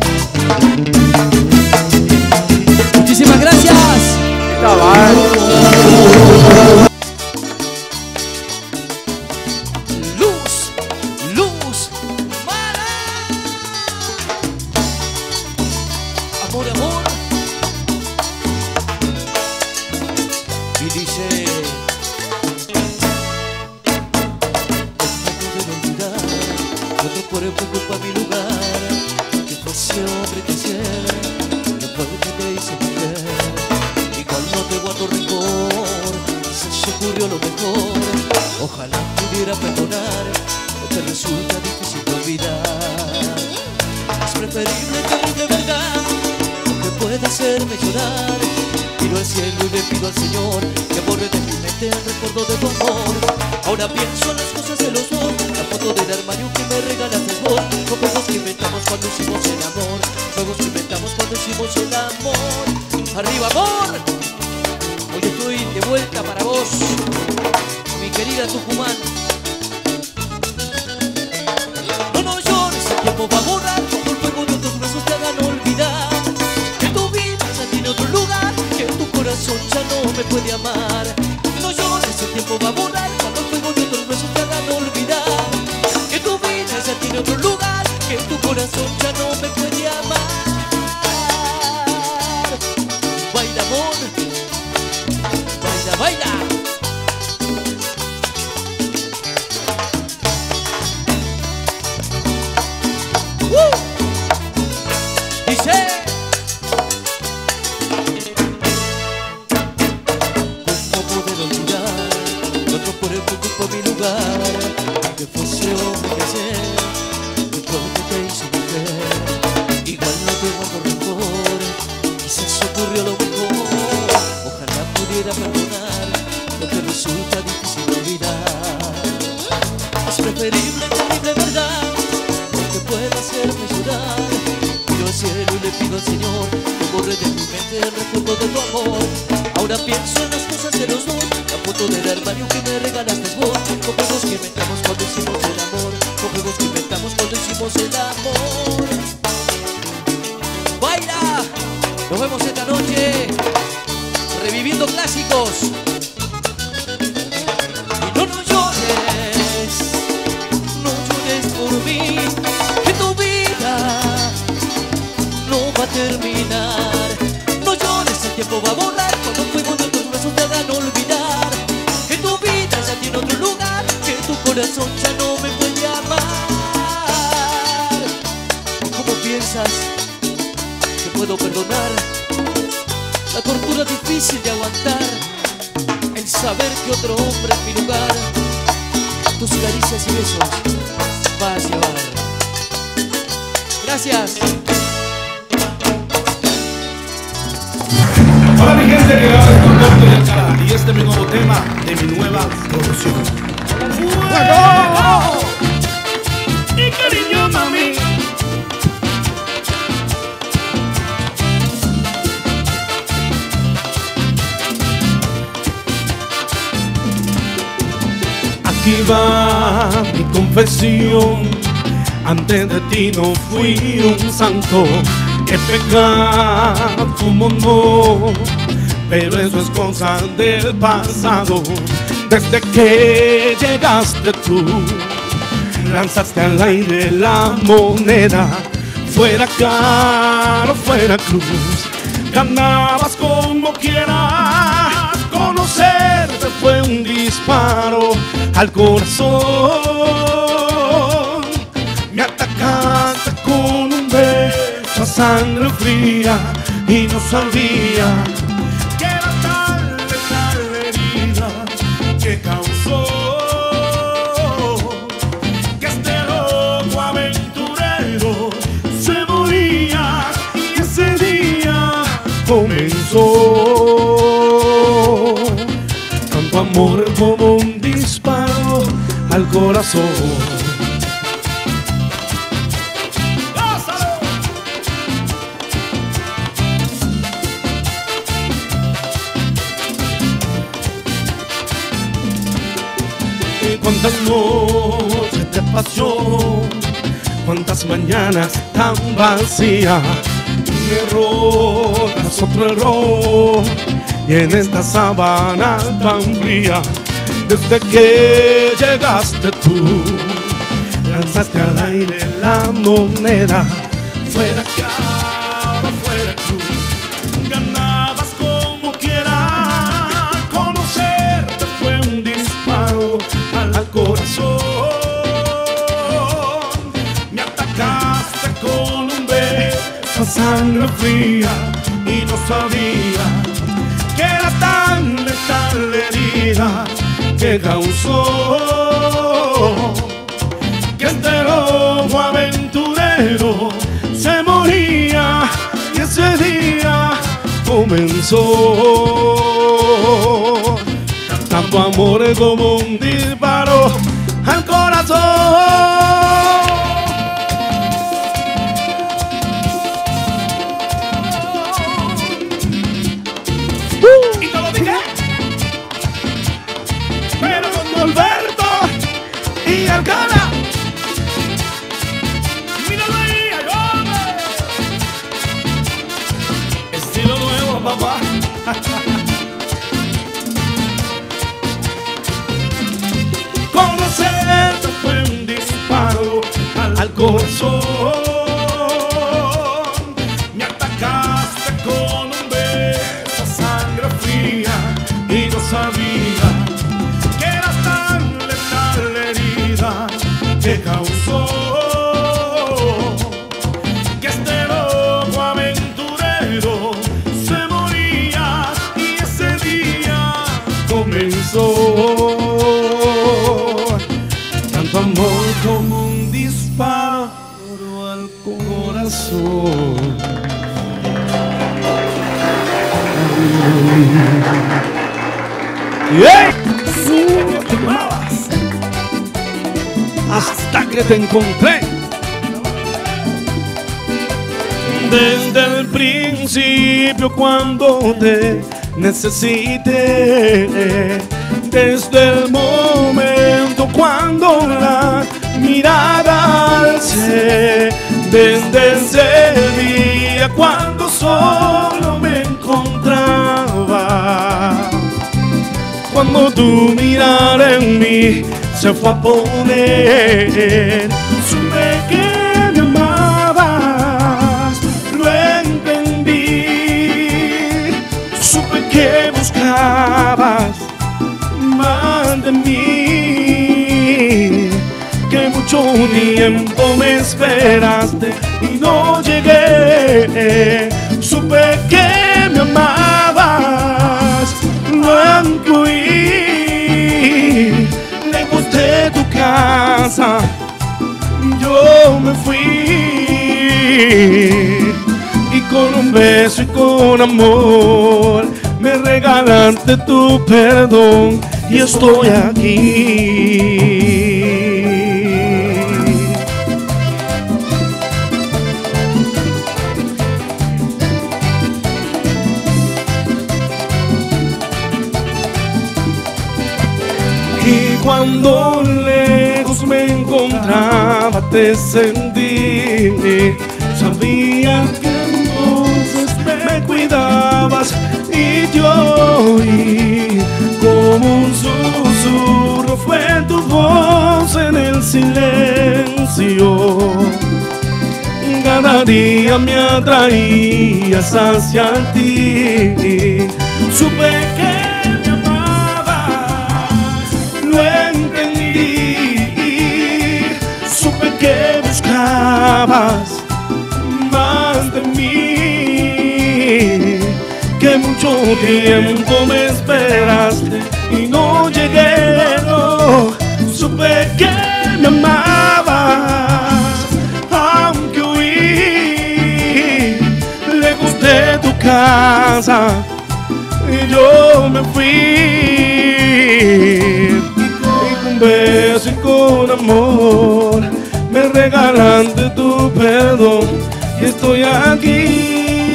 Muchísimas gracias. Luz, luz, mala. Amor, amor. Y dice: cuerpo ocupa mi lugar, que fue ese hombre que ayer, después de que te hice mujer. Igual no te guardo rencor, se me ocurrió lo mejor. Ojalá pudiera perdonar, no te resulta difícil de olvidar. Es preferible que de verdad, aunque pueda hacerme llorar. Miro al cielo y le pido al Señor que borre de mi mente el recuerdo de tu amor. Ahora pienso en las cosas de los dos, la foto del armario que me regalaste vos, los juegos que inventamos cuando hicimos el amor, juegos que inventamos cuando hicimos el amor. ¡Arriba, amor! Hoy estoy de vuelta para vos, mi querida Tucumán. No, no llores, el tiempo va a borrar como el fuego de otros brazos te hagan olvidar que tu vida ya tiene otro lugar, que tu corazón ya no me puede amar. No llores, el tiempo va a borrar cuando el fuego de otros brazos te hagan olvidar que tu vida ya tiene otro lugar, que tu corazón ya no me puede amar. Baila, amor, baila, baila. ¡Uh! Dice: ¿cómo poder olvidar que otro por el que ocupa mi lugar? Que fue ese hombre que ayer, después de que te hizo mujer. Igual no te guardo rencor, quizás ocurrió lo mejor. Ojalá pudiera perdonar lo que resulta difícil de olvidar. Es preferible terrible verdad, porque pueda hacerme llorar. Miro al cielo y le pido al Señor que borre de mi mente el recuerdo de tu amor. Ahora pienso en las cosas de los dos, la foto del armario que me regalaste vos, con juegos que inventamos cuando hicimos el amor, con juegos que inventamos cuando hicimos el amor. ¡Baila! Nos vemos esta noche reviviendo clásicos. Y no, no llores, no llores por mí, que tu vida no va a terminar. No llores, el tiempo va a volar cuando el fuego de otros brazos te hagan olvidar que tu vida ya tiene otro lugar, que tu corazón ya no me puede amar. ¿Cómo piensas que puedo perdonar la tortura difícil de aguantar, el saber que otro hombre en mi lugar tus caricias y besos va a llevar? Gracias. Hola mi gente, que ahora es Conducto del Canal y este es mi nuevo tema de mi nueva producción. ¡Fuego! Y cariño, mami. Aquí va mi confesión, antes de ti no fui un santo. He pecado como no, pero eso es cosa del pasado. Desde que llegaste tú, lanzaste al aire la moneda. Fuera caro, fuera cruz, ganabas como quieras. Conocerte fue un disparo al corazón. Me atacaste con un beso a sangre fría y no sabía que era tal, tal herida que causó que este loco aventurero se moría. Y ese día comenzó tanto amor como un disparo al corazón. Cuántas noches de pasión, cuántas mañanas tan vacías. Un error tras otro error, y en esta sabana tan fría. Desde que llegaste tú, lanzaste al aire la moneda. Fuera caro, fuera cruz, ganabas como quieras. Conocerte fue un disparo al corazón. Me atacaste con un beso a sangre fría y no sabía que era tan letal la herida que causó que este lobo aventurero se moría. Y ese día comenzó tanto amor como un disparo al corazón. Uh, y te lo dije, pero con Alberto y Alcana. Míralo ahí, ayúdame. Estilo nuevo, papá. Conocerte fue un disparo al, al corazón. Me atacaste con un beso a sangre fría y no sabía que era tan letal la herida que causó que este loco aventurero se moría. Y ese día comenzó tanto amor como un disparo al corazón. ¡Hey! Sí, te amabas hasta que te encontré. Desde el principio cuando te necesité, desde el momento cuando la mirada alcé, desde ese día cuando solo me encontraba, cuando tu mirada en mí se fue a poner, supe que me amabas, lo entendí, supe que buscabas más de mí, que mucho tiempo me esperaste y no llegué. Supe que me amabas, lo incluí, lejos de tu casa yo me fui, y con un beso y con amor me regalaste tu perdón y estoy aquí. Y Cuando lejos me encontraba te sentí. Sabía que entonces me cuidabas y yo oí como un susurro fue tu voz en el silencio. Cada día me atraías hacia ti. Supe que me amabas, lo entendí. Supe que buscabas más de mí, que mucho tiempo me esperaste y no llegué, no. Supe que me amabas, aunque huí lejos de tu casa y yo me fui. Y con beso y con amor me regalaste tu perdón y estoy aquí.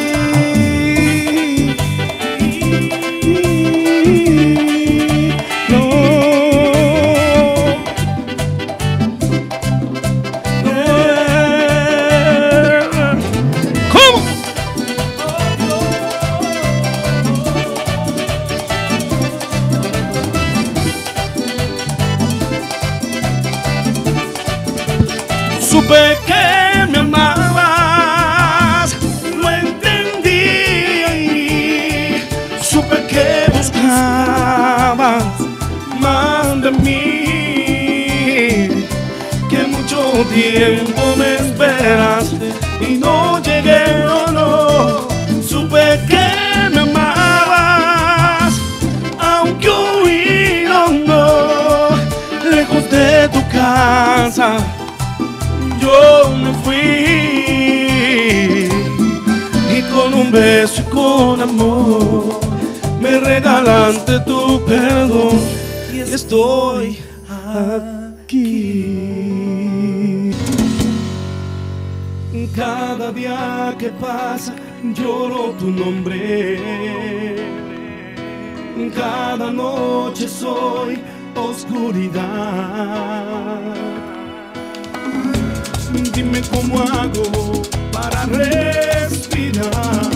Supe que me amabas, lo entendí. Supe que buscabas más de mí, que mucho tiempo me esperaste y no llegué, no, no. Supe que me amabas, aunque huí, no, no, lejos de tu casa. Yo me fui y con un beso y con amor me regalaste tu perdón y estoy aquí. Cada día que pasa lloro tu nombre. Cada noche soy oscuridad. Dime cómo hago para respirar.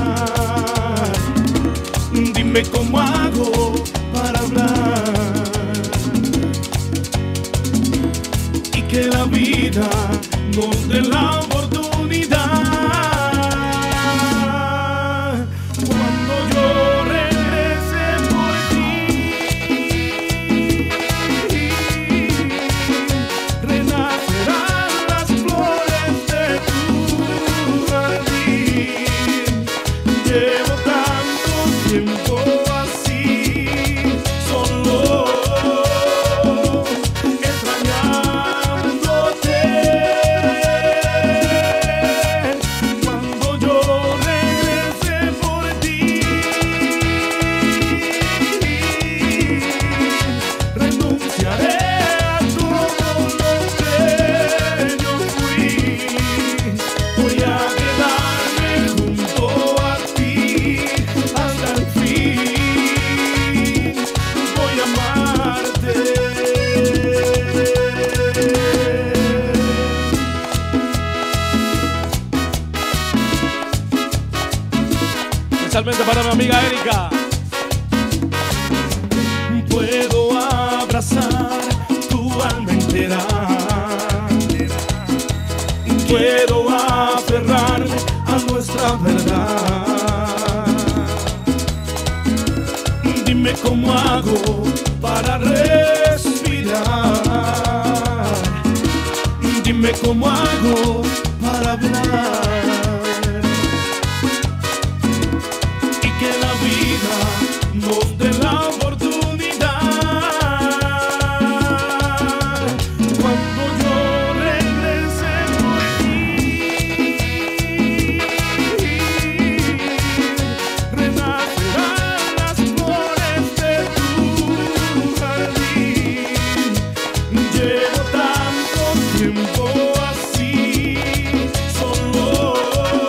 Dime cómo hago para hablar. Y que la vida nos dé la oportunidad. Cuando yo regrese por ti, renacerán las flores de tu jardín. Llevo tanto tiempo así, solo extrañándote. Cuando yo regrese por ti, renunciaré a todo lo que yo fui. Voy a quedarme junto a ti hasta el fin. Voy a amarte. Especialmente para mi amiga Erika. Puedo abrazar tu alma entera. Puedo aferrarme a nuestra verdad. Dime cómo hago para respirar. Dime cómo hago para hablar. Y que la vida nos dé la oportunidad. Cuando yo regrese por ti, renacerán las flores de tu jardín. Llevo tanto tiempo así, solo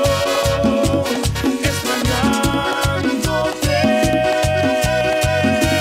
extrañándote.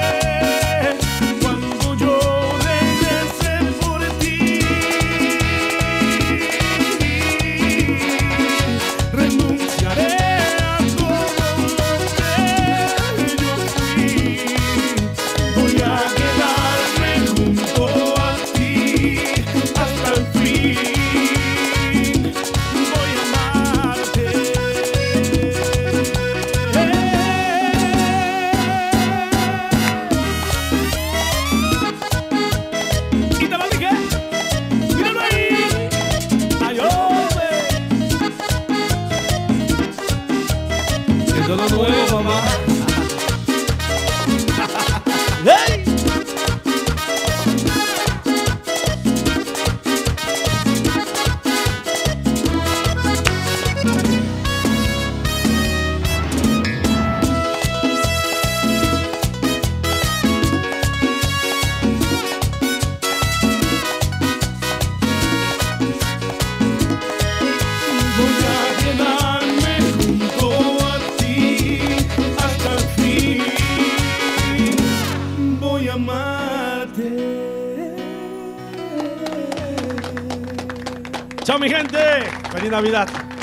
amarte. Chao mi gente, feliz Navidad.